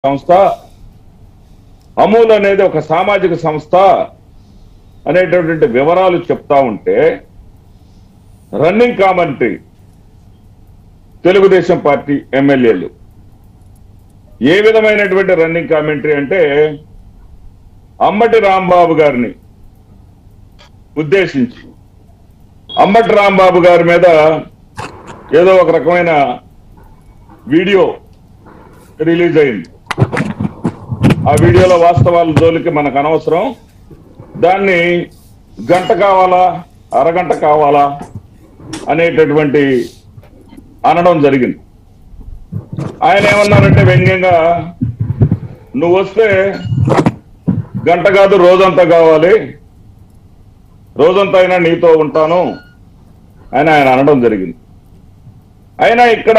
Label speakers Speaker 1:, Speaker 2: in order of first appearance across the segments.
Speaker 1: సంస్థ, అమూల్ అనేది ఒక సామాజిక సంస్థ అనేటటువంటి వివరాలు చెప్తా ఉంటే రన్నింగ్ కామెంటరీ తెలుగుదేశం పార్టీ ఎమ్మెల్యేలు ఏ విధమైనటువంటి రన్నింగ్ కామెంటరీ అంటే అంబటి రాంబాబు గారిని ఉద్దేశించి అంబటి రాంబాబు గారి మీద ఏదో ఒక రకమైన వీడియో రిలీజ్ అయింది. ఆ వీడియోలో వాస్తవాల జోలికి మనకు అనవసరం, దాన్ని గంట కావాలా అరగంట కావాలా అనేటటువంటి అనడం జరిగింది. ఆయన ఏమన్నారంటే వ్యంగ్యంగా, నువ్వు వస్తే గంట కాదు రోజంతా కావాలి, రోజంతా అయినా నీతో ఉంటాను అని ఆయన అనడం జరిగింది. అయినా ఇక్కడ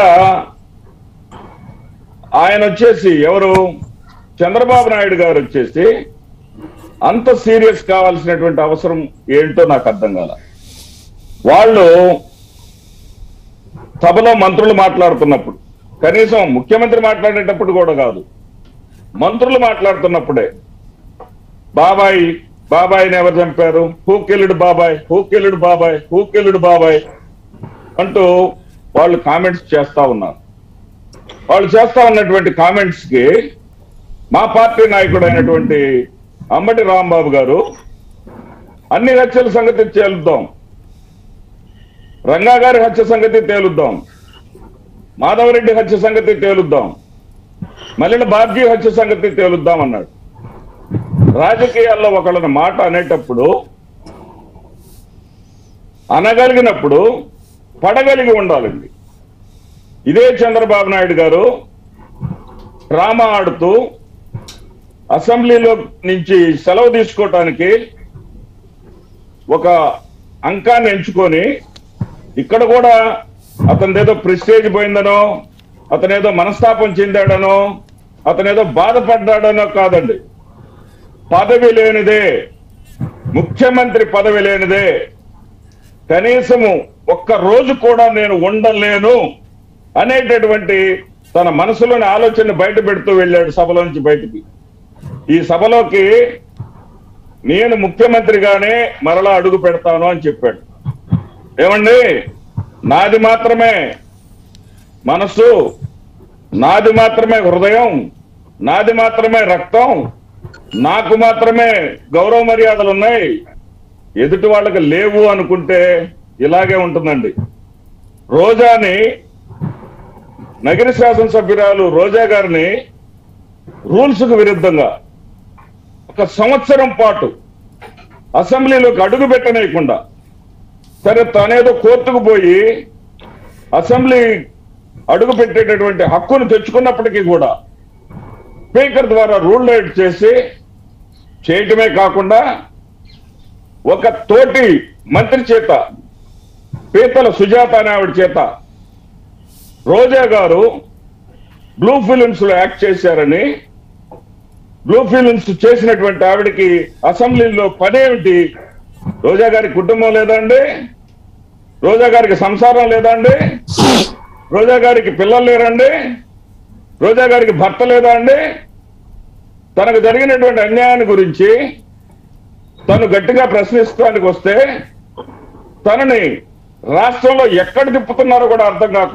Speaker 1: ఆయన వచ్చేసి ఎవరు, చంద్రబాబు నాయుడు గారు వచ్చేసి అంత సీరియస్ కావాల్సినటువంటి అవసరం ఏంటో నాకు అర్థం కాల. వాళ్ళు సభలో మంత్రులు మాట్లాడుతున్నప్పుడు, కనీసం ముఖ్యమంత్రి మాట్లాడేటప్పుడు కూడా కాదు, మంత్రులు మాట్లాడుతున్నప్పుడే బాబాయ్ బాబాయ్ని ఎవరు చంపారు, హూ కిల్డ్ బాబాయ్, హూ కిల్డ్ బాబాయ్, హూ కిల్డ్ బాబాయ్ అంటూ వాళ్ళు కామెంట్స్ చేస్తా ఉన్నారు. వాళ్ళు చేస్తా ఉన్నటువంటి కామెంట్స్ కి మా పార్టీ నాయకుడు అయినటువంటి అంబటి రాంబాబు గారు అన్ని హత్యల సంగతి తేలుద్దాం, రంగా గారి హత్య సంగతి తేలుద్దాం, మాధవరెడ్డి హత్య సంగతి తేలుద్దాం, మల్లిన బాబ్జీ హత్య సంగతి తేలుద్దాం అన్నాడు. రాజకీయాల్లో ఒకళ్ళని మాట అనేటప్పుడు అనగలిగినప్పుడు పడగలిగి ఉండాలండి. ఇదే చంద్రబాబు నాయుడు గారు డ్రామా ఆడుతూ అసెంబ్లీలో నుంచి సెలవు తీసుకోవటానికి ఒక అంకాన్ని ఎంచుకొని ఇక్కడ కూడా అతనిదేదో ప్రెస్టేజ్ పోయిందనో, అతనేదో మనస్తాపం చెందాడనో, అతనేదో బాధపడ్డాడనో కాదండి. పదవి లేనిదే, ముఖ్యమంత్రి పదవి లేనిదే కనీసము ఒక్క రోజు కూడా నేను ఉండలేను అనేటటువంటి తన మనసులోని ఆలోచన బయట పెడుతూ వెళ్ళాడు సభలోంచి బయటికి. ఈ సభలోకి నేను ముఖ్యమంత్రిగానే మరలా అడుగు పెడతాను అని చెప్పాడు. ఏమండి, నాది మాత్రమే మనస్సు, నాది మాత్రమే హృదయం, నాది మాత్రమే రక్తం, నాకు మాత్రమే గౌరవ మర్యాదలు ఉన్నాయి, ఎదుటి వాళ్ళకి లేవు అనుకుంటే ఇలాగే ఉంటుందండి. రోజాని, నగర శాసనసభ్యురాలు రోజా గారిని రూల్స్ కు విరుద్ధంగా 1 సంవత్సరం పాటు అసెంబ్లీలోకి అడుగు పెట్టనేయకుండా, సరే తనేదో కోర్టుకు పోయి అసెంబ్లీ అడుగు పెట్టేటటువంటి హక్కును తెచ్చుకున్నప్పటికీ కూడా స్పీకర్ ద్వారా రూల్ రైట్ చేసి చేయటమే కాకుండా ఒక తోటి మంత్రి చేత, పీతల సుజాత అనే ఆవిడ చేత రోజా గారు బ్లూ ఫిలిమ్స్ లో యాక్ట్ చేశారని, బ్లూ ఫిలిమ్స్ చేసినటువంటి ఆవిడకి అసెంబ్లీలో పనేమిటి? రోజా గారికి కుటుంబం లేదా అండి? రోజా గారికి సంసారం లేదా అండి? రోజా గారికి పిల్లలు లేరండి? రోజా గారికి భర్త లేదా అండి? తనకు జరిగినటువంటి అన్యాయాన్ని గురించి తను గట్టిగా ప్రశ్నిస్తానికి వస్తే తనని రాష్ట్రంలో ఎక్కడ తిప్పుతున్నారో కూడా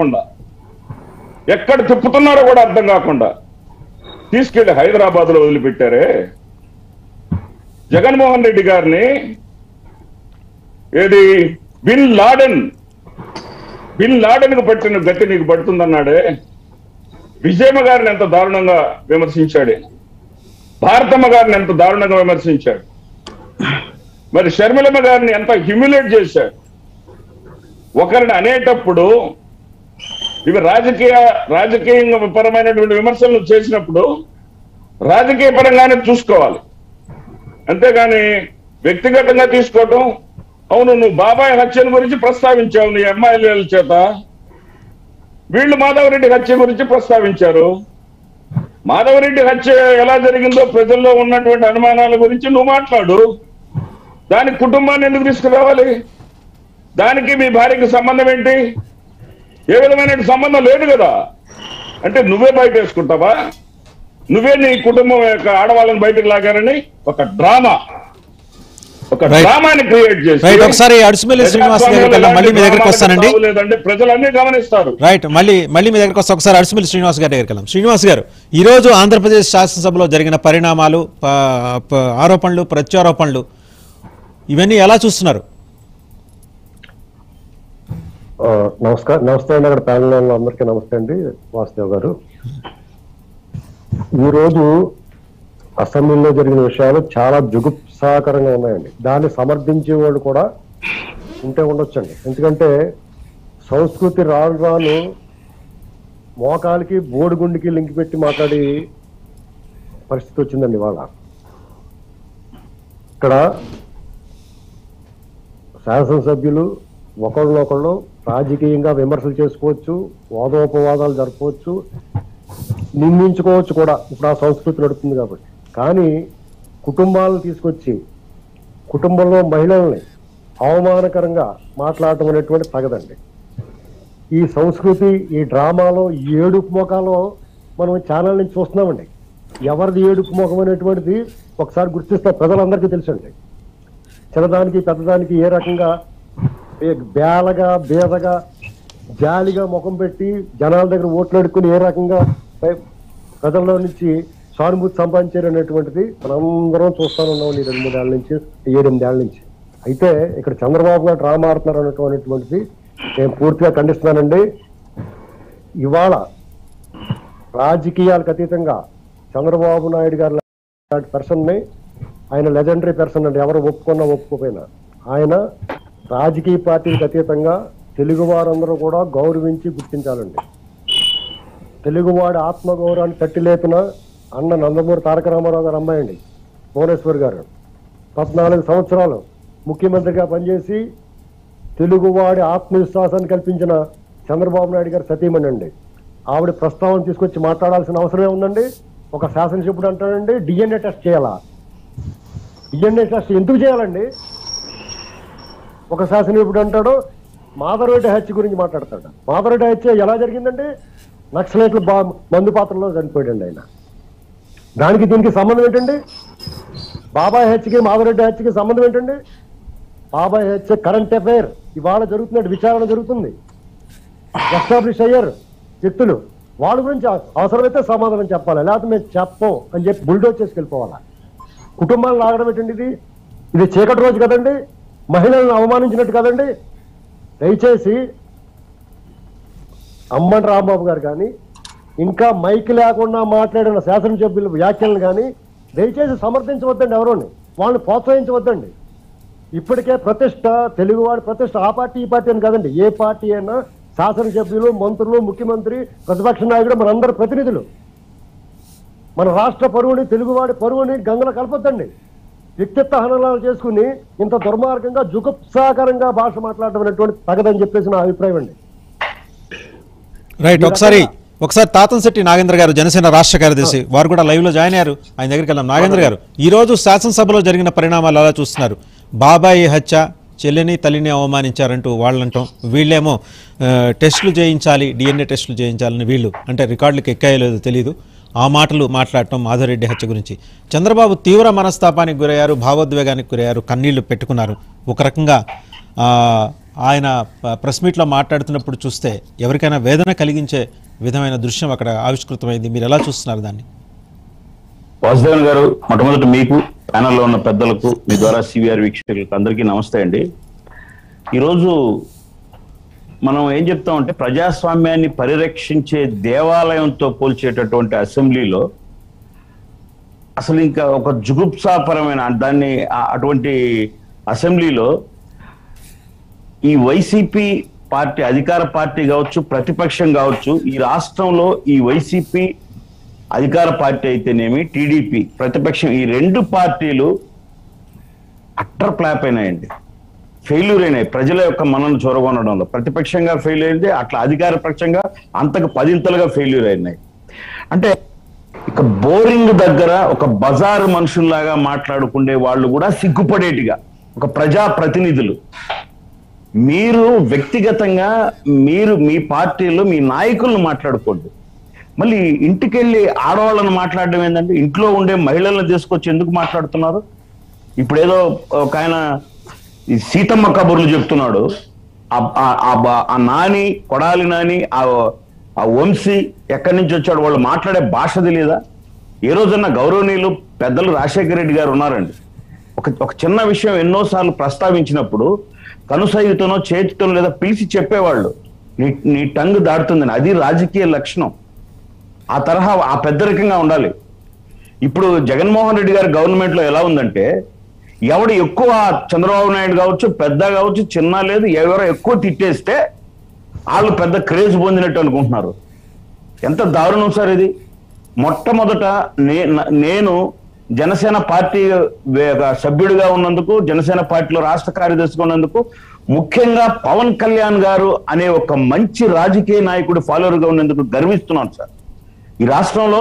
Speaker 1: అర్థం కాకుండా తీసుకెళ్లి హైదరాబాద్ లో వదిలిపెట్టారే. జగన్మోహన్ రెడ్డి గారిని ఏది బిన్ లాడెన్ కు పట్టిన గట్టి నీకు పడుతుందన్నాడే. విజయమ్మ గారిని ఎంత దారుణంగా విమర్శించాడు, భారతమ్మ గారిని ఎంత దారుణంగా విమర్శించాడు, మరి షర్మిలమ్మ గారిని ఎంత హ్యూమిలేట్ చేశాడు. ఒకరిని అనేటప్పుడు ఇవి రాజకీయ పరమైనటువంటి విమర్శలు చేసినప్పుడు రాజకీయ పరంగానే చూసుకోవాలి, అంతేగాని వ్యక్తిగతంగా తీసుకోవటం. అవును, నువ్వు బాబాయ్ హత్యల గురించి ప్రస్తావించావు నీ ఎమ్మెల్యేల చేత, వీళ్ళు మాధవరెడ్డి హత్య గురించి ప్రస్తావించారు. మాధవరెడ్డి హత్య ఎలా జరిగిందో ప్రజల్లో ఉన్నటువంటి అనుమానాల గురించి నువ్వు మాట్లాడు. దానికి కుటుంబాన్ని ఎందుకు తీసుకురావాలి? దానికి మీ భార్యకి సంబంధం ఏంటి? ఏ విధమైన సంబంధం లేదు కదా. అంటే నువ్వే బయట వేసుకుంటావా? నువ్వే నీ కుటుంబం యొక్క ఆడవాళ్ళని బయటకు లాగారని ఒక డ్రామాని క్రియేట్ చేసి
Speaker 2: ఒకసారి అడుసుమల్లి శ్రీనివాస్ గారికి మళ్ళీ మీ దగ్గరికి వస్తానండి.
Speaker 1: లేదంటే ప్రజలన్నీ గమనిస్తారు.
Speaker 2: రైట్, మళ్ళీ మీ దగ్గరికి వస్తే ఒకసారి అడుసుమల్లి శ్రీనివాస్ గారి దగ్గరికి వెళ్ళాం. శ్రీనివాస్ గారు, ఈ రోజు ఆంధ్రప్రదేశ్ శాసనసభలో జరిగిన పరిణామాలు, ఆరోపణలు, ప్రత్యారోపణలు, ఇవన్నీ ఎలా చూస్తున్నారు?
Speaker 3: నమస్తే అండి. అక్కడ ప్యానల్ అందరికీ నమస్తే అండి. వాసుదేవ్ గారు, ఈరోజు అసెంబ్లీలో జరిగిన విషయాలు చాలా జుగుప్సాకరంగా ఉన్నాయండి. దాన్ని సమర్థించే వాళ్ళు కూడా ఉంటే ఉండొచ్చండి. ఎందుకంటే సంస్కృతి రాను మోకాలికి బోడిగుండికి లింక్ పెట్టి మాట్లాడి పరిస్థితి వచ్చిందండి ఇవాళ. ఇక్కడ శాసనసభ్యులు ఒకళ్ళనొకళ్ళు రాజకీయంగా విమర్శలు చేసుకోవచ్చు, వాదోపవాదాలు జరపవచ్చు, నిందించుకోవచ్చు కూడా. ఇప్పుడు ఆ సంస్కృతి నడుస్తుంది కాబట్టి. కానీ కుటుంబాలను తీసుకొచ్చి కుటుంబంలో మహిళల్ని అవమానకరంగా మాట్లాడటం అనేటువంటి తగదండి. ఈ సంస్కృతి, ఈ డ్రామాలో, ఈ ఏడుపు ముఖాలు మనం ఛానల్ నుంచి చూస్తున్నామండి. ఎవరిది ఏడుపు ముఖం అనేటువంటిది ఒకసారి గుర్తిస్తే ప్రజలందరికీ తెలుసండి. చిన్నదానికి పెద్దదానికి ఏ రకంగా బేలగా బేదగా జాలిగా ముఖం పెట్టి జనాల దగ్గర ఓట్లు అడుక్కుని ఏ రకంగా ప్రజల్లో నుంచి సానుభూతి సంపాదించారు అనేటువంటిది మనందరం చూస్తాను ఉన్నాం ఈ 2-3 ఏళ్ళ నుంచి, 7-8 ఏళ్ళ నుంచి. అయితే ఇక్కడ చంద్రబాబు గారు డ్రామా ఆడుతున్నారు అనేటువంటిది నేను పూర్తిగా ఖండిస్తున్నానండి. ఇవాళ రాజకీయాలకు అతీతంగా చంద్రబాబు నాయుడు గారు లాంటి పర్సన్ని, ఆయన లెజెండరీ పర్సన్ అండి, ఎవరు ఒప్పుకున్నా ఒప్పుకోపోయినా. ఆయన రాజకీయ పార్టీలకు అతీతంగా తెలుగు వారందరూ కూడా గౌరవించి గుర్తించాలండి. తెలుగువాడి ఆత్మగౌరవాన్ని తట్టి లేపిన అన్న నందమూరి తారక రామారావు గారు అమ్మాయి అండి భువనేశ్వర్ గారు. 14 సంవత్సరాలు ముఖ్యమంత్రిగా పనిచేసి తెలుగువాడి ఆత్మవిశ్వాసాన్ని కల్పించిన చంద్రబాబు నాయుడు గారు సతీమణి అండి. ఆవిడ ప్రస్తావన తీసుకొచ్చి మాట్లాడాల్సిన అవసరమే ఉందండి. ఒక శాసనసభ్యుడు అంటాడండి డిఎన్ఏ టెస్ట్ చేయాలా? డిఎన్ఏ టెస్ట్ ఎందుకు చేయాలండి? ఒక శాసనసభ్యుడు అంటాడు మాధవరెడ్డి హత్య గురించి మాట్లాడతాడు. మాధవరెడ్డి హత్య ఎలా జరిగిందండి? నక్సలైట్లు మందు పాత్రలో చనిపోయాడండి ఆయన. దానికి దీనికి సంబంధం ఏంటండి? బాబాయ్ హత్యకి మాధవరెడ్డి హత్యకి సంబంధం ఏంటండి? బాబాయ్ హత్య కరెంట్ అఫైర్ ఇవాళ జరుగుతున్నట్టు విచారణ జరుగుతుంది. ఎస్టాబ్లిష్ అయ్యారు వ్యక్తులు, వాళ్ళ గురించి అవసరమైతే సమాధానం చెప్పాలి, లేకపోతే మేము చెప్పం అని చెప్పి బుల్డోజ్ చేసుకెళ్ళిపోవాలా? కుటుంబాలను లాగడం ఏంటండి? ఇది చీకటి రోజు కదండి, మహిళలను అవమానించినట్టు కదండి. దయచేసి అమ్మన్ రాంబాబు గారు కానీ ఇంకా మైక్ లేకుండా మాట్లాడిన శాసనసభ్యుల వ్యాఖ్యలను కానీ దయచేసి సమర్థించవద్దండి. ఎవరోని వాళ్ళని ప్రోత్సహించవద్దండి. ఇప్పటికే ప్రతిష్ట, తెలుగువాడి ప్రతిష్ట ఆ పార్టీ ఈ పార్టీ అని కదండి, ఏ పార్టీ అయినా శాసనసభ్యులు, మంత్రులు, ముఖ్యమంత్రి, ప్రతిపక్ష నాయకుడు మనందరి ప్రతినిధులు. మన రాష్ట్ర పరువుని, తెలుగువాడి పరువుని గంగలో కలపొద్దండి. వ్యక్తిత్వ హననాలు చేసుకుని ఇంత దుర్మార్గంగా జుగుప్సాకరంగా భాష మాట్లాడడం అనేటువంటి తగదని చెప్పేసి నా అభిప్రాయం అండి.
Speaker 2: రైట్, ఒకసారి తాతంశెట్టి నాగేంద్ర గారు, జనసేన రాష్ట్ర కార్యదర్శి, వారు కూడా లైవ్ లో జాయిన్ అయ్యారు. ఆయన దగ్గరికి వెళ్ళాం. నాగేంద్ర గారు, ఈ రోజు శాసనసభలో జరిగిన పరిణామాలు ఎలా చూస్తున్నారు? బాబాయి హత్య, చెల్లిని తల్లిని అవమానించారంటూ వాళ్ళంటాం, వీళ్ళేమో టెస్టులు చేయించాలి, డిఎన్ఏ టెస్టులు చేయించాలని వీళ్ళు అంటే రికార్డులకు ఎక్కాయో లేదో తెలియదు, ఆ మాటలు మాట్లాడటం మాధవరెడ్డి హత్య గురించి. చంద్రబాబు తీవ్ర మనస్తాపానికి గురయ్యారు, భావోద్వేగానికి గురయ్యారు, కన్నీళ్లు పెట్టుకున్నారు. ఒక రకంగా ఆయన ప్రెస్ మీట్లో మాట్లాడుతున్నప్పుడు చూస్తే ఎవరికైనా వేదన కలిగించే విధమైన దృశ్యం అక్కడ ఆవిష్కృతమైంది. మీరు ఎలా చూస్తున్నారు దాన్ని?
Speaker 4: వాసుదేవన్ గారు, మొట్టమొదటి మీకు, ప్యానల్లో ఉన్న పెద్దలకు, మీ ద్వారా సివిఆర్ వీక్షకులకు అందరికీ నమస్తే అండి. ఈరోజు మనం ఏం చెప్తామంటే ప్రజాస్వామ్యాన్ని పరిరక్షించే దేవాలయంతో పోల్చేటటువంటి అసెంబ్లీలో అసలు ఇంకా ఒక జుగుప్సాపరమైన దాన్ని అటువంటి అసెంబ్లీలో ఈ వైసీపీ పార్టీ, అధికార పార్టీ కావచ్చు, ప్రతిపక్షం కావచ్చు, ఈ రాష్ట్రంలో ఈ వైసీపీ అధికార పార్టీ అయితేనేమి, టీడీపీ ప్రతిపక్షం, ఈ 2 పార్టీలు అట్టర్ ఫ్లాప్ అయినాయండి, ఫెయిల్యూర్ అయినాయి. ప్రజల యొక్క మనను చొరగొనడంలో ప్రతిపక్షంగా ఫెయిల్ అయింది, అట్లా అధికార పక్షంగా అంతకు 10 ఫెయిల్యూర్ అయినాయి. అంటే ఇక బోరింగ్ దగ్గర ఒక బజారు మనుషుల్లాగా మాట్లాడుకునే వాళ్ళు కూడా సిగ్గుపడేటిగా ఒక ప్రజా ప్రతినిధులు. మీరు వ్యక్తిగతంగా మీరు మీ పార్టీలో మీ నాయకులను మాట్లాడుకోండి, మళ్ళీ ఇంటికి వెళ్ళి ఆడవాళ్ళని మాట్లాడడం ఏంటంటే ఇంట్లో ఉండే మహిళలను తీసుకొచ్చి ఎందుకు మాట్లాడుతున్నారు? ఇప్పుడు ఏదో ఒక ఆయన ఈ సీతమ్మ కబుర్లు చెప్తున్నాడు. ఆ నాని, కొడాలి నాని, ఆ వంశీ ఎక్కడి నుంచి వచ్చాడు, వాళ్ళు మాట్లాడే భాష తెలియదా? ఏ రోజన్నా గౌరవనీయులు పెద్దలు రాజశేఖర రెడ్డి గారు ఉన్నారండి, ఒక చిన్న విషయం ఎన్నోసార్లు ప్రస్తావించినప్పుడు కనుసైతనో చేతితోనో లేదా పిలిచి చెప్పేవాళ్ళు, నీ టంగు దాడుతుందని. అది రాజకీయ లక్షణం. ఆ తరహా ఆ పెద్దరికంగా ఉండాలి. ఇప్పుడు జగన్మోహన్ రెడ్డి గారి గవర్నమెంట్ లో ఎలా ఉందంటే, ఎవడు ఎక్కువ చంద్రబాబు నాయుడు కావచ్చు, పెద్ద కావచ్చు, చిన్న లేదు, ఎవరో ఎక్కువ తిట్టేస్తే వాళ్ళు పెద్ద క్రేజ్ పొందినట్టు అనుకుంటున్నారు. ఎంత దారుణం సార్ ఇది. మొట్టమొదట నేను జనసేన పార్టీ సభ్యుడిగా ఉన్నందుకు, జనసేన పార్టీలో రాష్ట్ర కార్యదర్శిగా ఉన్నందుకు, ముఖ్యంగా పవన్ కళ్యాణ్ గారు అనే ఒక మంచి రాజకీయ నాయకుడు ఫాలోవర్గా ఉన్నందుకు గర్విస్తున్నాను సార్. ఈ రాష్ట్రంలో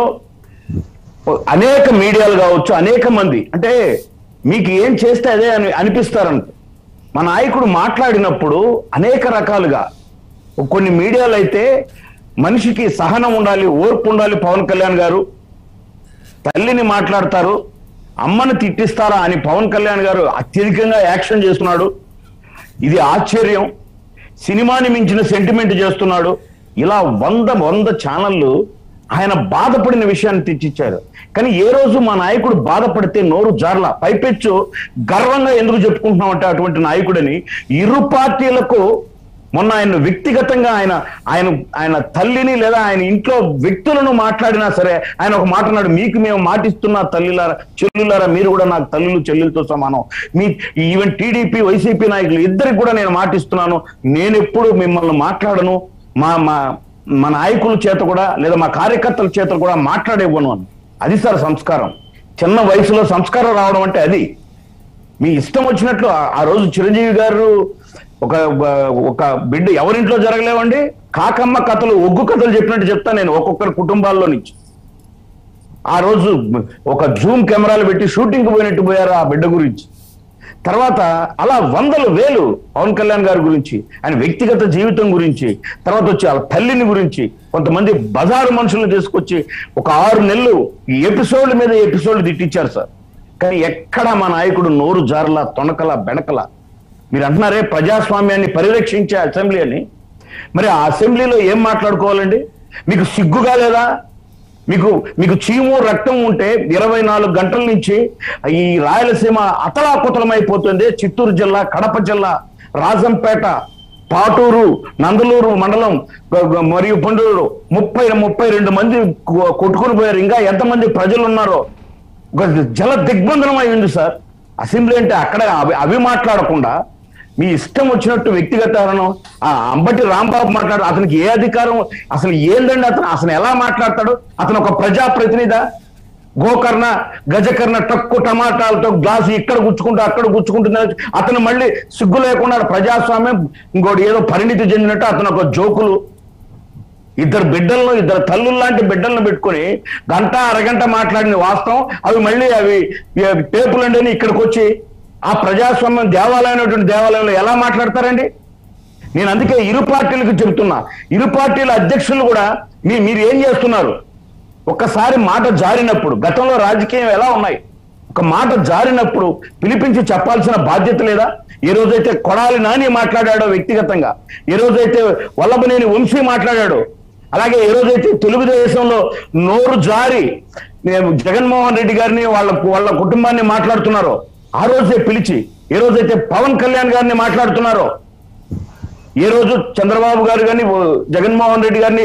Speaker 4: అనేక మీడియాలు కావచ్చు, అనేక మంది అంటే మీకు ఏం చేస్తే అదే అనిపిస్తారంట. మా నాయకుడు మాట్లాడినప్పుడు అనేక రకాలుగా, కొన్ని మీడియాలు అయితే మనిషికి సహనం ఉండాలి, ఓర్పు ఉండాలి. పవన్ కళ్యాణ్ గారు తల్లిని మాట్లాడతారు, అమ్మను తిట్టిస్తారా అని పవన్ కళ్యాణ్ గారు అత్యధికంగా యాక్షన్ చేస్తున్నాడు. ఇది ఆశ్చర్యం. సినిమాని మించిన సెంటిమెంట్ చేస్తున్నాడు. ఇలా వంద ఛానళ్ళు ఆయన బాధపడిన విషయాన్ని తెచ్చిచ్చారు. కానీ ఏ రోజు మా నాయకుడు బాధపడితే నోరు జార్లా, పైపెచ్చు గర్వంగా ఎందుకు చెప్పుకుంటున్నామంటే అటువంటి నాయకుడని ఇరు పార్టీలకు మొన్న ఆయన వ్యక్తిగతంగా ఆయన తల్లిని లేదా ఆయన ఇంట్లో వ్యక్తులను మాట్లాడినా సరే ఆయన ఒక మాట అన్నాడు, మీకు మేము మాటిస్తున్నా తల్లిలారా చెల్లులారా, మీరు కూడా నాకు తల్లులు చెల్లెలతో సమానం. ఈవెన్ టీడీపీ వైసీపీ నాయకులు ఇద్దరికి కూడా నేను మాటిస్తున్నాను, నేను ఎప్పుడు మిమ్మల్ని మాట్లాడను, మా నాయకుల చేత కూడా లేదా మా కార్యకర్తల చేత కూడా మాట్లాడేవ్వను అని. అది సార్ సంస్కారం. చిన్న వయసులో సంస్కారం రావడం అంటే అది. మీ ఇష్టం వచ్చినట్లు ఆ రోజు చిరంజీవి గారు ఒక బిడ్డ ఎవరింట్లో జరగలేవండి, కాకమ్మ కథలు, ఒగ్గు కథలు చెప్పినట్టు చెప్తా నేను ఒక్కొక్కరి కుటుంబాల్లో నుంచి. ఆ రోజు ఒక జూమ్ కెమెరాలు పెట్టి షూటింగ్కి పోయినట్టు పోయారు ఆ బిడ్డ గురించి. తర్వాత అలా వందలు వేలు పవన్ కళ్యాణ్ గారి గురించి, ఆయన వ్యక్తిగత జీవితం గురించి, తర్వాత వచ్చి వాళ్ళ తల్లిని గురించి, కొంతమంది బజారు మనుషులను తీసుకొచ్చి ఒక 6 నెలలు ఈ ఎపిసోడ్ల మీద ఎపిసోడ్లు తిట్టించారు సార్. కానీ ఎక్కడ మా నాయకుడు నోరు జారల, తొణకల, బెణకల. మీరు అంటున్నారే ప్రజాస్వామ్యాన్ని పరిరక్షించే అసెంబ్లీ అని, మరి ఆ అసెంబ్లీలో ఏం మాట్లాడుకోవాలండి? మీకు సిగ్గుగా లేదా? మీకు చీము రక్తం ఉంటే 24 గంటల నుంచి ఈ రాయలసీమ అతలాకుతలమైపోతుంది. చిత్తూరు జిల్లా, కడప జిల్లా, రాజంపేట, పాటూరు, నందలూరు మండలం మరియు పండూరు 32 మంది కొట్టుకుని పోయారు. ఇంకా ఎంతమంది ప్రజలు ఉన్నారో ఒక జల దిగ్బంధనం అయింది సార్. అసెంబ్లీ అంటే అక్కడ అవి మాట్లాడకుండా మీ ఇష్టం వచ్చినట్టు వ్యక్తిగత అంబటి రాంబాబు మాట్లాడు, అతనికి ఏ అధికారం అసలు ఏందండి? అతను ఎలా మాట్లాడతాడు? అతను ఒక ప్రజాప్రతినిధా? గోకర్ణ గజకర్ణ టక్కు టమాటాలతో గ్లాసు ఇక్కడ గుచ్చుకుంటూ అక్కడ గుచ్చుకుంటుంది. అతను మళ్ళీ సిగ్గు లేకుండా ప్రజాస్వామ్యం ఇంకోటి ఏదో పరిణితి చెందినట్టు అతను ఒక జోకులు. ఇద్దరు తల్లులు లాంటి బిడ్డలను పెట్టుకొని గంట అరగంట మాట్లాడిన వాస్తవం అవి మళ్ళీ టేపులండి ఇక్కడికి వచ్చి ఆ ప్రజాస్వామ్యం దేవాలయంలో ఎలా మాట్లాడతారండి? నేను అందుకే ఇరు పార్టీలకు చెబుతున్నా, ఇరు పార్టీల అధ్యక్షులు కూడా మీరు ఏం చేస్తున్నారు? ఒక్కసారి మాట జారినప్పుడు, గతంలో రాజకీయం ఎలా ఉన్నాయి, ఒక మాట జారినప్పుడు పిలిపించి చెప్పాల్సిన బాధ్యత లేదా? ఏ రోజైతే కొడాలి నాని మాట్లాడాడో వ్యక్తిగతంగా, ఏ రోజైతే వల్లభనేని వంశీ మాట్లాడాడో, అలాగే ఏ రోజైతే తెలుగుదేశంలో నోరు జారి జగన్మోహన్ రెడ్డి గారిని వాళ్ళ కుటుంబాన్ని మాట్లాడుతున్నారో ఆ రోజే పిలిచి, ఏ రోజైతే పవన్ కళ్యాణ్ గారిని మాట్లాడుతున్నారో, ఏ రోజు చంద్రబాబు గారు కానీ జగన్మోహన్ రెడ్డి గారిని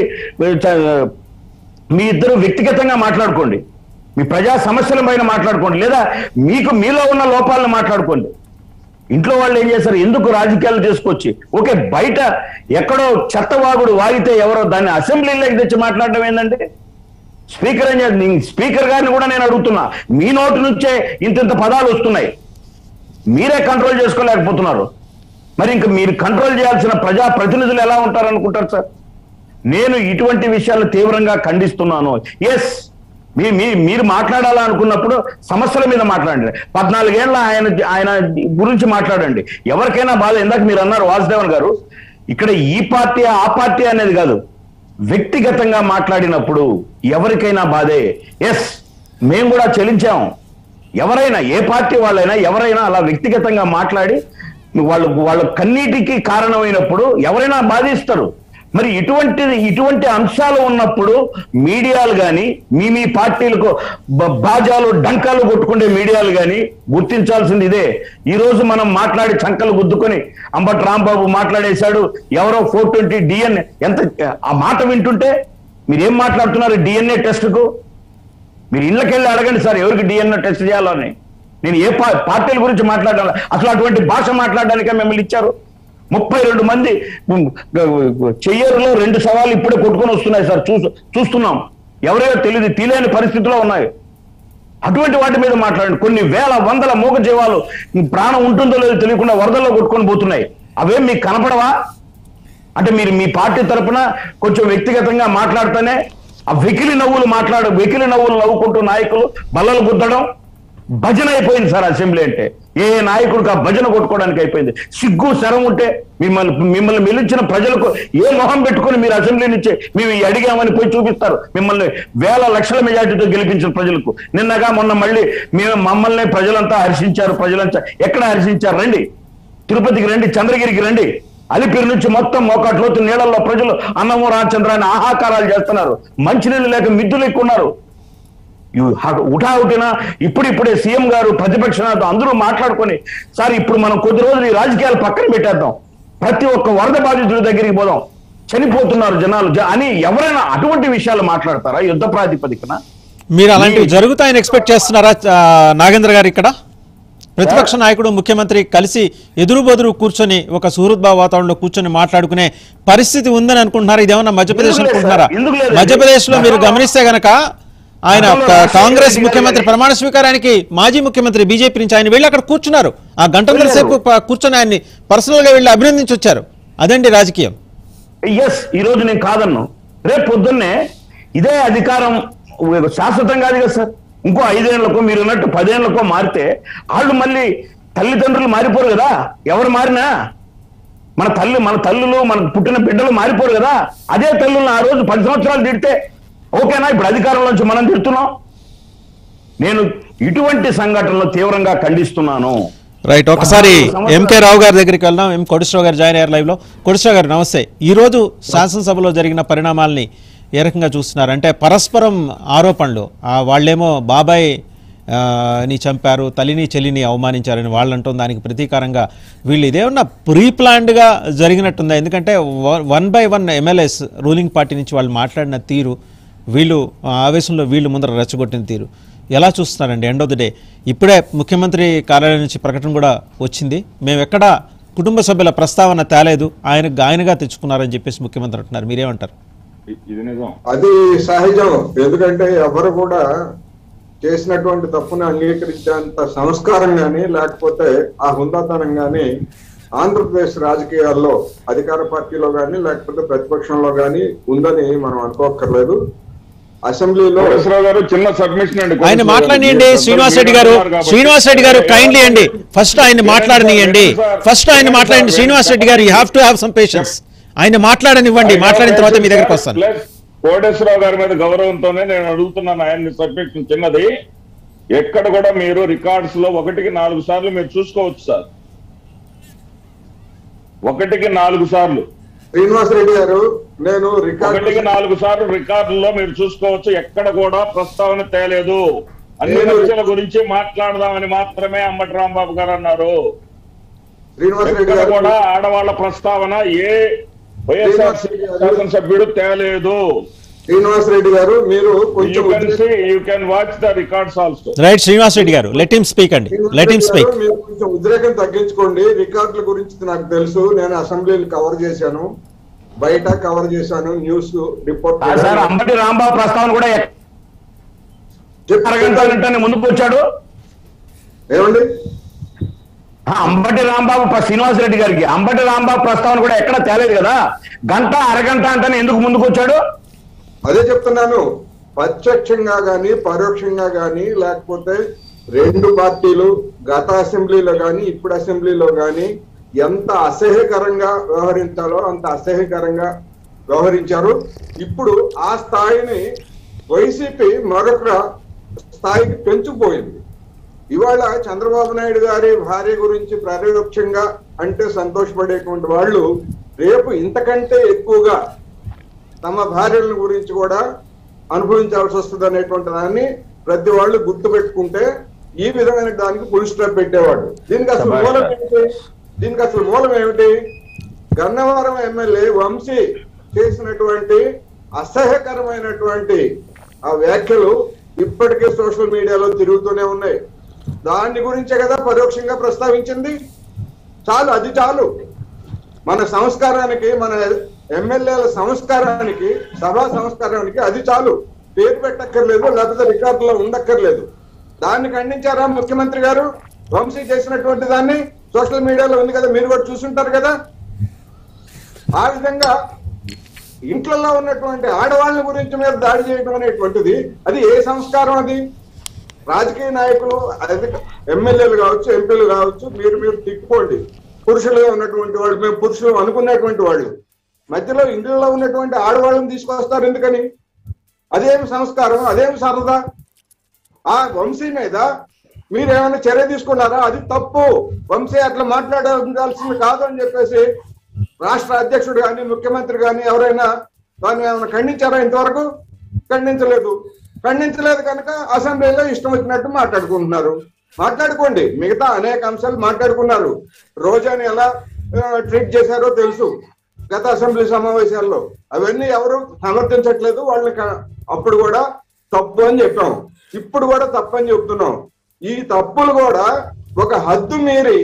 Speaker 4: మీ ఇద్దరు వ్యక్తిగతంగా మాట్లాడుకోండి, మీ ప్రజా సమస్యల పైన మాట్లాడుకోండి, లేదా మీలో ఉన్న లోపాలను మాట్లాడుకోండి. ఇంట్లో వాళ్ళు ఏం చేస్తారు? ఎందుకు రాజకీయాలు చేసుకొచ్చి ఓకే బయట ఎక్కడో చెత్తవాగుడు వాగితే ఎవరో దాన్ని అసెంబ్లీలోకి తెచ్చి మాట్లాడడం ఏంటంటే? స్పీకర్ ఏం చేయాలి? స్పీకర్ గారిని కూడా నేను అడుగుతున్నా, మీ నోటి నుంచే ఇంత పదాలు వస్తున్నాయి, మీరే కంట్రోల్ చేసుకోలేకపోతున్నారు. మరి ఇంకా మీరు కంట్రోల్ చేయాల్సిన ప్రజా ప్రతినిధులు ఎలా ఉంటారనుకుంటారు సార్? నేను ఇటువంటి విషయాలు తీవ్రంగా ఖండిస్తున్నాను. ఎస్, మీరు మాట్లాడాలనుకున్నప్పుడు సమస్యల మీద మాట్లాడండి. 14 ఏళ్ళ ఆయన గురించి మాట్లాడండి. ఎవరికైనా బాధ. ఇందాక మీరు అన్నారు వాసుదేవన్ గారు, ఇక్కడ ఈ పార్టీ ఆ పార్టీ అనేది కాదు, వ్యక్తిగతంగా మాట్లాడినప్పుడు ఎవరికైనా బాధే. ఎస్, మేము కూడా చెల్లించాం. ఎవరైనా, ఏ పార్టీ వాళ్ళైనా ఎవరైనా అలా వ్యక్తిగతంగా మాట్లాడి వాళ్ళ కన్నీటికి కారణమైనప్పుడు ఎవరైనా బాధిస్తారు. మరి ఇటువంటి అంశాలు ఉన్నప్పుడు మీడియాలు కానీ, మీ పార్టీలకు బాజాలు డంకాలు కొట్టుకునే మీడియాలు కానీ గుర్తించాల్సింది ఇదే. ఈ రోజు మనం మాట్లాడి చంకలు గుద్దుకొని అంబటి రాంబాబు మాట్లాడేశాడు, ఎవరో 420 DNA, ఎంత ఆ మాట వింటుంటే మీరేం మాట్లాడుతున్నారు DNA టెస్ట్కు? మీరు ఇళ్ళకెళ్ళి అడగండి సార్, ఎవరికి DNA టెస్ట్ చేయాలని. నేను ఏ పార్టీల గురించి మాట్లాడాలి? అసలు అటువంటి భాష మాట్లాడడానికే మిమ్మల్ని ఇచ్చారు. 32 మంది చెయ్యరులో 2 సవాళ్ళు ఇప్పుడే కొట్టుకొని వస్తున్నాయి సార్, చూస్తున్నాం. ఎవరైనా తెలియని పరిస్థితిలో ఉన్నాయి. అటువంటి వాటి మీద మాట్లాడండి. కొన్ని వేల వందల మూగ జీవాలు ప్రాణం ఉంటుందో లేదో తెలియకుండా వరదల్లో కొట్టుకొని పోతున్నాయి. అవేం మీకు కనపడవా? అంటే మీరు మీ పార్టీ తరఫున కొంచెం వ్యక్తిగతంగా మాట్లాడితేనే ఆ వెకిలి నవ్వులు నవ్వుకుంటూ నాయకులు బల్లలు గుద్దడం భజన అయిపోయింది సార్. అసెంబ్లీ అంటే ఏ నాయకుడికి ఆ భజన కొట్టుకోవడానికి అయిపోయింది. సిగ్గు శరం ఉంటే మిమ్మల్ని మెలిచిన ప్రజలకు ఏ మొహం పెట్టుకొని మీరు అసెంబ్లీ నుంచి మేము అడిగామని పోయి చూపిస్తారు? మిమ్మల్ని వేల లక్షల మెజార్టీతో గెలిపించిన ప్రజలకు నిన్నగా మొన్న మళ్ళీ మమ్మల్ని ప్రజలంతా హర్షించారు. ప్రజలంతా ఎక్కడ హర్షించారు? రండి, తిరుపతికి రండి, చంద్రగిరికి రండి. అలిపిరి నుంచి మొత్తం మోకాట్లోతు నీళ్ళల్లో ప్రజలు అన్నమో రామచంద్ర అని ఆహాకారాలు చేస్తున్నారు. మంచినీళ్ళు లేక మిద్దులు ఎక్కున్నారు. ఉఠావుటిన ఇప్పుడిప్పుడే సీఎం గారు ప్రతిపక్ష నాయకులు అందరూ మాట్లాడుకొని, సార్ ఇప్పుడు మనం కొద్ది రోజులు ఈ రాజకీయాలు పక్కన పెట్టేద్దాం, ప్రతి ఒక్క వరద బాధితుల దగ్గరికి పోదాం, చనిపోతున్నారు జనాలు అని ఎవరైనా అటువంటి విషయాలు మాట్లాడతారా యుద్ధ ప్రాతిపదికన?
Speaker 2: మీరు అలాంటివి జరుగుతాయని ఎక్స్పెక్ట్ చేస్తున్నారా నాగేంద్ర గారు? ఇక్కడ ప్రతిపక్ష నాయకుడు ముఖ్యమంత్రి కలిసి ఎదురు బదురు కూర్చొని ఒక సుహృద్భావ వాతావరణంలో కూర్చొని మాట్లాడుకునే పరిస్థితి ఉందని అనుకుంటున్నారా? ఇదేమన్నా మధ్యప్రదేశ్ అనుకుంటున్నారా? మధ్యప్రదేశ్ లో మీరు గమనిస్తే గనక ఆయన కాంగ్రెస్ ముఖ్యమంత్రి ప్రమాణ స్వీకారానికి మాజీ ముఖ్యమంత్రి బీజేపీ నుంచి ఆయన వెళ్ళి అక్కడ కూర్చున్నారు. ఆ గంటల సేపు కూర్చొని ఆయన్ని పర్సనల్ గా వెళ్ళి అభినందించి వచ్చారు. అదండి రాజకీయం.
Speaker 4: ఎస్, ఈ రోజు నేను కాదన్ను. రేపు పొద్దున్నే ఇదే అధికారం శాశ్వతం కాదు కదా సార్. ఇంకో 5 ఏళ్లకో మీరు ఉన్నట్టు 10 ఏళ్లకో మారితే వాళ్ళు మళ్ళీ తల్లిదండ్రులు మారిపోరు కదా. ఎవరు మారినా మన తల్లులు మనకు పుట్టిన బిడ్డలు మారిపోరు కదా. అదే తల్లులను ఆ రోజు 10 సంవత్సరాలు తిడితే ఓకేనా? ఇప్పుడు అధికారంలోంచి మనం తిడుతున్నాం. నేను ఇటువంటి సంఘటనలు తీవ్రంగా ఖండిస్తున్నాను.
Speaker 2: రైట్, ఒకసారి ఎంకే రావు గారి దగ్గరికి వెళ్దాం. ఎం కోటేశ్వరరావు గారు జాయిన్ అయ్యారు లైవ్ లో. కోటేశ్వరరావు గారు నమస్తే. ఈ రోజు శాసనసభలో జరిగిన పరిణామాల్ని ఏ రకంగా చూస్తున్నారు? అంటే పరస్పరం ఆరోపణలు, వాళ్ళేమో బాబాయ్ ని చంపారు, తల్లిని చెల్లిని అవమానించారని వాళ్ళు అంటాం. దానికి ప్రతీకారంగా వీళ్ళు ఇదేమన్నా ప్రీ ప్లాన్డ్గా జరిగినట్టుందా? ఎందుకంటే 1 by 1 MLAs రూలింగ్ పార్టీ నుంచి వాళ్ళు మాట్లాడిన తీరు, వీళ్ళు ఆవేశంలో వీళ్ళు ముందర రెచ్చగొట్టిన తీరు ఎలా చూస్తున్నారండి? ఎండ్ ఆఫ్ ది డే ఇప్పుడే ముఖ్యమంత్రి కార్యాలయం నుంచి ప్రకటన కూడా వచ్చింది, మేము ఎక్కడ కుటుంబ సభ్యుల ప్రస్తావన తేలేదు, ఆయనగా తెచ్చుకున్నారని చెప్పేసి ముఖ్యమంత్రి అంటున్నారు. మీరేమంటారు?
Speaker 5: అది సహజం. ఎందుకంటే ఎవరు కూడా చేసినటువంటి తప్పుని అంగీకరించేంత సంస్కారం గాని లేకపోతే ఆ హుందాతనం గాని ఆంధ్రప్రదేశ్ రాజకీయాల్లో అధికార పార్టీలో గాని లేకపోతే ప్రతిపక్షంలో గాని ఉందని మనం అనుకోక్కర్లేదు. అసెంబ్లీలో
Speaker 1: చిన్న సబ్మిషన్ అండి,
Speaker 2: ఆయన మాట్లాడియండి. శ్రీనివాస్ రెడ్డి గారు కైండ్లీ అండి, ఫస్ట్ ఆయన మాట్లాడనియండి. Srinivas Reddy garu, you have to have some patience. ఆయన మాట్లాడనివ్వండి, మాట్లాడిన తర్వాత మీ దగ్గరకు వస్తాను.
Speaker 1: కోటేశ్వరరావు గారి మీద గౌరవంతోనే నేను అడుగుతున్నాను ఆయన్ని. సబ్మిషన్ చిన్నది, ఎక్కడ కూడా మీరు రికార్డ్స్ లో 1కి 4 సార్లు మీరు చూసుకోవచ్చు సార్. 1కి 4 సార్లు
Speaker 5: శ్రీనివాస్ రెడ్డి గారు, నేను
Speaker 1: 1కి 4 సార్లు రికార్డుల్లో మీరు చూసుకోవచ్చు. ఎక్కడ కూడా ప్రస్తావన తేలేదు. అన్ని సమస్యల గురించి మాట్లాడదామని మాత్రమే అంబటి రాంబాబు గారు అన్నారు.
Speaker 5: శ్రీనివాస్ రెడ్డి గారు
Speaker 1: కూడా ఆడవాళ్ల ప్రస్తావన ఏ వైఎస్ఆర్ శాసనసభ్యుడు తేలేదు.
Speaker 5: శ్రీనివాస్ రెడ్డి గారు, మీరు కొంచెం
Speaker 2: right. Srinivas Reddy garu, let him speak అండి, లెట్ హిమ్ స్పీక్.
Speaker 5: మీరు కొంచెం ఉద్రేకం తగ్గించుకోండి. రికార్డుల గురించి నాకు తెలుసు, నేను అసెంబ్లీని కవర్ చేశాను, బయట కవర్ చేశాను, న్యూస్ రిపోర్ట్.
Speaker 4: అంబటి రాంబాబు ప్రస్తావన కూడా అరగంట ముందుకు వచ్చాడు.
Speaker 5: ఏమండి?
Speaker 4: అంబటి రాంబాబు శ్రీనివాస్ రెడ్డి గారికి అంబటి రాంబాబు ప్రస్తావన కూడా ఎక్కడ తేలేదు కదా. గంట అరగంట అంటేనే ఎందుకు ముందుకు వచ్చాడు?
Speaker 5: అదే చెప్తున్నాను. ప్రత్యక్షంగా గాని పరోక్షంగా గాని లేకపోతే 2 పార్టీలు గత అసెంబ్లీలో గాని ఇప్పుడు అసెంబ్లీలో గాని ఎంత అసహ్యకరంగా వ్యవహరించాలో అంత అసహ్యకరంగా వ్యవహరించారు. ఇప్పుడు ఆ స్థాయిని వైసీపీ మరొక స్థాయికి పెంచుకుపోయింది. ఇవాళ చంద్రబాబు నాయుడు గారి భార్య గురించి పరోక్షంగా అంటే సంతోషపడేటువంటి వాళ్ళు రేపు ఇంతకంటే ఎక్కువగా తమ భార్యల గురించి కూడా అనుభవించాల్సి వస్తుంది అనేటువంటి దాన్ని ప్రతి వాళ్ళు గుర్తు పెట్టుకుంటే ఈ విధమైన దానికి ఫుల్ స్టాప్ పెట్టేవాడు. దీనికి అసలు మూలం ఏమిటి? గన్నవరం ఎమ్మెల్యే వంశీ చేసినటువంటి అసహ్యకరమైనటువంటి ఆ వ్యాఖ్యలు ఇప్పటికే సోషల్ మీడియాలో తిరుగుతూనే ఉన్నాయి. దాని గురించే కదా పరోక్షంగా ప్రస్తావించింది. చాలు, అది చాలు. మన సంస్కారానికి, మన ఎమ్మెల్యేల సంస్కారానికి, సభా సంస్కారానికి అది చాలు. పేరు పెట్టక్కర్లేదు, లేకపోతే రికార్డులో ఉండక్కర్లేదు. దాన్ని ఖండించారా ముఖ్యమంత్రి గారు? వంశీ చేసినటువంటి దాన్ని సోషల్ మీడియాలో ఉంది కదా, మీరు కూడా చూసుంటారు కదా. ఆ విధంగా ఇంట్లో ఉన్నటువంటి ఆడవాళ్ళ గురించి మీద దాడి చేయడం అనేటువంటిది అది ఏ సంస్కారం? అది రాజకీయ నాయకులు, అది ఎమ్మెల్యేలు కావచ్చు, ఎంపీలు కావచ్చు, మీరు తిప్పుకోండి. పురుషులుగా ఉన్నటువంటి వాళ్ళు, మేము పురుషులు అనుకున్నటువంటి వాళ్ళు మధ్యలో ఇంట్లో ఉన్నటువంటి ఆడవాళ్ళని తీసుకొస్తారు ఎందుకని? అదేం సంస్కారం? అదేం సరదా? ఆ వంశీ మీద మీరేమైనా చర్య తీసుకున్నారా? అది తప్పు. వంశీ అట్లా మాట్లాడాల్సింది కాదు అని చెప్పేసి రాష్ట్ర అధ్యక్షుడు కానీ, ముఖ్యమంత్రి కానీ ఎవరైనా దాన్ని ఏమైనా ఖండించారా? ఇంతవరకు ఖండించలేదు కనుక అసెంబ్లీలో ఇష్టం వచ్చినట్టు మాట్లాడుకుంటున్నారు. మాట్లాడుకోండి, మిగతా అనేక అంశాలు మాట్లాడుకున్నారు. రోజాని ఎలా ట్రీట్ చేశారో తెలుసు గత అసెంబ్లీ సమావేశాల్లో. అవన్నీ ఎవరు సమర్థించట్లేదు. వాళ్ళని అప్పుడు కూడా తప్పు అని చెప్పాం, ఇప్పుడు కూడా తప్పు అని చెప్తున్నాం. ఈ తప్పులు కూడా ఒక హద్దు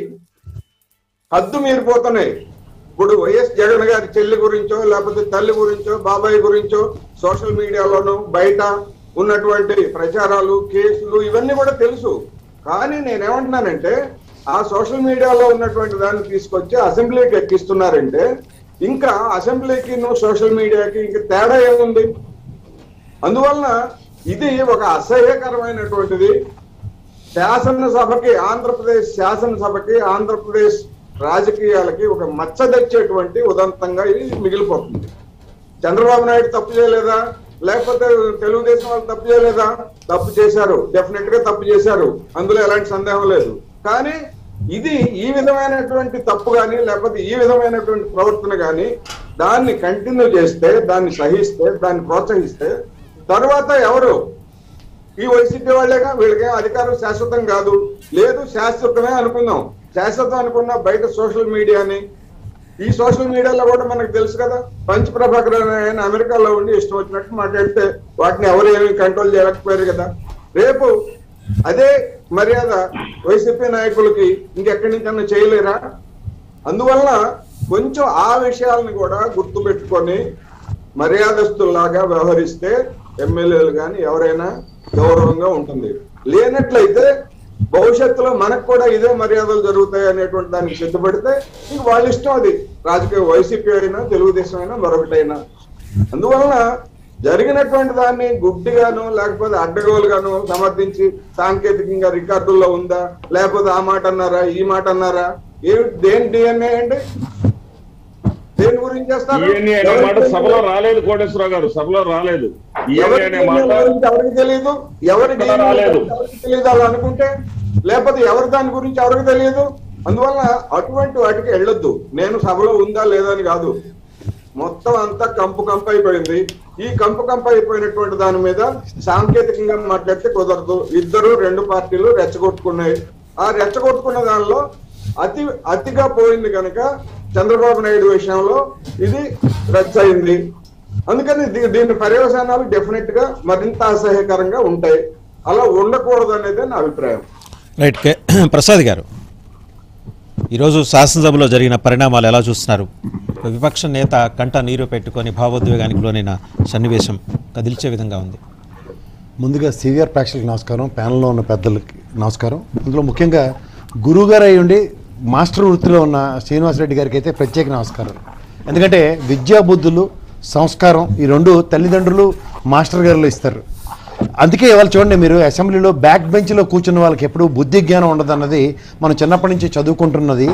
Speaker 5: మీరిపోతున్నాయి. ఇప్పుడు వైఎస్ జగన్ గారి చెల్లి గురించో, లేకపోతే తల్లి గురించో, బాబాయ్ గురించో సోషల్ మీడియాలోనూ బయట ఉన్నటువంటి ప్రచారాలు, కేసులు ఇవన్నీ కూడా తెలుసు. కానీ నేనేమంటున్నానంటే ఆ సోషల్ మీడియాలో ఉన్నటువంటి దాన్ని తీసుకొచ్చి అసెంబ్లీకి ఎక్కిస్తున్నారంటే ఇంకా అసెంబ్లీకి సోషల్ మీడియాకి ఇంకా తేడా ఏముంది? అందువలన ఇది ఒక అసహ్యకరమైనటువంటిది. శాసనసభకి, ఆంధ్రప్రదేశ్ శాసనసభకి, ఆంధ్రప్రదేశ్ రాజకీయాలకి ఒక మచ్చ తెచ్చేటువంటి ఉదంతంగా ఇది మిగిలిపోతుంది. చంద్రబాబు నాయుడు తప్పు చేయలేదా? లేకపోతే తెలుగుదేశం వాళ్ళు తప్పు చేయలేదా? తప్పు చేశారు, డెఫినెట్ గా తప్పు చేశారు, అందులో ఎలాంటి సందేహం లేదు. కానీ ఇది ఈ విధమైనటువంటి తప్పు కానీ, లేకపోతే ఈ విధమైనటువంటి ప్రవర్తన కానీ దాన్ని కంటిన్యూ చేస్తే, దాన్ని సహిస్తే, దాన్ని ప్రోత్సహిస్తే తర్వాత ఎవరు? ఈ వైసీపీ వాళ్ళేగా. వీళ్ళకేం అధికారం శాశ్వతం కాదు. లేదు, శాశ్వతమే అనుకుందాం. శాశ్వతం అనుకున్న బయట సోషల్ మీడియాని, ఈ సోషల్ మీడియాలో కూడా మనకు తెలుసు కదా, పంచ్ ప్రభాకర్ ఆయన అమెరికాలో ఉండి ఇష్టం వచ్చినట్టు మాట్లాడితే వాటిని ఎవరు ఏమి కంట్రోల్ చేయలేకపోయారు కదా. రేపు అదే మర్యాద వైసీపీ నాయకులకి ఇంకెక్కడి నుంచన్నా చేయలేరా? అందువలన కొంచెం ఆ విషయాలను కూడా గుర్తు పెట్టుకొని మర్యాదస్తుల్లాగా వ్యవహరిస్తే ఎమ్మెల్యేలు కానీ ఎవరైనా గౌరవంగా ఉంటుంది. లేనట్లయితే భవిష్యత్తులో మనకు కూడా ఇదే మర్యాదలు జరుగుతాయి అనేటువంటి దానికి సిద్ధపడితే ఇంక వాళ్ళ ఇష్టం. అది రాజకీయ వైసీపీ అయినా, తెలుగుదేశం అయినా, మరొకటైనా. అందువలన జరిగినటువంటి దాన్ని గుడ్డిగాను లేకపోతే అడ్డగోలుగాను సమర్థించి సాంకేతికంగా రికార్డుల్లో ఉందా, లేకపోతే ఆ మాట అన్నారా, ఈ మాట అన్నారా, దేని డిఎన్ఏ అండి? దేని గురించి చేస్తారు?
Speaker 1: సభలో రాలేదు కోటేశ్వరరావు గారు, సభలో రాలేదు.
Speaker 5: ఎవరికి తెలియదు, ఎవరికి తెలియదు అలా అనుకుంటే, లేకపోతే ఎవరి దాని గురించి ఎవరికి తెలియదు. అందువల్ల అటువంటి వాటికి వెళ్ళొద్దు. నేను సభలో ఉందా లేదా అని కాదు, మొత్తం అంతా కంపు అయిపోయింది. ఈ కంపు అయిపోయినటువంటి దాని మీద సాంకేతికంగా మాట్లాడితే కుదరదు. ఇద్దరు, రెండు పార్టీలు రెచ్చగొట్టుకున్నాయి. ఆ రెచ్చగొట్టుకున్న దానిలో అతిగా పోయింది కనుక చంద్రబాబు నాయుడు విషయంలో ఇది రచ్చయింది. అందుకని దీని పర్యవసానాలు డెఫినెట్ గా మరింత అసహ్యకరంగా ఉంటాయి. అలా ఉండకూడదు అనేది నా అభిప్రాయం.
Speaker 2: రైట్. ప్రసాద్ గారు, ఈరోజు శాసనసభలో జరిగిన పరిణామాలు ఎలా చూస్తున్నారు? విపక్ష నేత కంట నీరు పెట్టుకొని భావోద్వేగానికి లోనైన సన్నివేశం కదిల్చే విధంగా ఉంది.
Speaker 6: ముందుగా సీనియర్ ప్రేక్షకులకు నమస్కారం, ప్యానల్లో ఉన్న పెద్దలకి నమస్కారం. అందులో ముఖ్యంగా గురువుగారు అయి ఉండి మాస్టర్ వృత్తిలో ఉన్న శ్రీనివాసరెడ్డి గారికి అయితే ప్రత్యేక నమస్కారం. ఎందుకంటే విద్యాబుద్ధులు, సంస్కారం ఈ రెండు తల్లిదండ్రులు మాస్టర్ గారులు ఇస్తారు. అందుకే ఇవాళ చూడండి, మీరు అసెంబ్లీలో బ్యాక్ బెంచ్లో కూర్చున్న వాళ్ళకి ఎప్పుడు బుద్ధి జ్ఞానం ఉండదన్నది మనం చిన్నప్పటి నుంచి చదువుకుంటున్నది.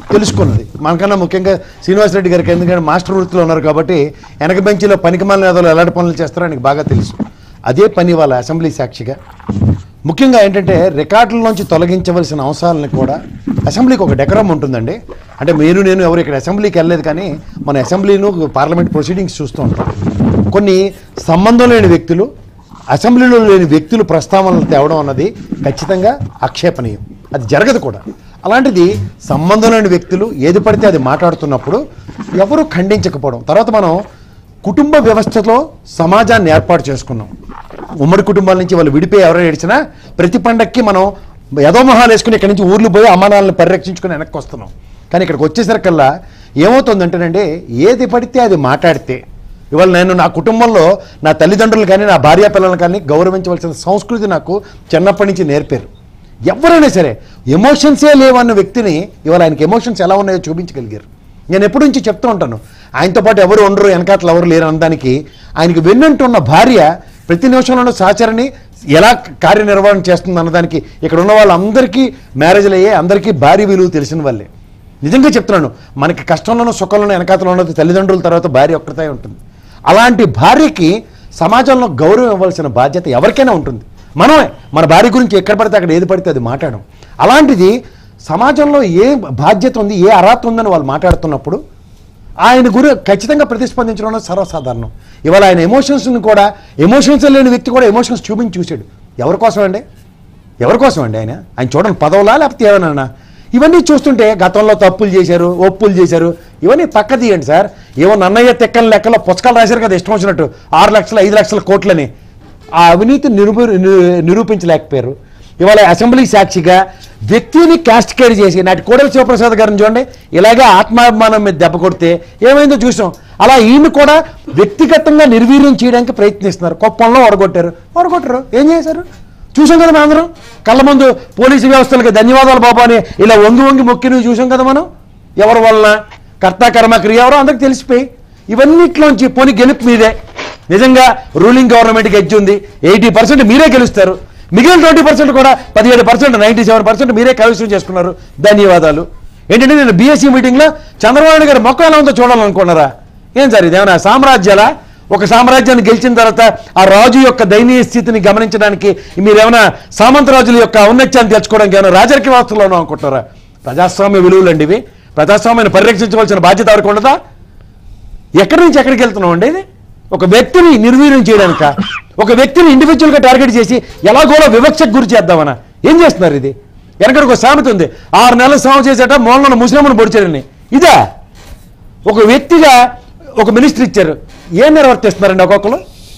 Speaker 6: తెలుసుకున్నది. మనకన్నా ముఖ్యంగా శ్రీనివాసరెడ్డి గారికి ఎందుకంటే మాస్టర్ వృత్తిలో ఉన్నారు కాబట్టి వెనక బెంచ్లో పనికిమాలిన నేతలు ఎలాంటి పనులు చేస్తారో ఆయనకు బాగా తెలుసు. అదే పని వాళ్ళ అసెంబ్లీ సాక్షిగా ముఖ్యంగా ఏంటంటే రికార్డుల్లోంచి తొలగించవలసిన అంశాలను కూడా అసెంబ్లీకి ఒక డెకరం ఉంటుందండి. అంటే నేను ఎవరు ఇక్కడ అసెంబ్లీకి వెళ్ళలేదు కానీ మన అసెంబ్లీను పార్లమెంట్ ప్రొసీడింగ్స్ చూస్తూ ఉంటాం. కొన్ని సంబంధం లేని వ్యక్తులు అసెంబ్లీలో లేని వ్యక్తులు ప్రస్తావనలు తేవడం అన్నది ఖచ్చితంగా ఆక్షేపణీయం, అది జరగదు కూడా. అలాంటిది సంబంధం లేని వ్యక్తులు ఏది పడితే అది మాట్లాడుతున్నప్పుడు ఎవరు ఖండించకపోవడం. తర్వాత మనం కుటుంబ వ్యవస్థలో సమాజాన్ని ఏర్పాటు చేసుకున్నాం. ఉమ్మడి కుటుంబాల నుంచి వాళ్ళు విడిపోయి ఎవరైనా ఏడిచినా ప్రతి పండక్కి మనం యదోమహాలు వేసుకుని ఇక్కడి నుంచి ఊర్లు పోయి అమ్మానాలను పరిరక్షించుకుని వెనక్కి వస్తున్నాం. కానీ ఇక్కడికి వచ్చేసరికల్లా ఏమవుతుందంటేనండి, ఏది పడితే అది మాట్లాడితే ఇవాళ నేను నా కుటుంబంలో నా తల్లిదండ్రులు కానీ నా భార్య పిల్లలు కానీ గౌరవించవలసిన సంస్కృతి నాకు చిన్నప్పటి నుంచి నేర్పారు. ఎవరైనా సరే ఎమోషన్సే లేవన్న వ్యక్తిని ఇవాళ ఆయనకి ఎమోషన్స్ ఎలా ఉన్నాయో చూపించగలిగారు. నేను ఎప్పటి నుంచి చెప్తూ ఉంటాను, ఆయనతో పాటు ఎవరు ఉండరు, వెనకాతలు ఎవరు లేరు అనడానికి ఆయనకి వెన్నంటున్న భార్య ప్రతి నిమిషంలోనూ సహచరిని ఎలా కార్యనిర్వహణ చేస్తుంది అన్నదానికి ఇక్కడ ఉన్న వాళ్ళందరికీ మ్యారేజ్లు అయ్యే అందరికీ భార్య విలువ తెలిసిన వాళ్ళే. నిజంగా చెప్తున్నాను, మనకి కష్టంలోనూ సుఖంలోనూ వెనకాతలో ఉన్నది తల్లిదండ్రుల తర్వాత భార్య ఒక్కటే ఉంటుంది. అలాంటి భార్యకి సమాజంలో గౌరవం ఇవ్వాల్సిన బాధ్యత ఎవరికైనా ఉంటుంది. మనమే మన భార్య గురించి ఎక్కడ పడితే అక్కడ ఏది పడితే అది మాట్లాడడం. అలాంటిది సమాజంలో ఏ బాధ్యత ఉంది, ఏ అర్హత ఉందని వాళ్ళు మాట్లాడుతున్నప్పుడు ఆయన ఖచ్చితంగా ప్రతిస్పందించడం సర్వసాధారణం. ఇవాళ ఆయన ఎమోషన్స్ని కూడా ఎమోషన్స్ లేని వ్యక్తి కూడా ఎమోషన్స్ చూశాడు. ఎవరికోసం అండి ఆయన చూడండి పదవులా లేకపోతే ఏమన్నా ఇవన్నీ చూస్తుంటే గతంలో తప్పులు చేశారు, ఒప్పులు చేశారు, ఇవన్నీ పక్క తీయండి సార్. ఏమో నన్నయ్య తెక్కల లెక్కలో పుస్తకాలు రాశారు కదా ఇష్టం వచ్చినట్టు 6 లక్షలు 5 లక్షల కోట్లని. ఆ అవినీతి నిరూపించలేకపోయారు. ఇవాళ అసెంబ్లీ సాక్షిగా వ్యక్తిని క్యాస్ట్ కేర్ చేసి నాటి కోడెల శివప్రసాద్ గారిని చూడండి ఇలాగే ఆత్మాభిమానం మీద దెబ్బ కొడితే ఏమైందో చూసాం. అలా ఈయన కూడా వ్యక్తిగతంగా నిర్వీర్యం చేయడానికి ప్రయత్నిస్తున్నారు. కుప్పంలో ఓడగొట్టారు. ఏం చేశారు చూసాం కదా మనం అందరం. కళ్ళ ముందు పోలీసు వ్యవస్థలకి ధన్యవాదాలు బాబా అని ఇలా వంగి మొక్కినవి చూసాం కదా మనం. ఎవరి వలన కర్త కర్మ క్రియ ఎవరో అందరికి తెలిసిపోయి ఇవన్నిట్లోంచి పోనీ గెలుపు మీదే. నిజంగా రూలింగ్ గవర్నమెంట్కి ఎడ్జ్ ఉంది, 80% మీరే గెలుస్తారు. మిగిలిన 20% కూడా 17%, 97% మీరే కైవసం చేసుకున్నారు. ధన్యవాదాలు. ఏంటంటే నేను బీఎస్సీ మీటింగ్లో చంద్రబాబు నాయుడు గారు మొక్క ఎలా ఉందో చూడాలనుకున్నారా? ఏం సార్ ఇదేమన్నా సామ్రాజ్యాలా? ఒక సామ్రాజ్యాన్ని గెలిచిన తర్వాత ఆ రాజు యొక్క దయనీయ స్థితిని గమనించడానికి మీరేమైనా సామంతరాజుల యొక్క ఔన్నత్యాన్ని తెచ్చుకోవడానికి ఏమైనా రాజకీయ వ్యవస్థలోనూ అనుకుంటున్నారా? ప్రజాస్వామ్య విలువలు అండి ఇవి. ప్రజాస్వామ్యాన్ని పరిరక్షించవలసిన బాధ్యత ఎవరికి ఉండదా? ఎక్కడి నుంచి ఎక్కడికి వెళ్తున్నాం అండి? ఇది ఒక వ్యక్తిని నిర్వీర్యం చేయడానిక, ఒక వ్యక్తిని ఇండివిజువల్గా టార్గెట్ చేసి ఎలాగోలో వివక్షకు గురి చేద్దామనా? ఏం చేస్తున్నారు ఇది? వెనకడికి ఒక సామెత ఉంది, 6 నెలల సాగు చేసేట మూలన ముస్లింను పొడిచారని. ఇదే ఒక వ్యక్తిగా ఒక మినిస్టర్ ఇచ్చారు. ఏం నిర్వర్తిస్తున్నారండి? ఒక్కొక్కరు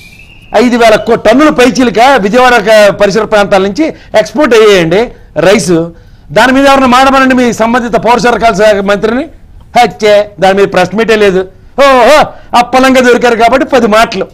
Speaker 6: 5,000 టన్నుల పైచీలక విజయవాడ పరిసర ప్రాంతాల నుంచి ఎక్స్పోర్ట్ అయ్యేయండి రైసు. దాని మీద ఎవరైనా మాడమనండి మీ సంబంధిత పౌర సరఫరాల శాఖ మంత్రిని. హచ్చే దాని మీద ప్రెస్ మీటే లేదు. ఓహో అప్పలంగా దొరికారు కాబట్టి 10 మాటలు.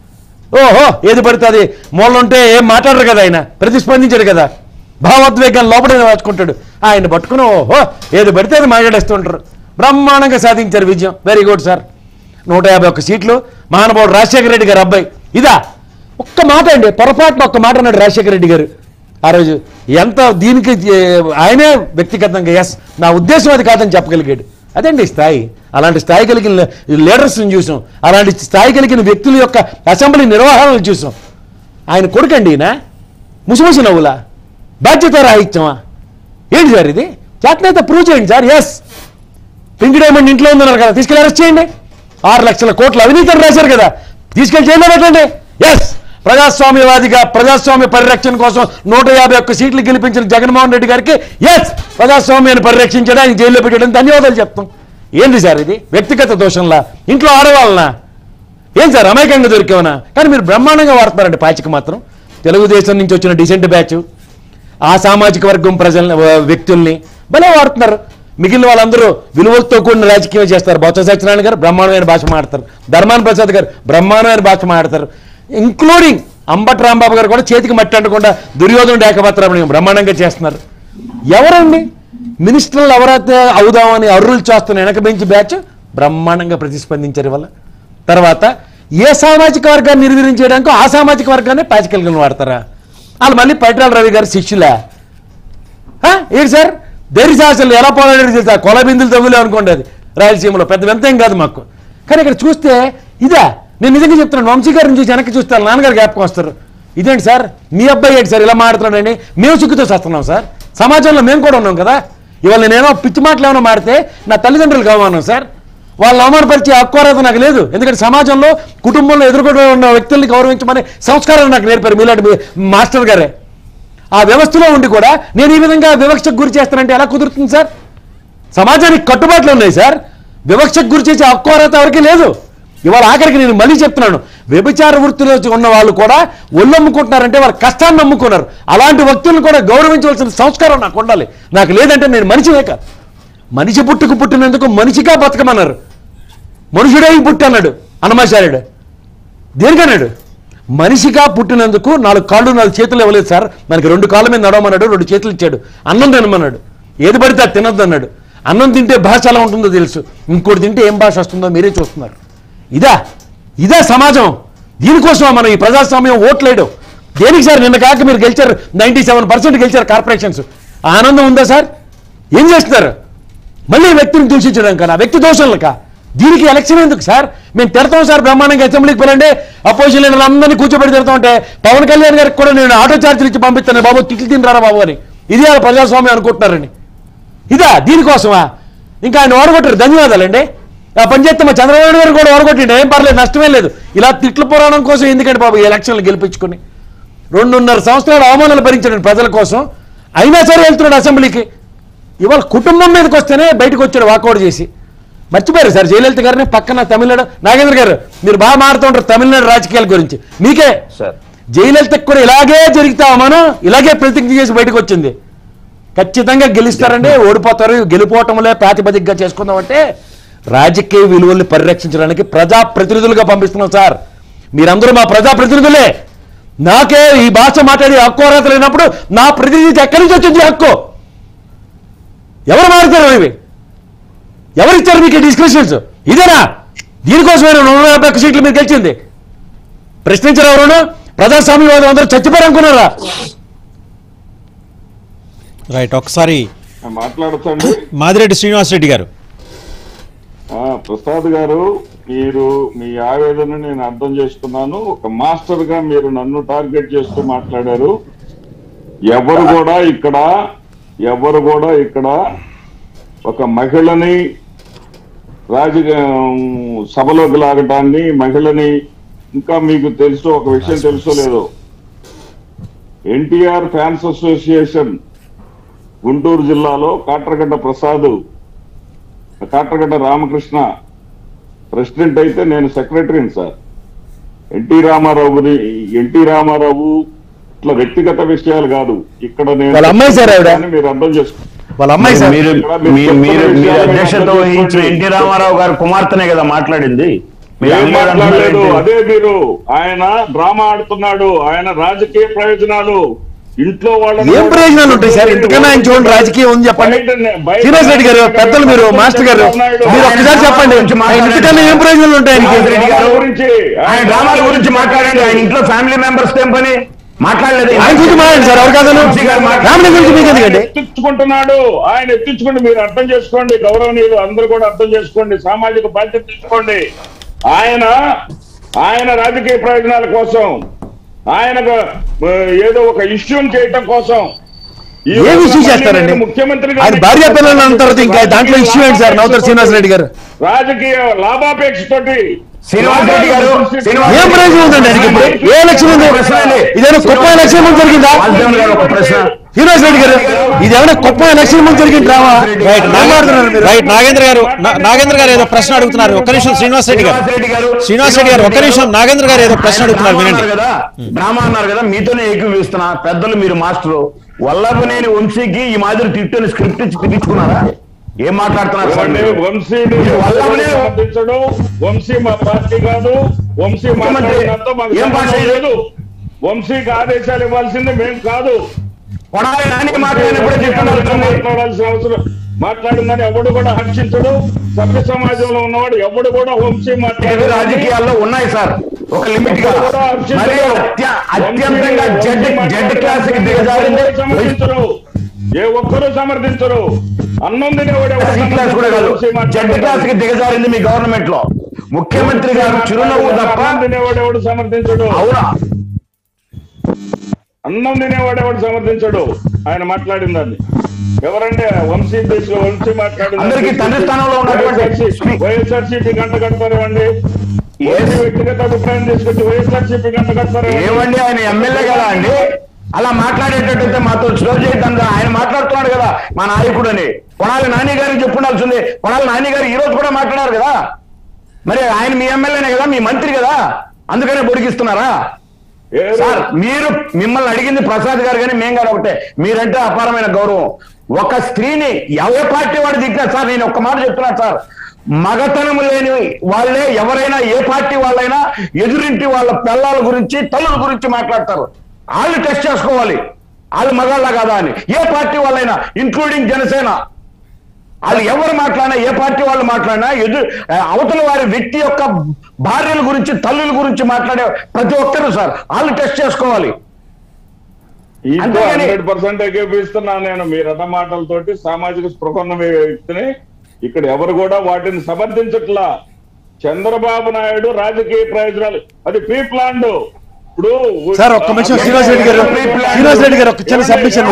Speaker 6: ఓహో ఏది పడితే అది మూలంటే ఏం మాట్లాడరు కదా, ఆయన ప్రతిస్పందించాడు కదా, భావోద్వేగాన్ని లోపల వాచుకుంటాడు. ఆయన పట్టుకుని ఓహో ఏది పడితే అది మాట్లాడేస్తుంటారు. బ్రహ్మాండంగా సాధించారు విజయం. Very good sir. 151 సీట్లు. మహానుభావుడు రాజశేఖర రెడ్డి గారు అబ్బాయి. ఇదా ఒక్క మాట అండి, పొరపాటున ఒక్క మాట అన్నాడు రాజశేఖర రెడ్డి గారు ఆ రోజు. ఎంత దీనికి ఆయనే వ్యక్తిగతంగా ఎస్ నా ఉద్దేశం అది కాదని చెప్పగలిగాడు. అదండి స్థాయి. అలాంటి స్థాయి కలిగిన లీడర్స్ని చూసాం, అలాంటి స్థాయి కలిగిన వ్యక్తుల యొక్క అసెంబ్లీ నిర్వహణలు చూసాం. ఆయన కొడుకండి ఈయన. ముసిముసి నవ్వులా, బాధ్యత రాహిత్యమా? ఏంటి సార్ ఇది? చేతనైతే ప్రూవ్ చేయండి సార్. ఎస్ పింక్ డైమండ్ ఇంట్లో ఉందన్నారు కదా, తీసుకెళ్ళి అరెస్ట్ చేయండి. 6 లక్షల కోట్ల అవినీతిని రాశారు కదా, తీసుకెళ్ళి జైల్లో పెట్టండి. ఎస్ ప్రజాస్వామ్యవాదిగా ప్రజాస్వామ్య పరిరక్షణ కోసం 151 సీట్లు గెలిపించిన జగన్మోహన్ రెడ్డి గారికి ఎస్ ప్రజాస్వామ్యాన్ని పరిరక్షించడం, ఆయన జైల్లో పెట్టడం ధన్యవాదాలు చెప్తాం. ఏంటి సార్ ఇది? వ్యక్తిగత దోషంలా? ఇంట్లో ఆడవాళ్ళనా? ఏం సార్ అమాయకంగా దొరికేవనా? కానీ మీరు బ్రహ్మాండంగా వాడుతున్నారండి పాచిక మాత్రం. తెలుగుదేశం నుంచి వచ్చిన డిసెంట్ బ్యాచ్ ఆ సామాజిక వర్గం వ్యక్తుల్ని భలే వాడుతున్నారు. మిగిలిన వాళ్ళందరూ విలువలతో కూడిన రాజకీయం చేస్తారు. బొత్స సత్యనారాయణ గారు బ్రహ్మాండమైన భాష మాడతారు, ధర్మాన ప్రసాద్ గారు బ్రహ్మాండమైన భాష మాడతారు, ఇంక్లూడింగ్ అంబటి రాంబాబు గారు కూడా చేతికి మట్టి అంటకుండా దుర్యోధన ఏకపత్రం బ్రహ్మాండంగా చేస్తున్నారు. ఎవరండి మినిస్టర్లు ఎవరైతే అవుదామని అర్రులు చేస్తున్న వెనక బెంచ్ బ్యాచ్ బ్రహ్మాండంగా ప్రతిస్పందించారు వల్ల. తర్వాత ఏ సామాజిక వర్గాన్ని నిర్వీర్యం చేయడానికి ఆ సామాజిక వర్గాన్ని పాచికల్గా వాడతారా? వాళ్ళు మళ్ళీ పైట్రాల రవి గారు శిష్యులా? ఏంటి సార్
Speaker 7: ధైర్యశాసనలు ఎలా పోరాడారు తెలుసా? కొల బిందులు తగులే అనుకోండి, అది రాయలసీమలో పెద్ద వింతేం కాదు మాకు. కానీ ఇక్కడ చూస్తే ఇదా, నేను నిజంగా చెప్తున్నాను, వంశీ గారిని చూసి వెనక్కి చూస్తే నాన్నగారు జ్ఞాపకం వస్తారు. ఇదేంటి సార్ మీ అబ్బాయి ఏంటి సార్ ఇలా మాట్లాడుతున్నాడని మేము సిగ్గుతో చేస్తున్నాం సార్. సమాజంలో మేము కూడా ఉన్నాం కదా. ఇవాళ నేనేమో పిచ్చి మాటలు ఏమైనా మాడితే నా తల్లిదండ్రులు కావాలన్నాం సార్. వాళ్ళు అవమానపరిచే హక్కు అర్హత నాకు లేదు. ఎందుకంటే సమాజంలో కుటుంబంలో ఎదుర్కొంటూ ఉన్న వ్యక్తుల్ని గౌరవించమని సంస్కారాలు నాకు నేర్పారు మీలాంటి మాస్టర్ గారే. ఆ వ్యవస్థలో ఉండి కూడా నేను ఈ విధంగా వివక్షకు గురి చేస్తానంటే ఎలా కుదురుతుంది సార్? సమాజానికి కట్టుబాట్లు ఉన్నాయి సార్. వివక్షకు గురి చేసే హక్కు అర్హత ఎవరికి లేదు. ఇవాళ ఆఖరికి నేను మళ్ళీ చెప్తున్నాను, వ్యభిచార వృత్తిలో ఉన్న వాళ్ళు కూడా ఒళ్ళమ్ముకుంటున్నారంటే వాళ్ళ కష్టాన్ని నమ్ముకున్నారు. అలాంటి వ్యక్తులను కూడా గౌరవించవలసిన సంస్కారం నాకు ఉండాలి. నాకు లేదంటే నేను మనిషినే కాదు. మనిషి పుట్టినందుకు మనిషిగా బతకమన్నారు. మనుషుడే పుట్టన్నాడు అన్నమాచార్యుడు. దేనికన్నాడు? మనిషిగా పుట్టినందుకు 4 కాళ్ళు 4 చేతులు ఇవ్వలేదు సార్. మనకి 2 కాళ్ళ మీద నడవమన్నాడు, 2 చేతులు ఇచ్చాడు. అన్నం తినమన్నాడు, ఏది పడితే అది తినద్దు అన్నాడు. అన్నం తింటే భాష ఎలా ఉంటుందో తెలుసు, ఇంకోటి తింటే ఏం భాష వస్తుందో మీరే చూస్తున్నారు. ఇదా సమాజం. దీనికోసం మనం ఈ ప్రజాస్వామ్యం ఓట్లేయడం దేనికి సార్? నిన్న కాక మీరు గెలిచారు, 97% గెలిచారు కార్పొరేషన్స్. ఆనందం ఉందా సార్? ఏం చేస్తున్నారు? మళ్ళీ వ్యక్తిని దూషించడం కన్నా, వ్యక్తి దోషణలకా? దీనికి ఎలక్షన్ ఎందుకు సార్? మేము తిడతాం సార్ బ్రహ్మాండంగా. అసెంబ్లీకి పిలండి, అపోజిషన్ లీడర్లు అందరినీ కూర్చోబెట్టి తిడతాం అంటే పవన్ కళ్యాణ్ గారికి కూడా నేను ఆటో ఛార్జీలు ఇచ్చి పంపిస్తాను, బాబు తిట్లు తింటారా బాబు అని. ఇది ప్రజాస్వామ్యం అనుకుంటున్నారని. దీనికోసమా? ఇంకా ఆయన ఓడగొట్టారు, ధన్యవాదాలండి. ఆ పని చేస్తే మా చంద్రబాబు గారు కూడా ఓడగొట్టిండి, ఏం పర్లేదు, నష్టమే లేదు. ఇలా తిట్ల పురాణం కోసం ఎందుకంటే బాబు ఈ ఎలక్షన్లు గెలిపించుకుని 2.5 సంవత్సరాలు అవమానాలు భరించాడు ప్రజల కోసం. అయినా సరే వెళ్తున్నాడు అసెంబ్లీకి. ఇవాళ కుటుంబం మీదకి వస్తేనే బయటకు వచ్చాడు వాకౌట్ చేసి. మర్చిపోయారు సార్ జయలలిత గారిని. పక్కన తమిళనాడు నాగేంద్ర గారు మీరు బాగా మాడుతుంటారు తమిళనాడు రాజకీయాల గురించి. మీకే
Speaker 4: సార్
Speaker 7: జయలలితకు కూడా ఇలాగే జరిగితామా, మనం ఇలాగే ప్రతిజ్ఞ చేసి బయటకు వచ్చింది. ఖచ్చితంగా గెలుస్తారండి, ఓడిపోతారు. గెలిపోవటంలే ప్రాతిపదికగా చేసుకుందామంటే రాజకీయ విలువల్ని పరిరక్షించడానికి ప్రజాప్రతినిధులుగా పంపిస్తున్నాం సార్. మీరందరూ మా ప్రజాప్రతినిధులే. నాకే ఈ భాష మాట్లాడి హక్కు అర్హత లేనప్పుడు నా ప్రతినిధి ఎక్కడి నుంచి వచ్చింది హక్కు? ఎవరు మారుతారు? ఇవి ఎవరిచ్చారు మీకు డిస్కషన్స్? ఇదేనా? దీనికోసమైనా 150 సీట్లు మీరు గెలిచింది? ప్రశ్నించారు ఎవరు? ప్రజాస్వామ్యవాదం అందరూ చచ్చిపోయారు అనుకున్నారా?
Speaker 2: రైట్, ఒకసారి
Speaker 1: మాట్లాడుతండి.
Speaker 2: మాదిరెడ్డి శ్రీనివాసరెడ్డి గారు.
Speaker 1: ప్రసాద్ గారు, మీరు మీ ఆవేదన నేను అర్థం చేసుకున్నాను. ఒక మాస్టర్ గా మీరు నన్ను టార్గెట్ చేస్తూ మాట్లాడారు. ఎవరు కూడా ఇక్కడ ఒక మహిళని రాజకీయ సభలోకి లాగటాన్ని, మహిళని, ఇంకా మీకు తెలుసు ఒక విషయం తెలుసో లేదో, ఎన్టీఆర్ ఫ్యాన్స్ అసోసియేషన్ గుంటూరు జిల్లాలో కాట్రగడ్డ రామకృష్ణ ప్రెసిడెంట్ అయితే నేను సెక్రటరీని సార్. ఎన్టీ రామారావు ఇట్లా వ్యక్తిగత విషయాలు కాదు ఇక్కడ నేను మీరు అర్థం చేసుకోండి.
Speaker 4: అధ్యక్షత వహించిన ఎన్టీ రామారావు గారు కుమార్తెనే కదా మాట్లాడింది.
Speaker 1: మాట్లాడలేదు, అదే మీరు ఆయన డ్రామా ఆడుతున్నాడు. ఆయన రాజకీయ ప్రయోజనాలు ఇంట్లో వాళ్ళ
Speaker 7: ఏం ప్రయోజనాలు ఉంటాయి సార్? ఇంతకన్నా ఆయన చూడండి రాజకీయం ఉంది చెప్పండి. శ్రీనివాస్ రెడ్డి గారు పెద్దలు, మీరు మాస్టర్ గారు, మీరు ఒక్కసారి చెప్పండి ఇంతకన్నా ఏం ప్రయోజనాలు ఉంటాయి?
Speaker 4: ఆయన డ్రామాల గురించి మాట్లాడండి. ఆయన ఇంట్లో ఫ్యామిలీ మెంబర్స్ ఏం పని మాట్లాడలేదు.
Speaker 7: ఆయన గురించి మాట్లాడండి సార్. ఎవరు కాదు ఫ్యామిలీ గురించి మీకు ఎందుకండి?
Speaker 1: ఎత్తించుకుంటున్నాడు ఆయన, ఎత్తించుకోండి. మీరు అర్థం చేసుకోండి, గౌరవనీయులు అందరూ కూడా అర్థం చేసుకోండి, సామాజిక బాధ్యత తీసుకోండి. ఆయన రాజకీయ ప్రయోజనాల కోసం, ఆయన ఏదో ఒక ఇష్యూని చేయటం కోసం
Speaker 7: ఏం ఇష్యూ చేస్తారండి?
Speaker 1: ముఖ్యమంత్రి
Speaker 7: ఆయన భార్య పిల్లలు అన్న తర్వాత ఇంకా దాంట్లో ఇష్యూ ఏంటి సార్? నౌతర్ శ్రీనివాస్ రెడ్డి గారు
Speaker 1: రాజకీయ లాభాపేక్షతోటి
Speaker 4: శ్రీనివాస్ రెడ్డి గారు
Speaker 7: ఏం ప్రయోజనం ఉందండి ఆయనకి? ఇప్పుడు ఏ ఎలక్షన్ ఉంది? ఇదేనా గొప్ప ఎలక్షన్ ముందు జరిగిందా? శ్రీనివాస్ రెడ్డి గారు, ఇది ఏమైనా గొప్ప ఎలక్షన్ ముందు జరిగింది రావా?
Speaker 2: రైట్, నాగేంద్ర గారు ఏదో ప్రశ్న అడుగుతున్నారు. ఒక్క నిమిషం శ్రీనివాస్ రెడ్డి గారు, ఒక్క నిమిషం. నాగేంద్ర గారు ఏదో ప్రశ్న అడుగుతున్నారు, వినండి.
Speaker 4: డ్రామా అన్నారు కదా, మీతోనే ఏకీవిస్తున్నా. పెద్దలు మీరు మాస్టరు. వల్లభనేని వంశీకి ఈ మాదిరి తిట్టుని స్క్రిప్ట్ ఇచ్చి తిట్టించుకున్నారా? ఏం మాట్లాడుతున్నారు?
Speaker 1: వంశీ మా పార్టీ కాదు. వంశీ ఏం భాష లేదు. వంశీకి ఆదేశాలు ఇవ్వాల్సింది మేము కాదు. మాట్లాడాల్సిన అవసరం మాట్లాడిందని ఎవడు కూడా హర్షించడు. సభ్య సమాజంలో ఉన్నవాడు ఎవడు కూడా వంశీ మాట్లాడే
Speaker 4: రాజకీయాల్లో ఉన్నాయి సార్ ఒక లిమిట్ గా. అత్యంతంగా జెడ్ క్లాస్ కి దిగజారింది.
Speaker 1: ఏ ఒక్కరూ సమర్థించరు. అన్నం తినేవాడు
Speaker 4: క్లాస్ కూడా కాదు, జెడ్ క్లాస్ కి దిగజారింది మీ గవర్నమెంట్ లో. ముఖ్యమంత్రి గారు చిరునవ్వు తప్ప
Speaker 1: అన్నం తినేవాడు ఎవడు సమర్థించడు.
Speaker 4: అవునా?
Speaker 1: అన్నం తినేవాడు ఎవడు సమర్థించడు. ఆయన మాట్లాడిన దాన్ని ఎవరంటే వంశీ మాట్లాడింది.
Speaker 4: అందరికీ తండ్రి స్థానంలో ఉన్నటువంటి
Speaker 1: వైఎస్ఆర్సీపీ గంట కడతారు అండి. వ్యక్తిగత అభిప్రాయం తీసుకొచ్చి వైఎస్ఆర్సీపీ గంట కడతారు
Speaker 4: ఏమండి? ఆయన ఎమ్మెల్యే కదా అండి, అలా మాట్లాడేటట్టయితే మాతో స్టోర్ చేయడం. ఆయన మాట్లాడుతున్నాడు కదా మా నాయకుడు అని. కొడాలి నాని గారికి చెప్పుండాల్సింది. కొడాలి నాని గారు ఈ రోజు కూడా మాట్లాడారు కదా. మరి ఆయన మీ ఎమ్మెల్యేనే కదా, మీ మంత్రి కదా, అందుకనే బొడిగిస్తున్నారా సార్? మీరు మిమ్మల్ని అడిగింది ప్రసాద్ గారు కానీ మేము గారు ఒకటే. మీరంటే అపారమైన గౌరవం. ఒక స్త్రీని ఏ పార్టీ వాడు దిగినా సార్, నేను ఒక్క మాట చెప్తున్నాను సార్, మగతనము లేని వాళ్ళే ఎవరైనా ఏ పార్టీ వాళ్ళైనా ఎదురింటి వాళ్ళ పిల్లల గురించి తల్లుల గురించి మాట్లాడతారు. వాళ్ళు టెస్ట్ చేసుకోవాలి వాళ్ళు మగాళ్ళ కాదా అని. ఏ పార్టీ వాళ్ళైనా ఇంక్లూడింగ్ జనసేన వాళ్ళు ఎవరు మాట్లాడినా, ఏ పార్టీ వాళ్ళు మాట్లాడినా అవతల వారి వ్యక్తి యొక్క భార్యల గురించి తల్లుల గురించి మాట్లాడే ప్రతి ఒక్కరు సార్ వాళ్ళు టెస్ట్ చేసుకోవాలి.
Speaker 1: 100% ఏకీపిస్తున్నా నేను. మీరన్న మాటలతోటి సామాజిక స్పృహన్న వ్యక్తిని ఇక్కడ ఎవరు కూడా వాటిని సమర్థించట్లా. చంద్రబాబు నాయుడు రాజకీయ ప్రయోజనాలు అది ప్రీ ప్లాన్డ్. ఇప్పుడు
Speaker 7: సార్ ఒక్క నిమిషం శ్రీనివాస్ రెడ్డి గారు ఒక చిన్న సబ్మిషన్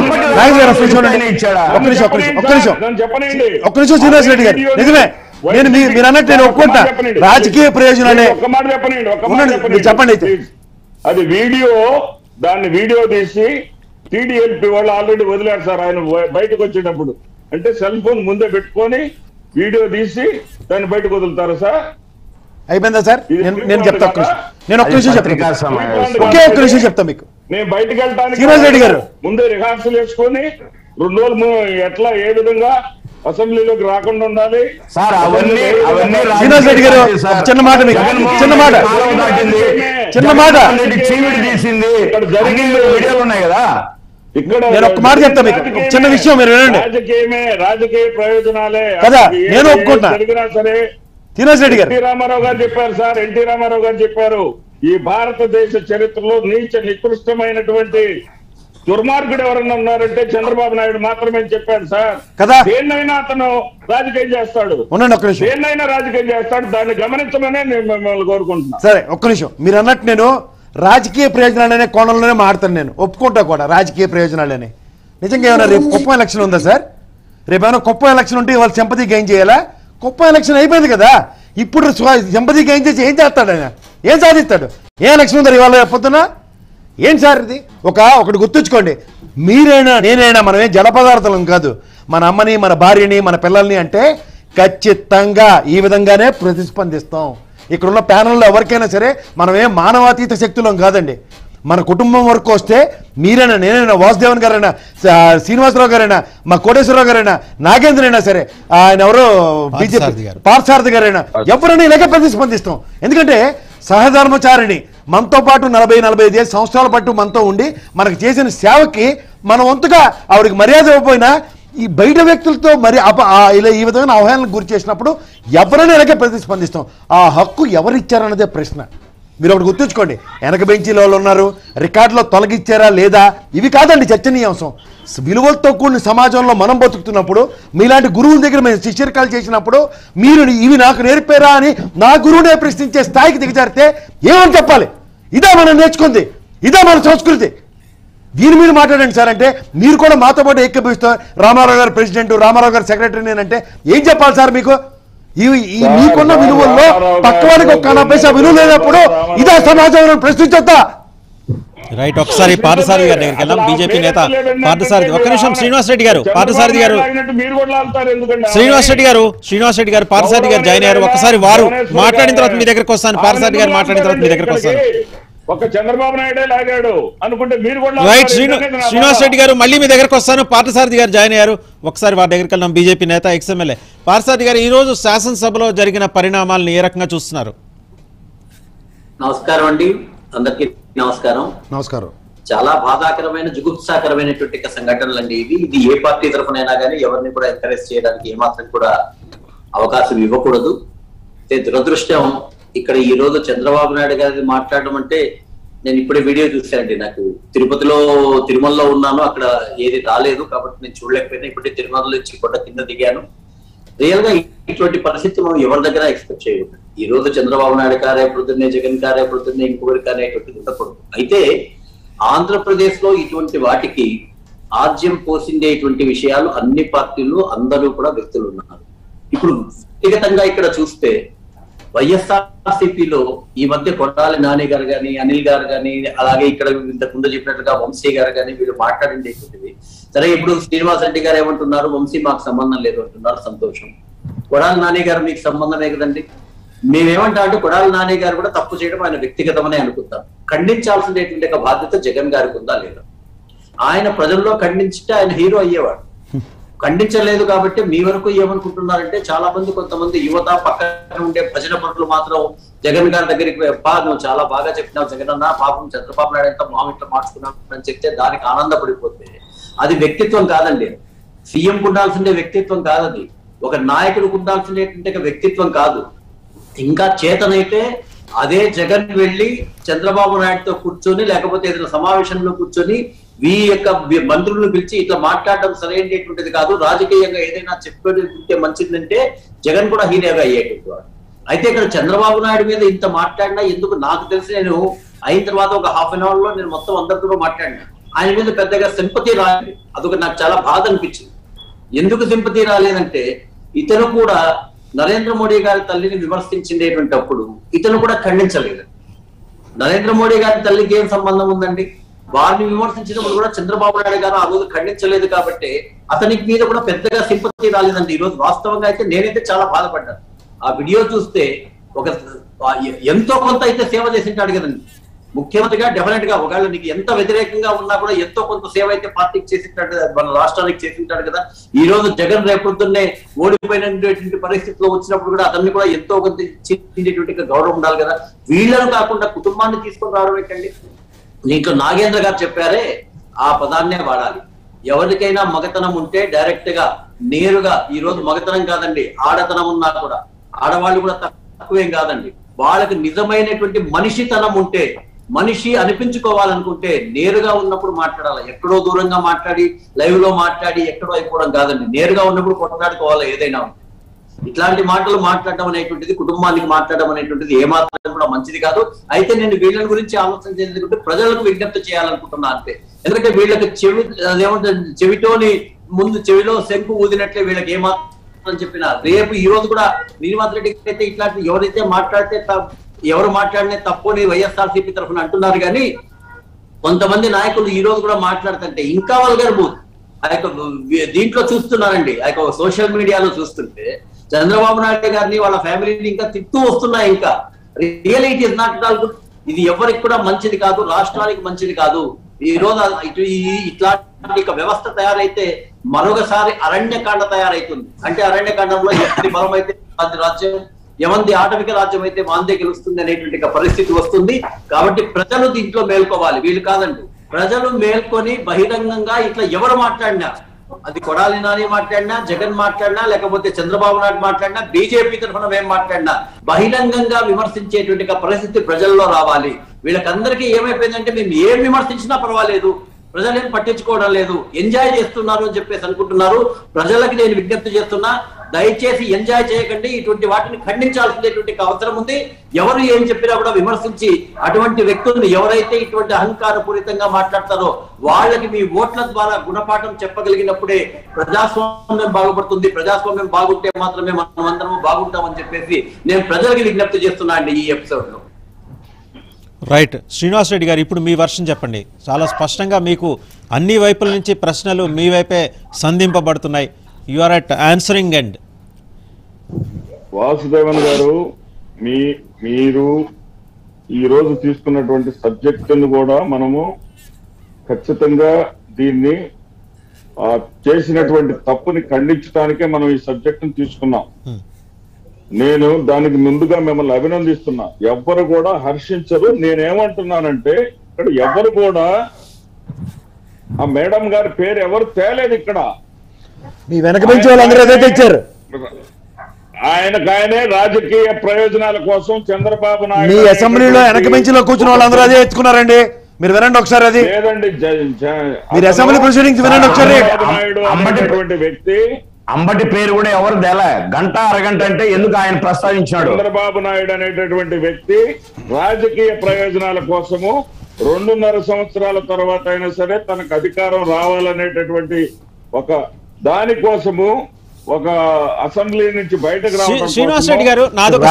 Speaker 7: ఒక్క నిమిషం శ్రీనివాస్ రెడ్డి గారు నిజమే నేను మీరు అన్నట్టు నేను ఒప్పుకుంటా రాజకీయ ప్రయోజనాలే.
Speaker 1: ఒక్క మాట
Speaker 7: చెప్పండి.
Speaker 1: అది దాన్ని వీడియో తీసి టీడీఎల్పీ వాళ్ళు ఆల్రెడీ వదిలారు సార్. ఆయన బయటకు వచ్చేటప్పుడు అంటే సెల్ ఫోన్ ముందే పెట్టుకొని వీడియో తీసి దాన్ని బయటకు వదులుతారు సార్.
Speaker 7: అయిపోయిందా సార్? నేను చెప్తా నేను ఒక్క నిమిషం చెప్తాను. ఒకే ఒక్క నిమిషం చెప్తా మీకు.
Speaker 1: నేను బయటకు వెళ్ళడానికి
Speaker 7: శ్రీనివాస్ రెడ్డి గారు
Speaker 1: ముందే రిహార్సల్ వేసుకొని 2 రోజులు ఎట్లా ఏ విధంగా అసెంబ్లీలోకి రాకుండా ఉండాలి
Speaker 4: సార్. అవన్నీ
Speaker 7: శ్రీనివాస్ రెడ్డి గారు చిన్న మాట
Speaker 4: తీసింది జరిగింది వీడియోలు ఉన్నాయి కదా.
Speaker 1: ఇక్కడ
Speaker 7: నేను ఒక్క మాట చెప్తా మీకు చిన్న విషయం మీరు వినండి.
Speaker 1: రాజకీయ ప్రయోజనాలే
Speaker 7: కదా నేను ఒప్పుకుంటా.
Speaker 1: జరిగినా సరే
Speaker 7: శ్రీనివాస్ రెడ్డి గారు
Speaker 1: ఎన్టీ రామారావు గారు చెప్పారు సార్. ఎన్టీ రామారావు గారు చెప్పారు ఈ భారతదేశ చరిత్రలో నికృష్టమైనటువంటి దుర్మార్గుడు ఎవరన్నా ఉన్నారంటే చంద్రబాబు నాయుడు మాత్రమే చెప్పాడు సార్.
Speaker 7: కదా
Speaker 1: దేన్నైనా అతను రాజకీయం చేస్తాడు. దేన్నైనా రాజకీయం చేస్తాడు. దాన్ని గమనించమనే నేను మిమ్మల్ని కోరుకుంటున్నాను.
Speaker 7: సరే ఒక్క నిమిషం మీరు అన్నట్టు నేను రాజకీయ ప్రయోజనాలనే కోణంలోనే మాడతాను. నేను ఒప్పుకుంటా కూడా రాజకీయ ప్రయోజనాలనే. నిజంగా ఏమైనా రేపు కుప్పం ఎలక్షన్ ఉందా సార్? రేపు ఏమైనా కుప్పం ఎలక్షన్ ఉంటే ఇవాళ సింపతి గెయిన్ చేయాలా? కుప్పం ఎలక్షన్ అయిపోయింది కదా. ఇప్పుడు సింపతి గెయిన్ చేసి ఏం చేస్తాడు ఆయన? ఏం సాధిస్తాడు? ఏ ఎలక్షన్ ఉందా ఇవాళ పొద్దున? ఏం సార్ ఇది? ఒకటి గుర్తుంచుకోండి, మీరైనా నేనైనా మనమే జల పదార్థాలం కాదు. మన అమ్మని మన భార్యని మన పిల్లల్ని అంటే ఖచ్చితంగా ఈ విధంగానే ప్రతిస్పందిస్తాం. ఇక్కడున్న ప్యానల్లో ఎవరికైనా సరే మనమే మానవాతీత శక్తులం కాదండి. మన కుటుంబం వరకు వస్తే మీరైనా నేనైనా వాసుదేవన్ గారైనా శ్రీనివాసరావు గారైనా మా కోటేశ్వరరావు గారైనా నాగేంద్ర అయినా సరే ఆయన ఎవరో బీజేపీ పార్థసారథి గారైనా ఎవరైనా ఇలాగే ప్రతిస్పందిస్తాం. ఎందుకంటే సహధర్మచారిణి మనతో పాటు 40-45 సంవత్సరాల పాటు మనతో ఉండి మనకు చేసిన సేవకి మన వంతుగా ఆవిడకి మర్యాద ఇవ్వకపోయినా ఈ బయట వ్యక్తులతో మరి ఇలా ఈ విధమైన అవహేళనకు గురి చేసినప్పుడు ఎవరైనా ఇలాగే ప్రతిస్పందిస్తాం. ఆ హక్కు ఎవరిచ్చారన్నదే ప్రశ్న. మీరు ఒకటి గుర్తుంచుకోండి, వెనక బెంచీలో వాళ్ళు ఉన్నారు, రికార్డులో తొలగించారా లేదా ఇవి కాదండి చర్చనీయాంశం. విలువలతో కూడిన సమాజంలో మనం బతుకుతున్నప్పుడు మీలాంటి గురువుల దగ్గర మేము శిష్యరికాలు చేసినప్పుడు మీరు ఇవి నాకు నేర్పారా అని నా గురువునే ప్రశ్నించే స్థాయికి దిగజారితే ఏమని చెప్పాలి? ఇదా మనం నేర్చుకుంది, ఇదా మన సంస్కృతి. దీని మీద మాట్లాడండి సార్ అంటే మీరు కూడా మాతో పాటు ఏకీభవిస్తారు. రామారావు గారు ప్రెసిడెంట్, రామారావు గారు సెక్రటరీ నేనంటే ఏం చెప్పాలి సార్ మీకు? మీకున్న విలువల్లో పక్కవాడికి ఒక్క పైసా విలువ లేనప్పుడు ఇదే సమాజంలో ప్రశ్నించొద్దా?
Speaker 2: రైట్. ఒకసారి పార్థసారథి గారి దగ్గరికి వెళ్దాం. బీజేపీ నేత పార్థసారథి. ఒక్క నిమిషం శ్రీనివాస్ రెడ్డి గారు, పార్థసారథి గారు, శ్రీనివాస్ రెడ్డి గారు పార్థసారథి గారు జాయిన్ అయ్యారు. ఒకసారి వారు మాట్లాడిన తర్వాత మీ దగ్గరకు వస్తాను. పార్థసారథి గారు మాట్లాడిన తర్వాత మీ దగ్గరకు వస్తాను.
Speaker 1: ఒక చంద్రబాబు నాయుడే లాగాడు అనుకుంటే మీరు కూడా
Speaker 2: రైట్. శ్రీనివాస్ రెడ్డి గారు మళ్ళీ మీ దగ్గరకు వస్తాను. పార్థసారథి గారు జాయిన్ అయ్యారు. ఒకసారి వారి దగ్గరికి వెళ్దాం. బీజేపీ నేత ఎక్స్ఎమ్మెల్యే పార్థసారథి గారు, ఈ రోజు శాసనసభలో జరిగిన పరిణామాలను ఏ రకంగా చూస్తున్నారు?
Speaker 8: నమస్కారం అండి, అందరికీ నమస్కారం.
Speaker 6: నమస్కారం.
Speaker 8: చాలా బాధాకరమైన జుగుప్సాకరమైనటువంటి సంఘటనలు అండి ఇది ఏ పార్టీ తరఫునైనా కానీ ఎవరిని కూడా ఎంకరేజ్ చేయడానికి ఏమాత్రం కూడా అవకాశం ఇవ్వకూడదు. దురదృష్టం ఇక్కడ ఈ రోజు చంద్రబాబు నాయుడు గారి మాట్లాడడం అంటే, నేను ఇప్పుడే వీడియో చూశానండి. నాకు తిరుమలలో ఉన్నాను, అక్కడ ఏది రాలేదు కాబట్టి నేను చూడలేకపోయినా ఇప్పటికే తిరుమలలో నుంచి కొండ కింద దిగాను. రియల్ గా ఇటువంటి పరిస్థితి మనం ఎవరి దగ్గర ఎక్స్పెక్ట్ చేయకూడదు. ఈ రోజు చంద్రబాబు నాయుడు కారేపడుతున్నాయి, జగన్ కారేపడుతున్నాయి, ఇంకొకరి కారేపడుతుంది ఉండకూడదు. అయితే ఆంధ్రప్రదేశ్ లో ఇటువంటి వాటికి ఆజ్యం పోసిండేటువంటి విషయాలు అన్ని పార్టీలు అందరూ కూడా వ్యక్తులు ఉన్నారు. ఇప్పుడు వ్యక్తిగతంగా ఇక్కడ చూస్తే వైఎస్ఆర్సీపీలో ఈ మధ్య కొట్టాలి నాని గారు కానీ, అనిల్ గారు కానీ, అలాగే ఇక్కడ ఇంతకు ముందు చెప్పినట్లుగా వంశీ గారు కానీ వీళ్ళు మాట్లాడిండేటువంటిది. సరే, ఇప్పుడు శ్రీనివాస్ రెడ్డి గారు ఏమంటున్నారు, వంశీ మాకు సంబంధం లేదు అంటున్నారు, సంతోషం. కొడాలి నాని గారు మీకు సంబంధమే కదండి. మేమేమంటా అంటే కొడాలి నాని గారు కూడా తప్పు చేయడం ఆయన వ్యక్తిగతమనే అనుకుంటాం. ఖండించాల్సినటువంటి ఒక బాధ్యత జగన్ గారికి ఉందా లేదా? ఆయన ప్రజల్లో ఖండించితే ఆయన హీరో అయ్యేవాడు. ఖండించలేదు కాబట్టి మీ వరకు ఏమనుకుంటున్నారంటే చాలా మంది, కొంతమంది యువత పక్కన ఉండే ప్రజల పనులు మాత్రం జగన్ గారి దగ్గరికి నువ్వు చాలా బాగా చెప్పినావు జగన్ అన్న, పాపం చంద్రబాబు నాయుడు ఎంత మామిట్లో మార్చుకున్నావు అని చెప్తే దానికి ఆనందపడిపోతే అది వ్యక్తిత్వం కాదండి. సీఎం ఉండాల్సిందే వ్యక్తిత్వం కాదు, అది ఒక నాయకుడికి ఉండాల్సినటువంటి వ్యక్తిత్వం కాదు. ఇంకా చేతనైతే అదే జగన్ వెళ్ళి చంద్రబాబు నాయుడుతో కూర్చొని, లేకపోతే ఏదైనా సమావేశంలో కూర్చొని ఈ యొక్క మంత్రులను పిలిచి ఇట్లా మాట్లాడడం సరైనటువంటిది కాదు. రాజకీయంగా ఏదైనా చెప్పుకుంటే మంచిదంటే జగన్ కూడా హీరోగా అయ్యేటువంటి వాడు. అయితే ఇక్కడ చంద్రబాబు నాయుడు మీద ఇంత మాట్లాడినా ఎందుకు నాకు తెలిసి, నేను అయిన తర్వాత ఒక హాఫ్ అన్ అవర్ లో నేను మొత్తం అందరితో మాట్లాడినా, ఆయన మీద పెద్దగా సింపతి రాలేదు. అదొక నాకు చాలా బాధ అనిపించింది. ఎందుకు సింపతి రాలేదంటే ఇతను కూడా నరేంద్ర మోడీ గారి తల్లిని విమర్శించేటువంటి అప్పుడు ఇతను కూడా ఖండించలేదు. నరేంద్ర మోడీ గారి తల్లికి ఏం సంబంధం ఉందండి? వారిని విమర్శించినప్పుడు కూడా చంద్రబాబు నాయుడు గారు ఆ రోజు ఖండించలేదు కాబట్టి అతనికి మీద కూడా పెద్దగా సింపతి రాలేదండి. ఈ రోజు వాస్తవంగా అయితే నేనైతే చాలా బాధపడ్డాను. ఆ వీడియో చూస్తే ఒక ఎంతో కొంత అయితే సేవ చేసింటాడు కదండి ముఖ్యమంత్రిగా. డెఫినెట్ గా ఒకవేళ నీకు ఎంత వ్యతిరేకంగా ఉన్నా కూడా ఎంతో కొంత సేవ అయితే పార్టీకి చేసింటాడు, మన రాష్ట్రానికి చేసింటాడు కదా. ఈ రోజు జగన్ రేపొద్దున్నే ఓడిపోయినటువంటి పరిస్థితిలో వచ్చినప్పుడు కూడా అతన్ని కూడా ఎంతో కొంత ఇచ్చేటువంటి గౌరవం ఉండాలి కదా. వీళ్ళను కాకుండా కుటుంబాన్ని తీసుకొని రావడం ఏంటండి? దీంట్లో నాగేంద్ర గారు చెప్పారే, ఆ పదాన్నే వాడాలి. ఎవరికైనా మగతనం ఉంటే డైరెక్ట్ గా నేరుగా, ఈ రోజు మగతనం కాదండి, ఆడతనం ఉన్నా కూడా, ఆడవాళ్ళు కూడా తక్కువేం కాదండి, వాళ్ళకి నిజమైనటువంటి మనిషితనం ఉంటే, మనిషి అనిపించుకోవాలనుకుంటే నేరుగా ఉన్నప్పుడు మాట్లాడాలి. ఎక్కడో దూరంగా మాట్లాడి, లైవ్ లో మాట్లాడి ఎక్కడో అయిపోవడం కాదండి. నేరుగా ఉన్నప్పుడు కొట్లాడుకోవాలి ఏదైనా. ఇట్లాంటి మాటలు మాట్లాడడం అనేటువంటిది, కుటుంబానికి మాట్లాడడం అనేటువంటిది ఏమాత్రం కూడా మంచిది కాదు. అయితే నేను వీళ్ళ గురించి ఆలోచన చేయాలంటే ప్రజలకు విజ్ఞప్తి చేయాలనుకుంటున్నా అంతే. ఎందుకంటే వీళ్ళకి అదేమంటుంది, చెవిటోని ముందు చెవిలో శంకు ఊదినట్లే వీళ్ళకి ఏమాత్రం చెప్పినా రేపు ఈ రోజు కూడా శ్రీనివాస్ రెడ్డి అయితే ఇట్లాంటి ఎవరైతే మాట్లాడితే ఎవరు మాట్లాడినే తప్పు అని వైఎస్ఆర్సీపీ తరఫున అంటున్నారు. కానీ కొంతమంది నాయకులు ఈ రోజు కూడా మాట్లాడుతుంటే ఇంకా వల్గర్ బూత్ ఆ యొక్క దీంట్లో చూస్తున్నారండి. ఆ యొక్క సోషల్ మీడియాలో చూస్తుంటే చంద్రబాబు నాయుడు గారిని, వాళ్ళ ఫ్యామిలీని ఇంకా తిట్టు వస్తున్నాయి. ఇంకా real it is not all good. ఇది ఎవరికి కూడా మంచిది కాదు, రాష్ట్రానికి మంచిది కాదు. ఈ రోజు ఇట్లాంటి వ్యవస్థ తయారైతే మరొకసారి అరణ్యకాండ తయారైతుంది. అంటే అరణ్యకాండంలో ఎవరి బలం అయితే అది రాజ్యం, ఎవంది ఆటవిక రాజ్యం అయితే వాందే గెలుస్తుంది అనేటువంటి పరిస్థితి వస్తుంది. కాబట్టి ప్రజలు దీంట్లో మేల్కోవాలి. వీళ్ళు కాదండి, ప్రజలు మేల్కొని బహిరంగంగా ఇట్లా ఎవరు మాట్లాడినా, అది కొడాలి నాని మాట్లాడినా, జగన్ మాట్లాడినా, లేకపోతే చంద్రబాబు నాయుడు మాట్లాడినా, బీజేపీ తరఫున మేము మాట్లాడినా బహిరంగంగా విమర్శించేటువంటి పరిస్థితి ప్రజల్లో రావాలి. వీళ్ళకందరికీ ఏమైపోయిందంటే మేము ఏం విమర్శించినా పర్వాలేదు, ప్రజలేం పట్టించుకోవడం లేదు, ఎంజాయ్ చేస్తున్నారు అని చెప్పేసి అనుకుంటున్నారు. ప్రజలకి నేను విజ్ఞప్తి చేస్తున్నా, దయచేసి ఎంజాయ్ చేయకండి. ఇటువంటి వాటిని ఖండించాల్సినటువంటి అవసరం ఉంది. ఎవరు ఏం చెప్పినా కూడా విమర్శించి అటువంటి వ్యక్తులను ఎవరైతే ఇటువంటి అహంకారపూరితంగా మాట్లాడతారో వాళ్ళకి మీ ఓట్ల ద్వారా గుణపాఠం చెప్పగలిగినప్పుడే ప్రజాస్వామ్యం బాగుపడుతుంది. ప్రజాస్వామ్యం బాగుంటే మాత్రమే మనం అందరము బాగుంటామని చెప్పేసి నేను ప్రజలకి విజ్ఞప్తి చేస్తున్నా అండి ఈ ఎపిసోడ్ లో.
Speaker 2: రైట్, శ్రీనివాస్ రెడ్డి గారు, ఇప్పుడు మీ వర్షన్ చెప్పండి. చాలా స్పష్టంగా మీకు అన్ని వైపుల నుంచి ప్రశ్నలు మీ వైపే సంధింపబడుతున్నాయి. You are at answering end.
Speaker 1: Vasudevan garu, మీరు ఈ రోజు తీసుకున్నటువంటి సబ్జెక్టును కూడా మనము ఖచ్చితంగా దీన్ని చేసినటువంటి తప్పుని ఖండించడానికే మనం ఈ సబ్జెక్టును తీసుకున్నాం. నేను దానికి ముందుగా మిమ్మల్ని అభినందిస్తున్నా. ఎవ్వరు కూడా హర్షించరు. నేనేమంటున్నానంటే ఇక్కడ ఎవరు కూడా ఆ మేడం గారి పేరు ఎవరు తేలేదు. ఇక్కడ
Speaker 7: మీ వెనక పెంచి వాళ్ళందరూ అదే తెచ్చారు.
Speaker 1: ఆయనకాయనే రాజకీయ ప్రయోజనాల కోసం చంద్రబాబు నాయుడు
Speaker 7: మీ అసెంబ్లీలో వెనక బెంచ్లో కూర్చున్న వాళ్ళందరూ అదే ఎత్తుకున్నారండి. మీరు వినండి ఒకసారి అది.
Speaker 1: లేదండి,
Speaker 7: మీరు అసెంబ్లీ ప్రొసీడింగ్స్ వినండి ఒకసారి.
Speaker 1: అనేటువంటి వ్యక్తి
Speaker 4: అంబటి పేరు కూడా ఎవరు దేలా, గంట అరగంట అంటే ఎందుకు ఆయన ప్రస్తావించాడు?
Speaker 1: చంద్రబాబు నాయుడు అనేటటువంటి వ్యక్తి రాజకీయ ప్రయోజనాల కోసము 2.5 సంవత్సరాల తర్వాత అయినా సరే తనకు అధికారం రావాలనేటటువంటి ఒక దానికోసము ఒక అసెంబ్లీ నుంచి బయటకు రావడం
Speaker 2: శ్రీనివాస్ రెడ్డి గారు నాదొక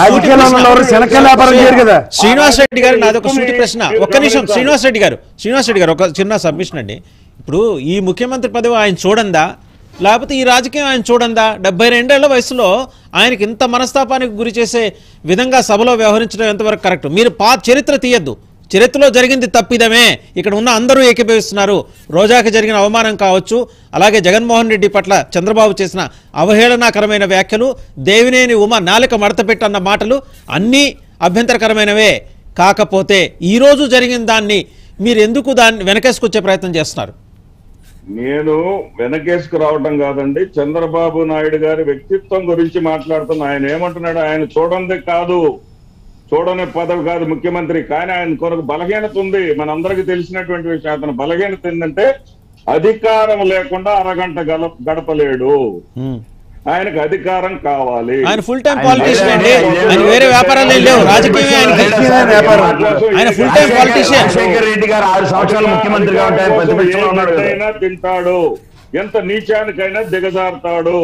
Speaker 2: శ్రీనివాస్ రెడ్డి గారు నాదొక సూటి ప్రశ్న. ఒక్క నిమిషం శ్రీనివాస్ రెడ్డి గారు ఒక చిన్న సబ్మిషన్ అండి. ఇప్పుడు ఈ ముఖ్యమంత్రి పదవి ఆయన చూడందా, లేకపోతే ఈ రాజకీయం ఆయన చూడందా? 72 ఏళ్ల వయసులో ఆయనకి ఇంత మనస్తాపానికి గురి చేసే విధంగా సభలో వ్యవహరించడం ఎంతవరకు కరెక్ట్? మీరు చరిత్ర తీయద్దు, చరిత్రలో జరిగింది తప్పిదమే. ఇక్కడ ఉన్న అందరూ ఏకీభవిస్తున్నారు. రోజాకి జరిగిన అవమానం కావచ్చు, అలాగే జగన్మోహన్ రెడ్డి పట్ల చంద్రబాబు చేసిన అవహేళనాకరమైన వ్యాఖ్యలు, దేవినేని ఉమ నాలుక మడతపెట్టన్న మాటలు అన్నీ అభ్యంతరకరమైనవే. కాకపోతే ఈరోజు జరిగిన దాన్ని మీరు ఎందుకు దాన్ని వెనకేసుకొచ్చే ప్రయత్నం చేస్తున్నారు?
Speaker 1: నేను వెనకేసుకు రావటం కాదండి, చంద్రబాబు నాయుడు గారి వ్యక్తిత్వం గురించి మాట్లాడుతున్నా. ఆయన ఏమంటున్నాడు, ఆయన చూడండి కాదు, చూడని పదవి కాదు ముఖ్యమంత్రి, కానీ ఆయన కొరకు బలహీనత ఉంది. మనందరికీ తెలిసినటువంటి విషయం. అతను బలహీనత ఏంటంటే అధికారం లేకుండా అరగంట గడపలేడు. ఆయనకు అధికారం కావాలి.
Speaker 2: ఆయన ఫుల్ టైం పాలిటిషియన్ అండి, ఆయన వేరే వ్యాపారాలు లేవు, రాజకీయమే ఆయన full time politician.
Speaker 4: Rajasekhar Reddy గారు 6 సంవత్సరాలు ముఖ్యమంత్రిగా
Speaker 1: అయినా తింటాడు, ఎంత నీచానికైనా దిగజారుతాడు.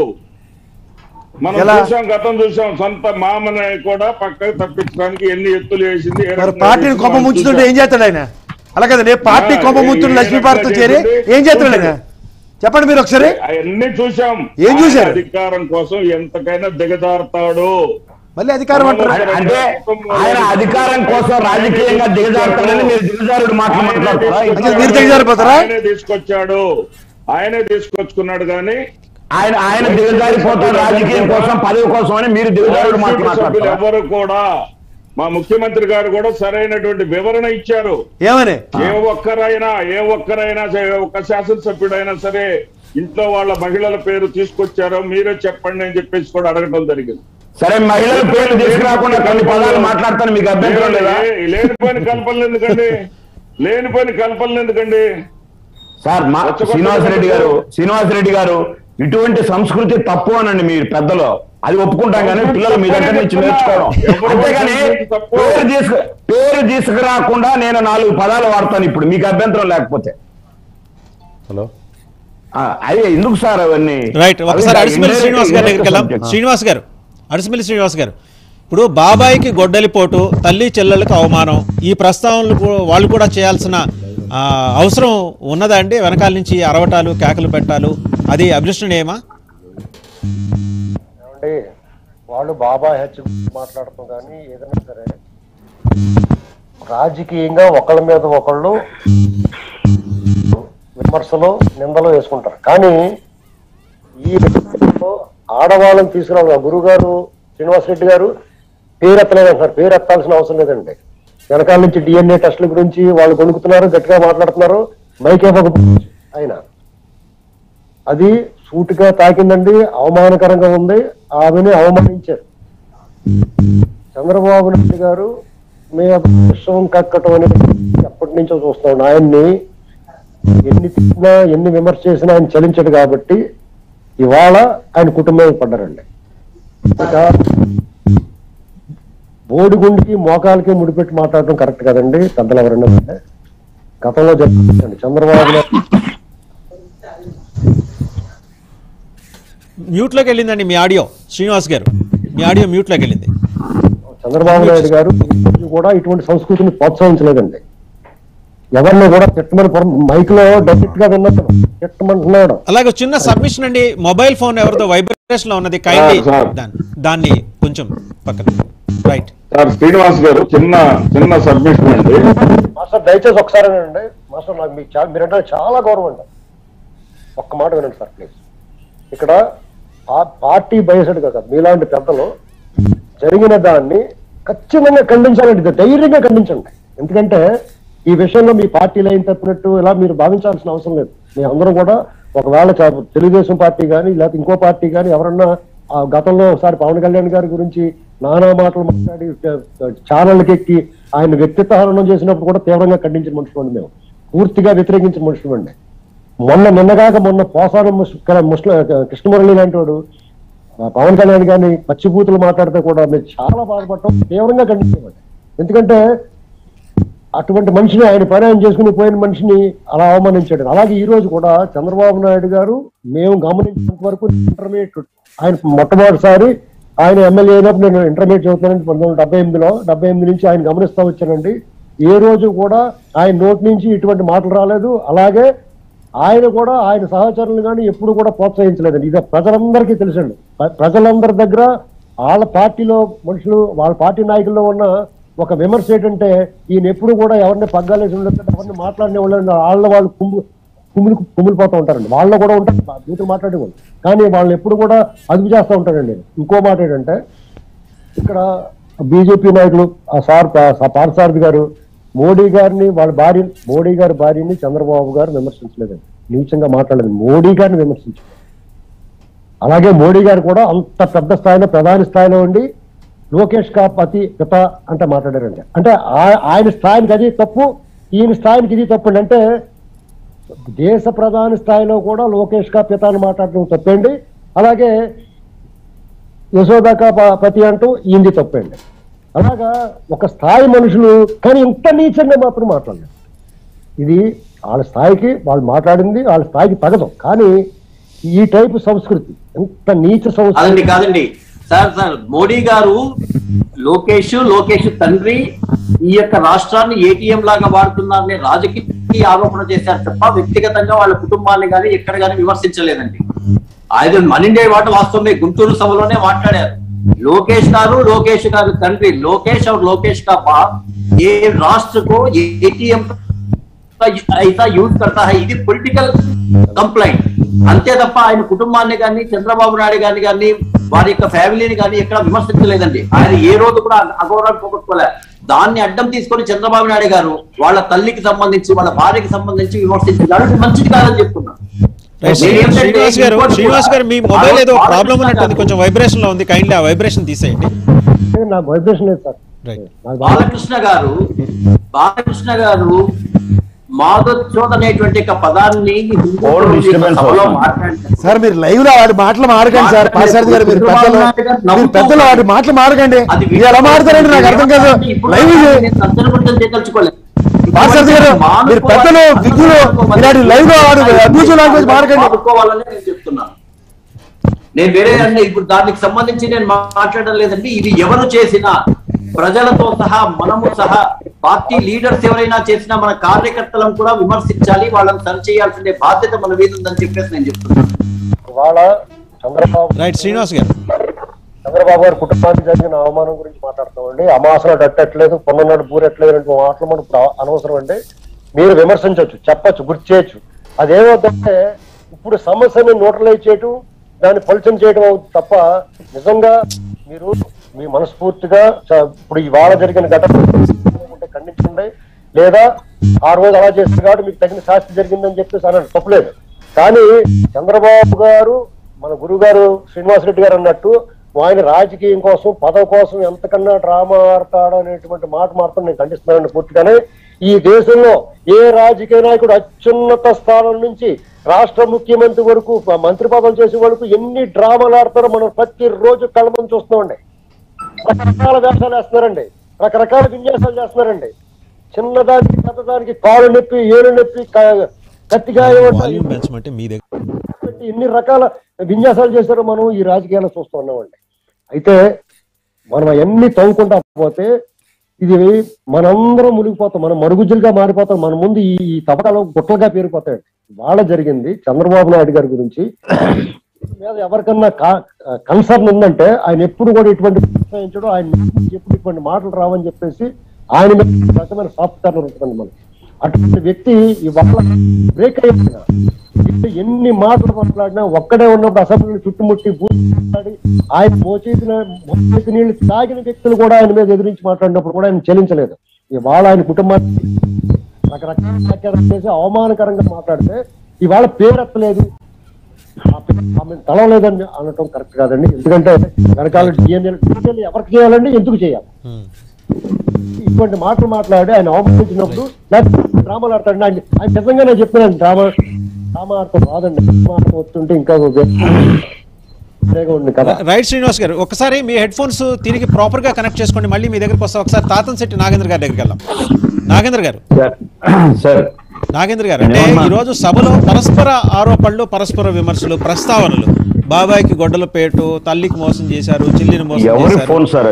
Speaker 1: మనం చూసాం, గతం చూసాం. సొంత మామని కూడా పక్కకు తప్పించడానికి ఎన్ని ఎత్తులు వేసింది.
Speaker 7: పార్టీని కొమ్మ ముంచుతుంటే ఏం చేస్తాడు ఆయన? అలా కదండి, పార్టీ కొమ్మ ముంచుతుంటే లక్ష్మీపార్టీతో చేరి ఏం చేస్తాడు ఆయన? చెప్పండి మీరు ఒకసారి.
Speaker 1: అవన్నీ చూసాం.
Speaker 7: ఏం చూశారు?
Speaker 1: అధికారం కోసం ఎంతకైనా దిగజారుతాడు.
Speaker 7: మళ్ళీ అధికారం అంటారు
Speaker 4: అంటే ఆయన అధికారం కోసం రాజకీయంగా దిగజారుతాడని మీరు దిగజారుడు మాట్లాడుతారా?
Speaker 7: మీరు దిగజారిపోతారా?
Speaker 1: ఆయనే తీసుకొచ్చుకున్నాడు కానీ
Speaker 4: ఆయన దిగజారిపోతాడు రాజకీయం కోసం, పదవి కోసం అని మీరు దిగజారుడు మాట్లాడుతారు.
Speaker 1: ఎవరు కూడా, మా ముఖ్యమంత్రి గారు కూడా సరైనటువంటి వివరణ ఇచ్చారు.
Speaker 7: ఏమని?
Speaker 1: ఏ ఒక్కరైనా ఒక్క శాసనసభ్యుడైనా సరే ఇంట్లో వాళ్ళ మహిళల పేరు తీసుకొచ్చారో మీరే చెప్పండి అని చెప్పేసి కూడా అడగడం జరిగింది.
Speaker 4: సరే, మహిళల పేరు తీసుకురాకుండా కొన్ని పదాలు మాట్లాడతాను, మీకు అభ్యంతరం లేదా?
Speaker 1: లేనిపోయిన కల్పనలు ఎందుకండి
Speaker 4: సార్? శ్రీనివాసరెడ్డి గారు ఇటువంటి సంస్కృతి తప్పు అనండి మీరు పెద్దలు, అది ఒప్పుకుంటాం కానీ పిల్లలు మీ దగ్గర నుంచి నేర్చుకోవడం. అంతేగాని పేరు తీసుకురాకుండా నేను 4 పదాలు వాడతాను ఇప్పుడు, మీకు అభ్యంతరం లేకపోతే.
Speaker 6: హలో,
Speaker 4: అదే ఎందుకు సార్ అవన్నీ?
Speaker 2: రైట్, ఒకసారి అడిసిమల్లి శ్రీనివాస్ గారి దగ్గరికి వెళ్దాం. అడిసిమల్లి శ్రీనివాస్ గారు, ఇప్పుడు బాబాయికి గొడ్డలిపోటు, తల్లి చెల్లెలకు అవమానం, ఈ ప్రస్తావనలు వాళ్ళు కూడా చేయాల్సిన అవసరం ఉన్నదా అండి? వెనకాల నుంచి అరవటాలు, కేకలు పెట్టాలు, అది అభిలషణీయమా?
Speaker 3: ఏమండి, వాళ్ళు బాబాయ్ హత్య మాట్లాడతాం కానీ ఏదైనా సరే రాజకీయంగా ఒకళ్ళ మీద ఒకళ్ళు విమర్శలు, నిందలు వేసుకుంటారు. కానీ ఈ వ్యక్తిలో ఆడవాళ్ళని తీసుకురావాలి. గురువు గారు శ్రీనివాసరెడ్డి గారు పేరు ఎత్తలేదంటారు. పేరు ఎత్తాల్సిన అవసరం లేదండి. వెనకాల నుంచి DNA టెస్టుల గురించి వాళ్ళు కొనుక్కుతున్నారు, గట్టిగా మాట్లాడుతున్నారు. మైకే ఆయన అది సూటిగా తాకిందండి, అవమానకరంగా ఉంది. ఆమెని అవమానించారు. చంద్రబాబు నాయుడు గారు మీద విషం కక్కటం అనేది ఎప్పటి నుంచో చూస్తున్నాడు. ఆయన్ని ఎన్ని తిట్టినా, ఎన్ని విమర్శ చేసినా ఆయన చలించడు. కాబట్టి ఇవాళ ఆయన కుటుంబం పడ్డారండి. ఇక బోడిగుండికి మోకాలకి ముడిపెట్టి మాట్లాడటం కరెక్ట్ కదండి. పెద్దలు ఎవరైనా గతంలో చెప్పండి, చంద్రబాబు నాయుడు
Speaker 2: మ్యూట్లోకి వెళ్ళిందండి మీ ఆడియో. శ్రీనివాస్ గారు, మీ ఆడియో మ్యూట్లోకి వెళ్ళింది.
Speaker 3: చంద్రబాబు నాయుడు గారు కూడా ఇటువంటి సంస్కృతిని ప్రోత్సహించలేదండి. ఎవరిని కూడా తిట్టమని మైక్ లో డైరెక్ట్ గా విన్నట్టు తిట్టమంటున్నాడు.
Speaker 2: అలాగే చిన్న సబ్మిషన్ అండి, మొబైల్ ఫోన్ ఎవరితో వైబ్రేషన్ లో ఉన్నది, కైండ్లీ దాన్ని కొంచెం పక్కన. రైట్
Speaker 1: సార్, శ్రీనివాస్ గారు చిన్న సబ్మిషన్ అండి.
Speaker 3: మాస్టర్ దయచేసి ఒకసారి వినండి. మాస్టర్, నాకు మీరంటే చాలా గౌరవం అండి. ఒక్క మాట వినండి సార్ ప్లీజ్. ఇక్కడ పార్టీ బయసడ్ కదా, మీలాంటి పెద్దలు జరిగిన దాన్ని ఖచ్చితంగా ఖండించాలండి, ధైర్యంగా ఖండించండి. ఎందుకంటే ఈ విషయంలో మీ పార్టీలో ఏం తప్పినట్టు ఇలా మీరు భావించాల్సిన అవసరం లేదు. మీ అందరూ కూడా ఒకవేళ తెలుగుదేశం పార్టీ కానీ లేకపోతే ఇంకో పార్టీ కానీ ఎవరన్నా గతంలో ఒకసారి పవన్ కళ్యాణ్ గారి గురించి నానా మాటలు మాట్లాడి ఛానళ్ళకి ఎక్కి ఆయన వ్యక్తిత్వ హననం చేసినప్పుడు కూడా తీవ్రంగా ఖండించిన మనుషులు మేము, పూర్తిగా వ్యతిరేకించిన మనుషులు అండి. మొన్న పోసారం కృష్ణమురళి లాంటి వాడు పవన్ కళ్యాణ్ గారిని పచ్చిబూతులు మాట్లాడితే కూడా మేము చాలా బాధపడటం, తీవ్రంగా ఖండించామండి. ఎందుకంటే అటువంటి మనిషిని, ఆయన పరిణామం చేసుకుని పోయిన మనిషిని అలా అవమానించాడు. అలాగే ఈ రోజు కూడా చంద్రబాబు నాయుడు గారు మేము గమనించినంత వరకు ఇంటర్మీడియట్, ఆయన మొట్టమొదటిసారి ఆయన ఎమ్మెల్యే అయినప్పుడు నేను ఇంటర్మీడియట్ చదువుతానండి 1978 నుంచి ఆయన గమనిస్తా వచ్చానండి. ఏ రోజు కూడా ఆయన నోటి నుంచి ఇటువంటి మాటలు రాలేదు. అలాగే ఆయన కూడా ఆయన సహచరులు కానీ ఎప్పుడు కూడా ప్రోత్సహించలేదండి. ఇది ప్రజలందరికీ తెలుసండి. ప్రజలందరి దగ్గర వాళ్ళ పార్టీలో మనుషులు, వాళ్ళ పార్టీ నాయకుల్లో ఉన్న ఒక విమర్శ ఏంటంటే ఈయన ఎప్పుడు కూడా ఎవరిని పగ్గాలేసి ఉండదు, ఎవరిని మాట్లాడిన వాళ్ళు కుమిలిపోతూ ఉంటారండి. వాళ్ళు కూడా ఉంటారు బూతులు మాట్లాడేవాళ్ళు, కానీ వాళ్ళని ఎప్పుడు కూడా అదుపు చేస్తూ ఉంటారండి. ఇంకో మాట ఏంటంటే ఇక్కడ బీజేపీ నాయకులు పార్థసారథి గారు మోడీ గారి భార్యని చంద్రబాబు గారు విమర్శించలేదండి, నీచంగా మాట్లాడలేదు, మోడీ గారిని విమర్శించారు. అలాగే మోడీ గారు కూడా అంత పెద్ద స్థాయిలో, ప్రధాని స్థాయిలో ఉండి లోకేష్ కా పతి పిత అంటే మాట్లాడారండి. అంటే ఆయన స్థాయికి అది తప్పు, ఈయన స్థాయికి ఇది తప్పు అండి. అంటే దేశ ప్రధాని స్థాయిలో కూడా లోకేష్ కా పిత అని మాట్లాడటం తప్పండి. అలాగే యశోదా కా పతి అంటూ ఈయనది తప్పండి. అలాగా ఒక స్థాయి మనుషులు కానీ ఇంత నీచంగా మాత్రం మాట్లాడలేదు. ఇది వాళ్ళ స్థాయికి వాళ్ళు మాట్లాడింది వాళ్ళ స్థాయికి తగదు. కానీ ఈ టైపు సంస్కృతి ఎంత నీచ సంస్కృతి
Speaker 8: కాదండి సార్. మోడీ గారు లోకేష్ తండ్రి ఈ యొక్క రాష్ట్రాన్ని ఏటీఎం లాగా వాడుతున్నారని రాజకీయ ఆరోపణ చేశారు తప్ప వ్యక్తిగతంగా వాళ్ళ కుటుంబాన్ని కానీ ఎక్కడ కానీ విమర్శించలేదండి. ఆయన మన ఇండియా వాటి వాస్తవమే గుంటూరు సభలోనే మాట్లాడారు. లోకేష్ గారు తండ్రి లోకేష్ का बाप ये राष्ट्र को एटीएम ऐसा यूज करता है, ఇది పొలిటికల్ కంప్లైంట్ అంతే తప్ప ఆయన కుటుంబాన్ని కానీ చంద్రబాబు నాయుడు గారిని కానీ వారి యొక్క ఫ్యామిలీని కానీ ఎక్కడ విమర్శించలేదండి. ఆయన ఏ రోజు కూడా అగౌరవాన్ని పోగొట్టుకోలేదు. దాన్ని అడ్డం తీసుకొని చంద్రబాబు నాయుడు గారు వాళ్ళ తల్లికి సంబంధించి వాళ్ళ భార్యకి సంబంధించి విమర్శించారు. మంచిది కాదని చెప్తున్నాను.
Speaker 2: శ్రీనివాస్ గారు మీ మొబైల్ ఏదో ప్రాబ్లం ఉన్నట్టుంది, కొంచెం వైబ్రేషన్ లో ఉంది, కైండ్లీ ఆ వైబ్రేషన్ తీసేయండి.
Speaker 3: నాకు వైబ్రేషన్ లేదు సార్.
Speaker 8: బాలకృష్ణ గారు మాదోచ్చోద అనేటువంటి పదాన్ని
Speaker 7: సార్ మీరు లైవ్ లో వాడి మాటలు మారకండి సార్. పార్థసారథి గారు మీరు పెద్దలు వాడి మాటలు మారకండి. ఎలా మారుతారండి నాకు అర్థం కాదు. లైవ్
Speaker 8: తలుచుకోలేదు
Speaker 7: పార్థసారథి గారు మీరు పెద్దలు విద్యులు ఇలాంటి లైవ్ లో వాడు అబ్యూజివ్ లాంగ్వేజ్ మారకండి.
Speaker 8: నేను చెప్తున్నాను. నేను వేరే అంటే ఇప్పుడు దానికి సంబంధించి నేను మాట్లాడడం లేదండి. ఇది ఎవరు చేసినా ప్రజలతో సహా మనము సహా పార్టీ లీడర్స్ ఎవరైనా చేసినా మన కార్యకర్తలను కూడా విమర్శించాలి, వాళ్ళని సరి చేయాల్సిన బాధ్యత మన మీద ఉందని చెప్పేసి నేను చెప్తున్నాను.
Speaker 3: ఇవాళ
Speaker 2: శ్రీనివాస్ గారు
Speaker 3: చంద్రబాబు గారి కుటుంబానికి జరిగిన అవమానం గురించి మాట్లాడుతామండి. అమాసన డట్టట్లేదు, పొన్ననాడు పూరెట్లేదు అంటే మాటలు మనకు అనవసరం అండి. మీరు విమర్శించవచ్చు, చెప్పచ్చు, గుర్తు చేయొచ్చు. అదేమవుతుందంటే ఇప్పుడు సమస్యని న్యూట్రలైజ్ చేయటం, దాన్ని పలుచన చేయడం అవుతుంది తప్ప నిజంగా మీరు మీ మనస్ఫూర్తిగా ఇప్పుడు ఇవాళ జరిగిన ఘటన ఖండించండి, లేదా ఆ రోజు అలా చేస్తారు కాబట్టి మీకు తగిన శాస్తి జరిగిందని చెప్పేసి అన్నట్టు తప్పులేదు. కానీ చంద్రబాబు గారు మన గురువు గారు శ్రీనివాసరెడ్డి గారు అన్నట్టు ఆయన రాజకీయం కోసం పదవి కోసం ఎంతకన్నా డ్రామా ఆడతాడు అనేటువంటి మాట మాత్రం నేను ఖండిస్తున్నానండి పూర్తిగానే. ఈ దేశంలో ఏ రాజకీయ నాయకుడు అత్యున్నత స్థానం నుంచి రాష్ట్ర ముఖ్యమంత్రి వరకు మంత్రి పదవులు చేసే వరకు ఎన్ని డ్రామాలు ఆడతారో మనం ప్రతిరోజు కళ్ళ ముందు చూస్తున్నామండి. రకరకాల వేషాలు వేస్తున్నారండి, రకరకాల విన్యాసాలు చేస్తున్నారండి. చిన్నదానికి పెద్దదానికి కాలు నొప్పి, ఏలు నొప్పి, కత్తిగా ఎన్ని రకాల విన్యాసాలు చేశారో మనం ఈ రాజకీయాల్లో చూస్తూ ఉన్నామండి. అయితే మనం అవన్నీ తవ్వుకుంటా పోతే ఇది మనందరం మునిగిపోతాం, మనం మరుగుజ్జులుగా మారిపోతాం. మన ముందు ఈ తవ్వకాలు గుట్టలుగా పేరుపోతాయండి. వాళ్ళ జరిగింది చంద్రబాబు నాయుడు గారి గురించి మీద ఎవరికన్నా కన్సర్న్ ఉందంటే ఆయన ఎప్పుడు కూడా ఇటువంటి ప్రోత్సహించడం, ఆయన ఎప్పుడు ఇటువంటి మాటలు రావని చెప్పేసి ఆయన మీద రకమైన సాఫ్ట్ కార్నర్ ఉంటుంది మనం. అటువంటి వ్యక్తి ఇవాళ బ్రేక్ అయిపోయినా ఎన్ని మాటలు మాట్లాడినా ఒక్కడే ఉన్నప్పుడు అసెంబ్లీని చుట్టుముట్టి మాట్లాడి ఆయన మోచేతి నీళ్లు తాగిన వ్యక్తులు కూడా ఆయన మీద ఎదిరించి మాట్లాడినప్పుడు కూడా ఆయన చెల్లించలేదు. ఇవాళ ఆయన కుటుంబాన్ని రకరకాల వ్యాఖ్యలు చేసి అవమానకరంగా మాట్లాడితే ఇవాళ పేరెత్తలేదు, ఆమె తలవలేదని అనటం కరెక్ట్ కాదండి. ఎందుకంటే వెనకాల డిఎన్ఏ ఎవరికి చేయాలండి, ఎందుకు చేయాలి? ఇటువంటి మాటలు మాట్లాడి ఆయన అవమానించినప్పుడు డ్రామాలు ఆడతాడు. ఆయన నిజంగా నేను చెప్తున్నాను, డ్రామా ఆడతాం కాదండి, డ్రామా ఆడతాం వస్తుంటే ఇంకా ఉంది కదా.
Speaker 2: రైట్ శ్రీనివాస్ గారు, ఒకసారి మీ హెడ్ ఫోన్స్ తిరిగి ప్రాపర్ గా కనెక్ట్ చేసుకోండి, మళ్ళీ మీ దగ్గరకు వస్తా. ఒకసారి తాతంశెట్టి నాగేంద్ర గారి దగ్గరికి వెళ్దాం. నాగేంద్ర గారు, నాగేంద్ర గారు, అంటే ఈరోజు సభలో పరస్పర ఆరోపణలు, పరస్పర విమర్శలు, ప్రస్తావనలు, బాబాయ్కి గొడ్డల పేటు, తల్లికి మోసం చేశారు, చెల్లిని మోసం చేశారు.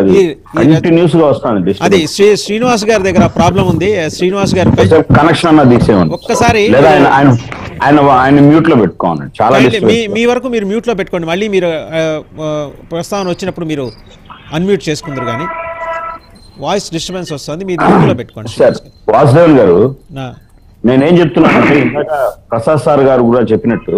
Speaker 2: అది శ్రీనివాస్ గారి దగ్గర ప్రాబ్లం ఉంది. శ్రీనివాస్ గారు
Speaker 4: కనెక్షన్
Speaker 2: ఒక్కసారి
Speaker 4: మ్యూట్ లో పెట్టుకోండి, చాలా
Speaker 2: మీ వరకు మీరు మ్యూట్ లో పెట్టుకోండి, మళ్ళీ మీరు ప్రస్తావన వచ్చినప్పుడు మీరు అన్మ్యూట్ చేసుకుందరు, కానీ వాయిస్ డిస్టర్బెన్స్ వస్తుంది, మీరు మ్యూట్ లో పెట్టుకోండి.
Speaker 4: వాసుదేవన్ గారు, నేనేం చెప్తున్నానంటే ఇందాక ప్రసాద్ సార్ గారు కూడా చెప్పినట్టు,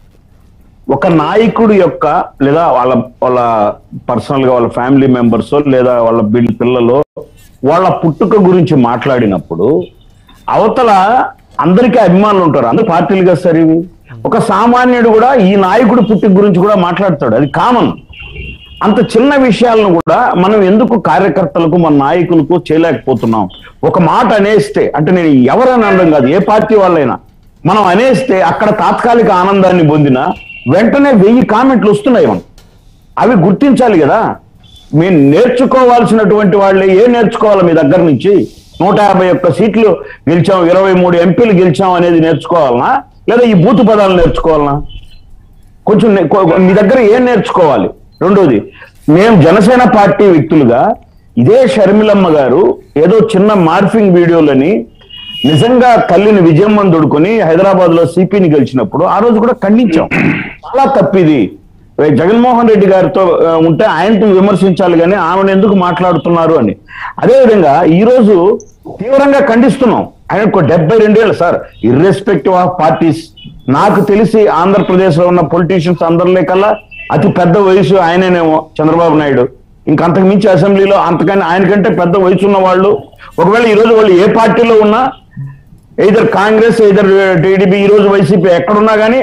Speaker 4: ఒక నాయకుడు యొక్క లేదా వాళ్ళ పర్సనల్ గా వాళ్ళ ఫ్యామిలీ మెంబర్స్ లేదా వాళ్ళ పిల్లలు వాళ్ళ పుట్టుక గురించి మాట్లాడినప్పుడు అవతల అందరికీ అభిమానులు ఉంటారు, అందరు పార్టీలుగా సరే. ఒక సామాన్యుడు కూడా ఈ నాయకుడు పుట్టుక గురించి కూడా మాట్లాడతాడు, అది కామన్. అంత చిన్న విషయాలను కూడా మనం ఎందుకు కార్యకర్తలకు మన నాయకులకు చేయలేకపోతున్నాం? ఒక మాట అనేస్తే, అంటే నేను ఎవరైనా అనడం కాదు, ఏ పార్టీ వాళ్ళైనా మనం అనేస్తే అక్కడ తాత్కాలిక ఆనందాన్ని పొందినా వెంటనే 1000 కామెంట్లు వస్తున్నాయి. మనం అవి గుర్తించాలి కదా. మేము నేర్చుకోవాల్సినటువంటి వాళ్ళే నేర్చుకోవాలి మీ దగ్గర నుంచి. 151 సీట్లు గెలిచాం, 23 ఎంపీలు గెలిచాం అనేది నేర్చుకోవాలనా, లేదా ఈ బూతు పదాలు నేర్చుకోవాలనా? కొంచెం మీ దగ్గర నేర్చుకోవాలి. రెండోది, మేము జనసేన పార్టీ వ్యక్తులుగా ఇదే షర్మిలమ్మ గారు ఏదో చిన్న మార్ఫింగ్ వీడియోలని నిజంగా తల్లిని విజయమ్మని దొడుకొని హైదరాబాద్ లో సిపిని గెలిచినప్పుడు ఆ రోజు కూడా ఖండించాం. చాలా తప్పిది. జగన్మోహన్ రెడ్డి గారితో ఉంటే ఆయనతో విమర్శించాలి కానీ ఆమెను ఎందుకు మాట్లాడుతున్నారు అని. అదేవిధంగా ఈ రోజు తీవ్రంగా ఖండిస్తున్నాం. ఆయనకు 72 ఏళ్ళు సార్, ఇర్రెస్పెక్టివ్ ఆఫ్ పార్టీస్. నాకు తెలిసి ఆంధ్రప్రదేశ్ లో ఉన్న పొలిటీషియన్స్ అందరిలో కల్లా అతి పెద్ద వయసు ఆయననేమో చంద్రబాబు నాయుడు. ఇంకంతకు మించి అసెంబ్లీలో అంతకని ఆయనకంటే పెద్ద వయసు ఉన్న వాళ్ళు, ఒకవేళ ఈ రోజు వాళ్ళు ఏ పార్టీలో ఉన్నా, ఎయిదర్ కాంగ్రెస్ ఎయిదర్ టీడీపీ, ఈ రోజు వైసీపీ ఎక్కడున్నా కానీ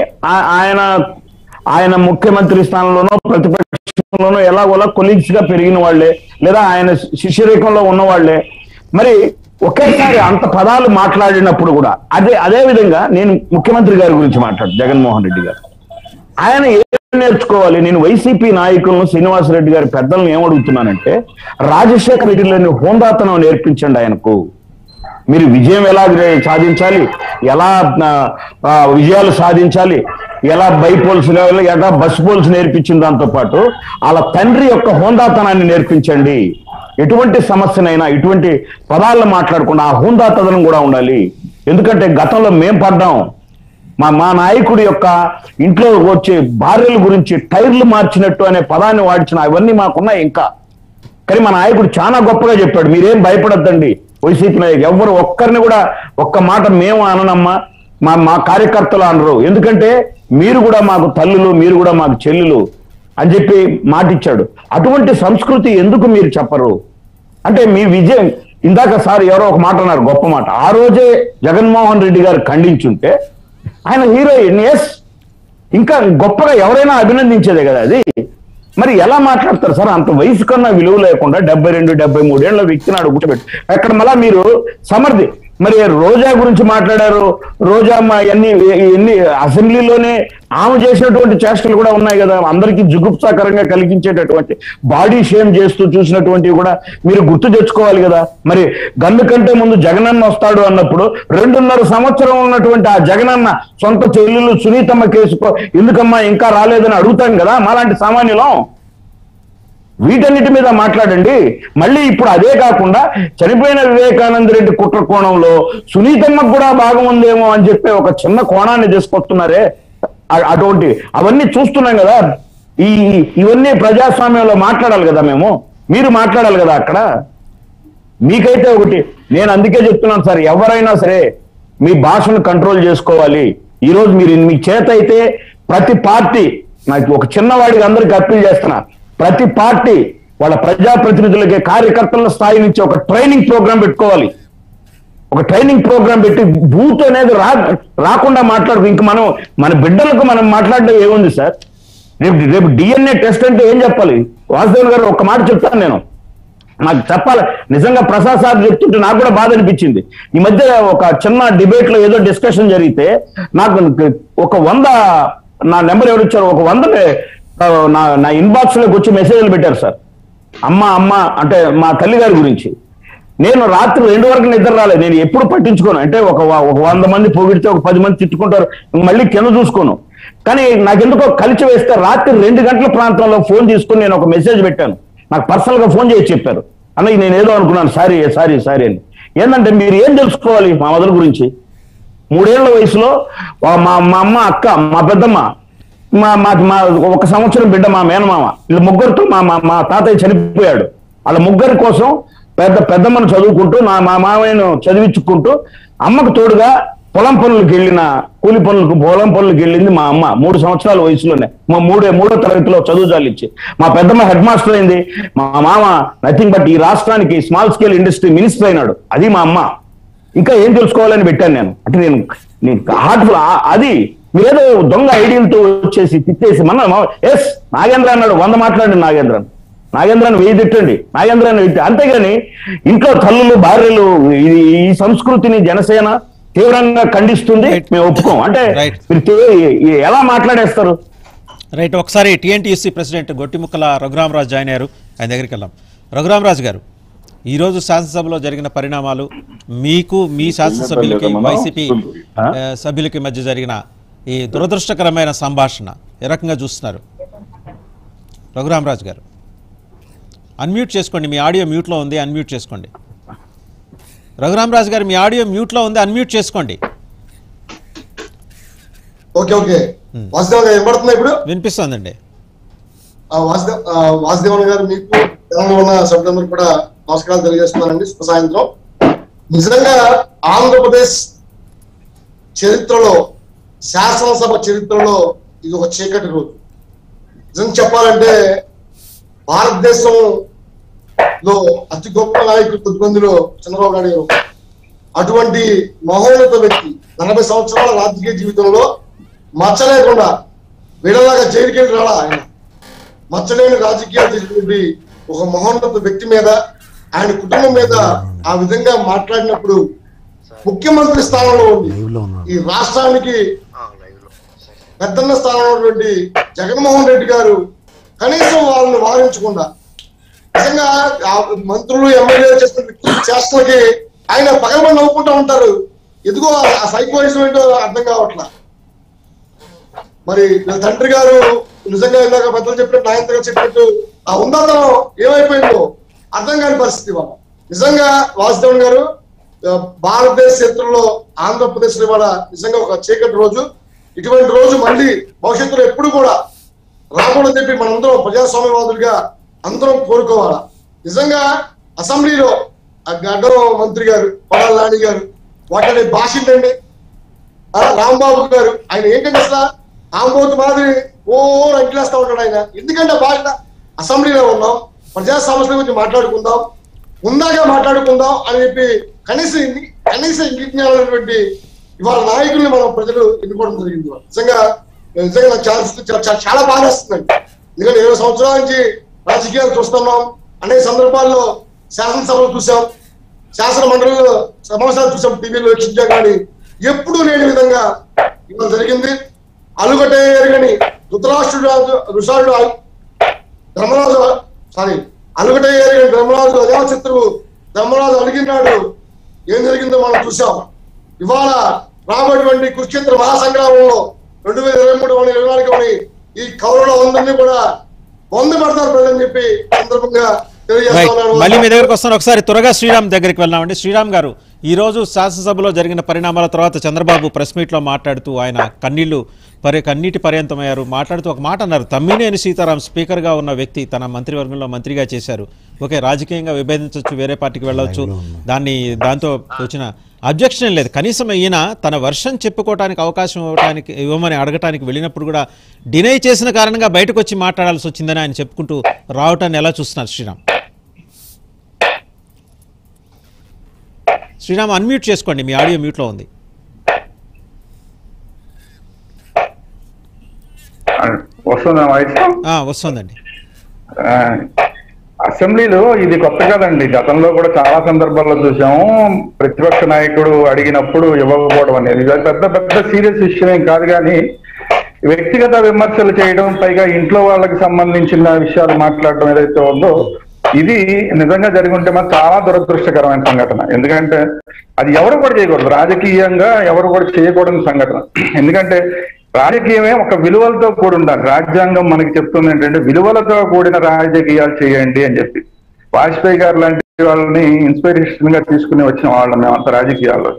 Speaker 4: ఆయన ముఖ్యమంత్రి స్థానంలోనో ప్రతిపక్షంలోనో ఎలాగోలా కొలీగ్స్ గా పెరిగిన వాళ్లే, లేదా ఆయన శిష్యరేఖంలో ఉన్న వాళ్లే. మరి ఒకేసారి అంత పదాలు మాట్లాడినప్పుడు కూడా అదే విధంగా నేను ముఖ్యమంత్రి గారి గురించి మాట్లాడు, జగన్మోహన్ రెడ్డి గారు, ఆయన ఏం నేర్చుకోవాలి? నేను వైసీపీ నాయకులను, శ్రీనివాసరెడ్డి గారి పెద్దలను ఏమడుగుతున్నానంటే, రాజశేఖర రెడ్డిలోని హోందాతనం నేర్పించండి ఆయనకు. మీరు విజయం ఎలా సాధించాలి, ఎలా విజయాలు సాధించాలి, ఎలా బైపోల్స్ ఎలా బస్ పోల్స్ నేర్పించిన దాంతో పాటు వాళ్ళ తండ్రి యొక్క హోందాతనాన్ని నేర్పించండి. ఎటువంటి సమస్యనైనా ఇటువంటి పదాలను మాట్లాడకుండా ఆ హోందాతనం కూడా ఉండాలి. ఎందుకంటే గతంలో మేం పడ్డాం. మా నాయకుడి యొక్క ఇంట్లో వచ్చే భార్యల గురించి టైర్లు మార్చినట్టు అనే పదాన్ని వాడించిన అవన్నీ మాకున్నాయి ఇంకా. కానీ మా నాయకుడు చాలా గొప్పగా చెప్పాడు, మీరేం భయపడద్దండి వైసీపీ నాయకులు ఎవరు ఒక్కరిని కూడా ఒక్క మాట మేము అననమ్మా, మా కార్యకర్తలు అనరు, ఎందుకంటే మీరు కూడా మాకు తల్లులు, మీరు కూడా మాకు చెల్లులు అని చెప్పి మాటిచ్చాడు. అటువంటి సంస్కృతి ఎందుకు మీరు చెప్పరు? అంటే మీ విజయం, ఇందాక సార్ ఎవరో ఒక మాట అన్నారు, గొప్ప మాట. ఆ రోజే జగన్మోహన్ రెడ్డి గారు ఖండించుంటే ఆయన హీరోయిన్, ఎస్, ఇంకా గొప్పగా ఎవరైనా అభినందించేదే కదా అది. మరి ఎలా మాట్లాడతారు సార్? అంత వయసు కన్నా విలువ లేకుండా 72, 73 ఏళ్ల వ్యక్తిని ఆడు కూర్చోబెట్టి అక్కడ మళ్ళా మీరు సమర్థి. మరి రోజా గురించి మాట్లాడారు. రోజా ఎన్ని అసెంబ్లీలోనే ఆమె చేసినటువంటి చేష్టలు కూడా ఉన్నాయి కదా, అందరికీ జుగుప్సాకరంగా కలిగించేటటువంటి, బాడీ షేమ్ చేస్తూ చూసినటువంటివి కూడా మీరు గుర్తు తెచ్చుకోవాలి కదా. మరి గన్ను కంటే ముందు జగనన్న వస్తాడు అన్నప్పుడు 2.5 సంవత్సరం ఉన్నటువంటి ఆ జగనన్న సొంత చెల్లెలు సునీతమ్మ కేసుకో ఎందుకమ్మా ఇంకా రాలేదని అడుగుతాం కదా మాలాంటి సామాన్యులం. వీటన్నిటి మీద మాట్లాడండి. మళ్ళీ ఇప్పుడు అదే కాకుండా చనిపోయిన వివేకానంద రెడ్డి కుట్ర కోణంలో సునీతమ్మకు కూడా భాగం ఉందేమో అని చెప్పి ఒక చిన్న కోణాన్ని తీసుకొస్తున్నారే. అటువంటి అవన్నీ చూస్తున్నాం కదా. ఇవన్నీ ప్రజాస్వామ్యంలో మాట్లాడాలి కదా, మీరు మాట్లాడాలి కదా అక్కడ. మీకైతే ఒకటి నేను అందుకే చెప్తున్నాను సార్, ఎవరైనా సరే మీ భాషను కంట్రోల్ చేసుకోవాలి. ఈరోజు మీరు మీ చేత అయితే ప్రతి పార్టీ, నాకు ఒక చిన్నవాడికి అందరికి అప్పీల్ చేస్తున్నా, ప్రతి పార్టీ వాళ్ళ ప్రజాప్రతినిధులకి కార్యకర్తల స్థాయి నుంచి ఒక ట్రైనింగ్ ప్రోగ్రామ్ పెట్టుకోవాలి. ఒక ట్రైనింగ్ ప్రోగ్రామ్ పెట్టి బూత్ అనేది రాకుండా మాట్లాడుకు. ఇంక మన బిడ్డలకు మనం మాట్లాడడం ఏముంది సార్? రేపు DNA టెస్ట్ అంటే ఏం చెప్పాలి? వాసుదేవన్ గారు ఒక్క మాట చెప్తాను నేను. నాకు చెప్పాలి, నిజంగా ప్రసాద్ సార్ చెప్తుంటే నాకు కూడా బాధ అనిపించింది. ఈ మధ్య ఒక చిన్న డిబేట్ లో ఏదో డిస్కషన్ జరిగితే నాకు ఒక 100 నా నెంబర్ ఎవరు ఇచ్చారు, ఒక 100 నా ఇన్బాక్స్ లోకి వచ్చి మెసేజ్లు పెట్టారు సార్. అమ్మ అంటే మా తల్లి గారి గురించి. నేను రాత్రి 2 వరకు నిద్ర రాలేదు. నేను ఎప్పుడు పట్టించుకోను. అంటే ఒక 100 మంది పొగిడితే ఒక 10 మంది తిట్టుకుంటారు, మళ్ళీ కింద చూసుకోను. కానీ నాకెందుకో కలిసి వేస్తే రాత్రి 2 గంటల ప్రాంతంలో ఫోన్ తీసుకుని నేను ఒక మెసేజ్ పెట్టాను. నాకు పర్సనల్ గా ఫోన్ చేసి చెప్పారు, అన్న నేను ఏదో అనుకున్నాను, సారీ అని. ఏంటంటే మీరు ఏం తెలుసుకోవాలి మా మదర్ గురించి. 3 ఏళ్ల వయసులో మా అమ్మ, అక్క, మా పెద్దమ్మ, మా 1 సంవత్సరం బిడ్డ మా మేనమామ, వీళ్ళ ముగ్గురితో మా తాతయ్య చనిపోయాడు. వాళ్ళ ముగ్గురి కోసం పెద్దమ్మను చదువుకుంటూ మా మామయ్యను చదివించుకుంటూ అమ్మకు తోడుగా పొలం పనులకు వెళ్ళిన పొలం పనులకు వెళ్ళింది మా అమ్మ 3 సంవత్సరాల వయసులోనే. మా 3వ తరగతిలో చదువు చాలిచ్చి మా పెద్దమ్మ హెడ్ మాస్టర్ అయింది. మా మామ నథింగ్ బట్ ఈ రాష్ట్రానికి స్మాల్ స్కేల్ ఇండస్ట్రీ మినిస్టర్ అయినాడు. అది మా అమ్మ. ఇంకా ఏం తెలుసుకోవాలని పెట్టాను నేను. అంటే నేను హార్ట్ఫుల్. అది మీరేదో దొంగ ఐడియాలతో వచ్చేసి తిట్టేసి ఎస్ నాగేంద్ర అన్నాడు, 100 మాట్లాడండి నాగేంద్రాన్ని 1000 తిట్టండి, నాగేంద్రాన్ని అంతేగాని ఇంట్లో తల్లులు భార్యలు ఈ సంస్కృతిని జనసేన తీవ్రంగా ఖండిస్తుంది. మేము ఒప్పుకోం. అంటే మీరు ఎలా మాట్లాడేస్తారు?
Speaker 2: రైట్, ఒకసారి TNTUC president Gottimukkala Raghuramaraju join అయ్యారు, ఆయన దగ్గరికి వెళ్దాం. రఘురామరాజు గారు, ఈరోజు శాసనసభలో జరిగిన పరిణామాలు, మీకు మీ శాసనసభ్యులకి వైసీపీ సభ్యులకి మధ్య జరిగిన ఈ దురదృష్టకరమైన సంభాషణ ఏ రకంగా చూస్తున్నారు? రఘురామరాజు గారు అన్మ్యూట్ చేసుకోండి, మీ ఆడియో మ్యూట్లో ఉంది, అన్మ్యూట్ చేసుకోండి. రఘురామరాజు గారు మీ ఆడియో మ్యూట్లో ఉంది, అన్మ్యూట్ చేసుకోండి.
Speaker 9: ఓకే వాసుదేవన్ గారు వినపడుతుందా ఇప్పుడు?
Speaker 2: వినిపిస్తుందండి.
Speaker 9: వాసుదేవన్ గారు, మీకు తెలంగాణ ఉన్న సభ్యులందరూ కూడా నమస్కారాలు తెలియజేస్తున్నానండి. శుభ సాయంత్రం. నిజంగా ఆంధ్రప్రదేశ్ చరిత్రలో, శాసనసభ చరిత్రలో ఇది ఒక చీకటి రోజు. నిజం చెప్పాలంటే భారతదేశంలో అతి గొప్ప నాయకులు 10 మందిలో చంద్రబాబు నాయుడు గారు. అటువంటి మహోన్నత వ్యక్తి 40 సంవత్సరాల రాజకీయ జీవితంలో మచ్చలేకుండా వీళ్ళలాగా జైలుకి రాడా ఆయన. మచ్చలేని రాజకీయాలు చేసినటువంటి ఒక మహోన్నత వ్యక్తి మీద, ఆయన కుటుంబం మీద ఆ విధంగా మాట్లాడినప్పుడు ముఖ్యమంత్రి స్థానంలో ఉంది ఈ రాష్ట్రానికి పెద్దన్న స్థానంలో ఉన్నటువంటి జగన్మోహన్ రెడ్డి గారు కనీసం వాళ్ళని వారించకుండా, నిజంగా మంత్రులు ఎమ్మెల్యేలు చేస్తున్న చేష్టలకి ఆయన పగలబడి నవ్వుకుంటూ ఉంటారు. ఎందుకో ఆ సైకోయిజం ఏంటో అర్థం కావట్లా. మరి తండ్రి గారు నిజంగా ఇందాక పెద్దలు చెప్పినట్టు, నాయకులు గారు చెప్పినట్టు ఆ ఉందాతనం ఏమైపోయిందో అర్థం కాని పరిస్థితి. వాళ్ళు నిజంగా వాసుదేవన్ గారు, భారతదేశ చరిత్రలో ఆంధ్రప్రదేశ్ లో ఇవాళ నిజంగా ఒక చీకటి రోజు. ఇటువంటి రోజు మళ్ళీ భవిష్యత్తులో ఎప్పుడు కూడా రాకూడదని చెప్పి మనందరం ప్రజాస్వామ్యవాదులుగా అందరం కోరుకోవాలా. నిజంగా అసెంబ్లీలో గడ్డం మంత్రి గారు కొడాలి నాని గారు వాటి భాష ఏంటండి. రాంబాబు గారు ఆయన ఏంటంటే అసలు ఆంబోతు మాదిరి రంకిలేస్తా ఉంటాడు ఆయన. ఎందుకంటే భాష అసెంబ్లీలో ఉన్నాం, ప్రజా సమస్యల గురించి మాట్లాడుకుందాం, ఉందాగా మాట్లాడుకుందాం అని చెప్పి కనీస ఇంగిజ్ఞానటువంటి ఇవాళ నాయకుల్ని మనం ప్రజలు ఎన్నుకోవడం జరిగింది. నిజంగా నాకు చాలా బాధ వస్తుందండి. ఎందుకంటే 20 సంవత్సరాల నుంచి రాజకీయాలు చూస్తున్నాం, అనేక సందర్భాల్లో శాసనసభలు చూసాం, శాసన మండలిలో సమావేశాలు చూసాం, టీవీలో వీక్షించాం. కానీ ఎప్పుడూ లేని విధంగా ఇవాళ జరిగింది. అలుగటే ఎరగని ధృతరాష్ట్రుడు అలుగటే ఎరగని ధర్మరాజు అజాశత్రువు ధర్మరాజు అడిగినాడు. ఏం జరిగిందో మనం చూసాం. ఇవాళ రాబోయేటువంటి కురుక్షేత్ర మహాసంగ్రామంలో 2023-24 ఈ కౌరవుల అందరినీ కూడా పొందబడతారు ప్రజలని చెప్పి సందర్భంగా తెలియజేస్తున్నాను.
Speaker 2: మళ్ళీ మీ దగ్గరకు వస్తాను. ఒకసారి త్వరగా శ్రీరామ్ దగ్గరికి వెళ్దామండి. శ్రీరామ్ గారు, ఈ రోజు శాసనసభలో జరిగిన పరిణామాల తర్వాత చంద్రబాబు ప్రెస్ మీట్లో మాట్లాడుతూ ఆయన కన్నీటి పర్యంతమయ్యారు. మాట్లాడుతూ ఒక మాట అన్నారు, తమ్మినేని సీతారాం స్పీకర్గా ఉన్న వ్యక్తి తన మంత్రివర్గంలో మంత్రిగా చేశారు. ఓకే, రాజకీయంగా విభేదించవచ్చు, వేరే పార్టీకి వెళ్ళవచ్చు, దాంతో వచ్చిన అబ్జెక్షన్ లేదు. కనీసం ఈయన తన వర్షన్ చెప్పుకోవడానికి అవకాశం ఇవ్వమని అడగటానికి వెళ్ళినప్పుడు కూడా డినై చేసిన కారణంగా బయటకు వచ్చి మాట్లాడాల్సి వచ్చిందని ఆయన చెప్పుకుంటూ రావటాన్ని ఎలా చూస్తున్నారు శ్రీరామ్? శ్రీరామ్ అన్మ్యూట్ చేసుకోండి, మీ ఆడియో మ్యూట్లో ఉంది.
Speaker 1: వస్తుందా వాయిస్?
Speaker 2: వస్తుందండి.
Speaker 10: అసెంబ్లీలో ఇది కొత్త కదండి, గతంలో కూడా చాలా సందర్భాల్లో చూసాము. ప్రతిపక్ష నాయకుడు అడిగినప్పుడు ఇవ్వకపోవడం అనేది ఇది పెద్ద పెద్ద సీరియస్ విషయం ఏం కాదు, కానీ వ్యక్తిగత విమర్శలు చేయడం, పైగా ఇంట్లో వాళ్ళకి సంబంధించిన విషయాలు మాట్లాడడం ఏదైతే ఉందో ఇది నిజంగా జరిగి ఉంటే మాకు చాలా దురదృష్టకరమైన సంఘటన. ఎందుకంటే అది ఎవరు కూడా చేయకూడదు, రాజకీయంగా ఎవరు కూడా చేయకూడని సంఘటన. ఎందుకంటే రాజకీయమే ఒక విలువలతో కూడి ఉండాలి. రాజ్యాంగం మనకి చెప్తుంది ఏంటంటే విలువలతో కూడిన రాజకీయాలు చేయండి అని చెప్పి. వాజ్పేయి గారు లాంటి వాళ్ళని ఇన్స్పిరేషన్ గా తీసుకుని వచ్చిన వాళ్ళం మేమంతా రాజకీయాల్లో.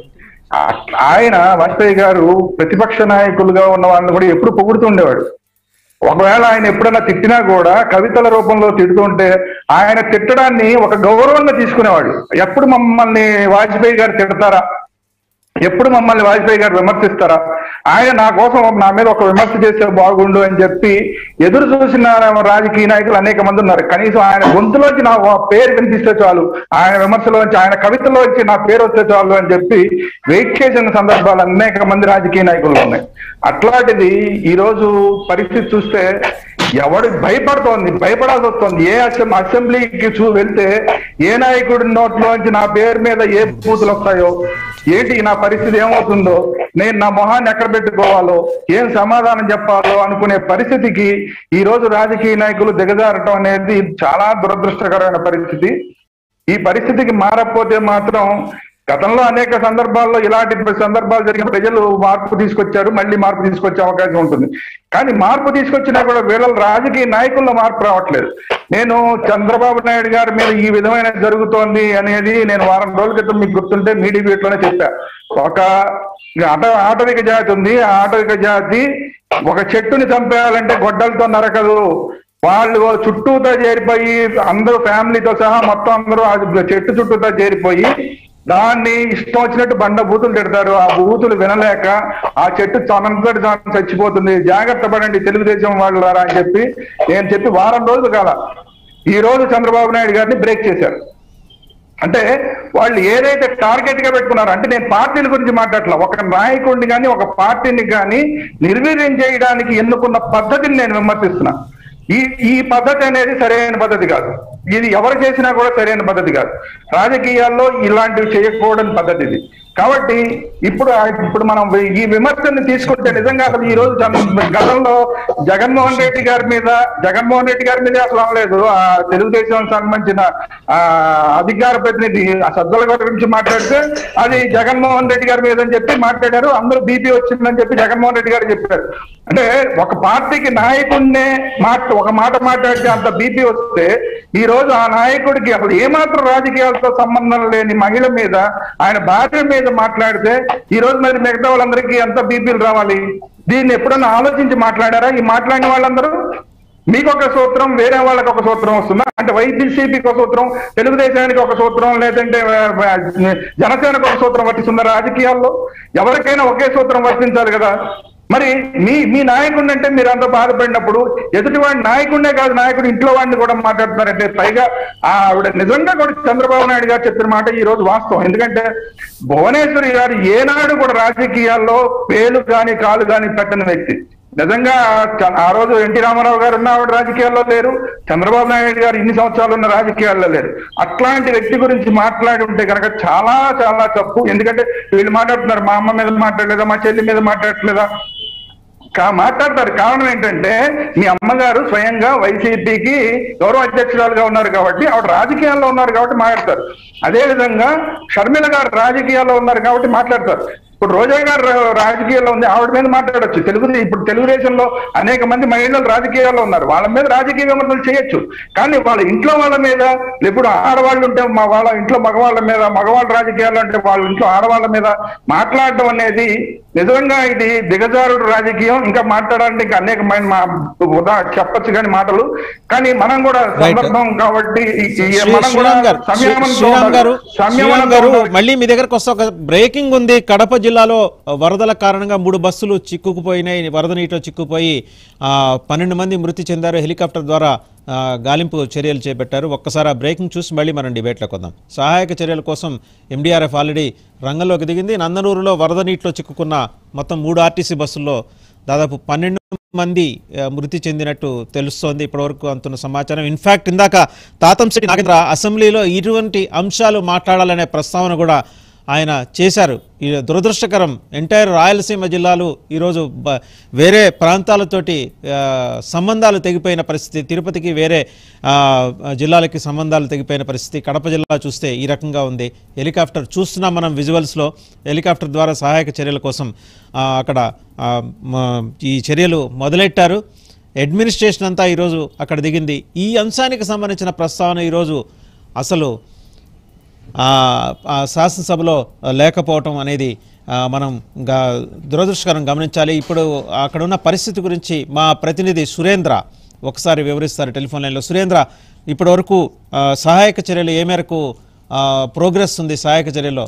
Speaker 10: ఆయన వాజ్పేయి గారు ప్రతిపక్ష నాయకులుగా ఉన్న వాళ్ళని కూడా ఎప్పుడు పొగుడుతూ ఉండేవాడు. ఒకవేళ ఆయన ఎప్పుడైనా తిట్టినా కూడా కవితల రూపంలో తిడుతుంటే ఆయన తిట్టడాన్ని ఒక గౌరవంగా తీసుకునేవాడు. ఎప్పుడు మమ్మల్ని వాజ్పేయి గారు తిడతారా, ఎప్పుడు మమ్మల్ని వాజ్పేయి గారు విమర్శిస్తారా, ఆయన నా కోసం నా మీద ఒక విమర్శ చేస్తే బాగుండు అని చెప్పి ఎదురు చూసిన రాజకీయ నాయకులు అనేక మంది ఉన్నారు. కనీసం ఆయన గొంతులోంచి నా పేరు వినిపిస్తే చాలు, ఆయన విమర్శలోంచి ఆయన కవితలోంచి నా పేరు వస్తే చాలు అని చెప్పి వెయిట్ చేసిన సందర్భాలు అనేక మంది రాజకీయ నాయకులు ఉన్నాయి. అట్లాంటిది ఈ రోజు పరిస్థితి చూస్తే ఎవడు భయపడాల్సి వస్తుంది. ఏ అసెంబ్లీకి వెళ్తే ఏ నాయకుడి నోట్లోంచి నా పేరు మీద ఏ బూతులు వస్తాయో, ఏంటి నా పరిస్థితి ఏమవుతుందో, నేను నా మొహాన్ని ఎక్కడ పెట్టుకోవాలో, ఏం సమాధానం చెప్పాలో అనుకునే పరిస్థితికి ఈ రోజు రాజకీయ నాయకులు దిగజారటం అనేది చాలా దురదృష్టకరమైన పరిస్థితి. ఈ పరిస్థితికి మారకపోతే మాత్రం గతంలో అనేక సందర్భాల్లో ఇలాంటి సందర్భాలు జరిగిన ప్రజలు మార్పు తీసుకొచ్చారు, మళ్ళీ మార్పు తీసుకొచ్చే అవకాశం ఉంటుంది. కానీ మార్పు తీసుకొచ్చినా కూడా వీళ్ళ రాజకీయ నాయకుల్లో మార్పు రావట్లేదు. నేను చంద్రబాబు నాయుడు గారి మీద ఈ విధమైన జరుగుతోంది అనేది నేను వారం రోజుల క్రితం మీకు గుర్తుంటే మీడియాలోనే చెప్పా. ఒక ఆటవిక జాతి ఉంది, ఆ ఆటవిక జాతి ఒక చెట్టుని చంపేయాలంటే గొడ్డలతో నరకదు. వాళ్ళు చుట్టూతో చేరిపోయి అందరూ ఫ్యామిలీతో సహా మొత్తం అందరూ ఆ చెట్టు చుట్టూతో చేరిపోయి దాన్ని ఇష్టం వచ్చినట్టు బండ బూతులు తిడతారు. ఆ బూతులు వినలేక ఆ చెట్టు తనంతటి తాను చచ్చిపోతుంది. జాగ్రత్త పడండి తెలుగుదేశం వాళ్ళు రారా అని చెప్పి నేను చెప్పి వారం రోజులు కాల ఈ రోజు చంద్రబాబు నాయుడు గారిని బ్రేక్ చేశారు. అంటే వాళ్ళు ఏదైతే టార్గెట్ గా పెట్టుకున్నారో, అంటే నేను పార్టీల గురించి మాట్లాడట్లా, ఒక నాయకుడిని కానీ ఒక పార్టీని కానీ నిర్వీర్యం చేయడానికి ఎన్నుకున్న పద్ధతిని నేను విమర్శిస్తున్నా. ఈ పద్ధతి అనేది సరైన పద్ధతి కాదు. ఇది ఎవరు చేసినా కూడా సరైన పద్ధతి కాదు. రాజకీయాల్లో ఇలాంటివి చేయకూడని పద్ధతి ఇది. కాబట్టి ఇప్పుడు మనం ఈ విమర్శని తీసుకుంటే నిజంగా అసలు ఈ రోజు గతంలో జగన్మోహన్ రెడ్డి గారి మీద అసలు అనలేదు. ఆ తెలుగుదేశం సంబంధించిన అధికార ప్రతినిధి ఆ సజ్జల గురించి మాట్లాడితే అది జగన్మోహన్ రెడ్డి గారి మీద అని చెప్పి మాట్లాడారు. అందరూ బీపీ వచ్చిందని చెప్పి జగన్మోహన్ రెడ్డి గారు చెప్పారు. అంటే ఒక పార్టీకి నాయకుడినే ఒక మాట మాట్లాడితే అంత బీపీ వస్తే ఈ రోజు ఆ నాయకుడికి అసలు ఏమాత్రం రాజకీయాలతో సంబంధం లేని మహిళ మీద, ఆయన భార్య మీద మాట్లాడితే ఈ రోజు మరి మిగతా వాళ్ళందరికీ ఎంత బీపీలు రావాలి? దీన్ని ఎప్పుడన్నా ఆలోచించి మాట్లాడారా? ఈ మాట్లాడిన వాళ్ళందరూ మీకు ఒక సూత్రం, వేరే వాళ్ళకి ఒక సూత్రం వస్తుందా? అంటే వైసీపీకి ఒక సూత్రం, తెలుగుదేశానికి ఒక సూత్రం, లేదంటే జనసేనకు ఒక సూత్రం వర్తిస్తుందా? రాజకీయాల్లో ఎవరికైనా ఒకే సూత్రం వర్తించాలి కదా. మరి మీ నాయకుడిని అంటే మీరు అంత బాధపడినప్పుడు ఎదుటివాడి నాయకుడినే కాదు, నాయకుడు ఇంట్లో వాడిని కూడా మాట్లాడుతున్నారంటే పైగా ఆవిడ నిజంగా కూడా చంద్రబాబు నాయుడు గారు చెప్పిన మాట ఈ రోజు వాస్తవం. ఎందుకంటే భువనేశ్వరి గారు ఏనాడు కూడా రాజకీయాల్లో పేలు కానీ కాలు కానీ పెట్టని వ్యక్తి. నిజంగా ఆ రోజు ఎన్టీ రామారావు గారు ఉన్న ఆవిడ రాజకీయాల్లో లేరు, చంద్రబాబు నాయుడు గారు ఇన్ని సంవత్సరాలు ఉన్న రాజకీయాల్లో లేరు. అట్లాంటి వ్యక్తి గురించి మాట్లాడి ఉంటే కనుక చాలా చాలా తప్పు. ఎందుకంటే వీళ్ళు మాట్లాడుతున్నారు, మా అమ్మ మీద మాట్లాడలేదా, మా చెల్లి మీద మాట్లాడట్లేదా, మాట్లాడతారు. కారణం ఏంటంటే మీ అమ్మగారు స్వయంగా వైసీపీకి గౌరవ అధ్యక్షురాలుగా ఉన్నారు కాబట్టి, ఆవిడ రాజకీయాల్లో ఉన్నారు కాబట్టి మాట్లాడతారు. అదేవిధంగా షర్మిల గారు రాజకీయాల్లో ఉన్నారు కాబట్టి మాట్లాడతారు. ఇప్పుడు రోజా గారు రాజకీయాల్లో ఉంది, ఆవిడ మీద మాట్లాడొచ్చు. ఇప్పుడు తెలుగుదేశంలో అనేక మంది మహిళలు రాజకీయాల్లో ఉన్నారు, వాళ్ళ మీద రాజకీయ విమర్శలు చేయొచ్చు. కానీ వాళ్ళ ఇంట్లో వాళ్ళ మీద, ఇప్పుడు ఆడవాళ్ళు ఉంటే వాళ్ళ ఇంట్లో మగవాళ్ళ మీద, మగవాళ్ళ రాజకీయాలు అంటే వాళ్ళ ఇంట్లో ఆడవాళ్ళ మీద మాట్లాడడం అనేది నిజంగా ఇది దిగజారుడు రాజకీయం. ఇంకా మాట్లాడాలంటే ఇంకా అనేక చెప్పచ్చు కానీ మాటలు, కానీ మనం కూడా సందర్భం కాబట్టి
Speaker 2: మళ్ళీ మీ దగ్గరకు వస్తే ఒక బ్రేకింగ్ ఉంది. కడప జిల్లాలో వరదల కారణంగా 3 బస్సులు చిక్కుకుపోయినాయి, వరద నీటిలో చిక్కుపోయి 12 మంది మృతి చెందారు. హెలికాప్టర్ ద్వారా గాలింపు చర్యలు చేపట్టారు. ఒక్కసారి ఆ బ్రేకింగ్ చూసి మళ్ళీ మనం డిబేట్లోకి వద్దాం. సహాయక చర్యల కోసం ఎండీఆర్ఎఫ్ ఆల్రెడీ రంగంలోకి దిగింది. నందనూరులో వరద నీటిలో చిక్కుకున్న మొత్తం 3 ఆర్టీసీ బస్సుల్లో దాదాపు 12 మంది మృతి చెందినట్టు తెలుస్తోంది ఇప్పటివరకు అంతున్న సమాచారం. ఇన్ఫాక్ట్ ఇందాక తాతంశెట్టి నాగేంద్ర అసెంబ్లీలో ఇటువంటి అంశాలు మాట్లాడాలనే ప్రస్తావన కూడా ఆయన చేశారు. ఈ దురదృష్టకరం ఎంటైర్ రాయలసీమ జిల్లాలు ఈరోజు వేరే ప్రాంతాలతోటి సంబంధాలు తెగిపోయిన పరిస్థితి, తిరుపతికి వేరే జిల్లాలకి సంబంధాలు తెగిపోయిన పరిస్థితి. కడప జిల్లా చూస్తే ఈ రకంగా ఉంది. హెలికాప్టర్ చూస్తున్నాం మనం విజువల్స్లో. హెలికాప్టర్ ద్వారా సహాయక చర్యల కోసం అక్కడ ఈ చర్యలు మొదలెట్టారు. అడ్మినిస్ట్రేషన్ అంతా ఈరోజు అక్కడ దిగింది. ఈ అంశానికి సంబంధించిన ప్రస్తావన ఈరోజు అసలు శాసనసభలో లేకపోవటం అనేది మనం దురదృష్టకరం గమనించాలి. ఇప్పుడు అక్కడ ఉన్న పరిస్థితి గురించి మా ప్రతినిధి సురేంద్ర ఒకసారి వివరిస్తారు టెలిఫోన్ లైన్లో. సురేంద్ర, ఇప్పటి వరకు సహాయక చర్యలు ఏ మేరకు ప్రోగ్రెస్ ఉంది సహాయక చర్యల్లో?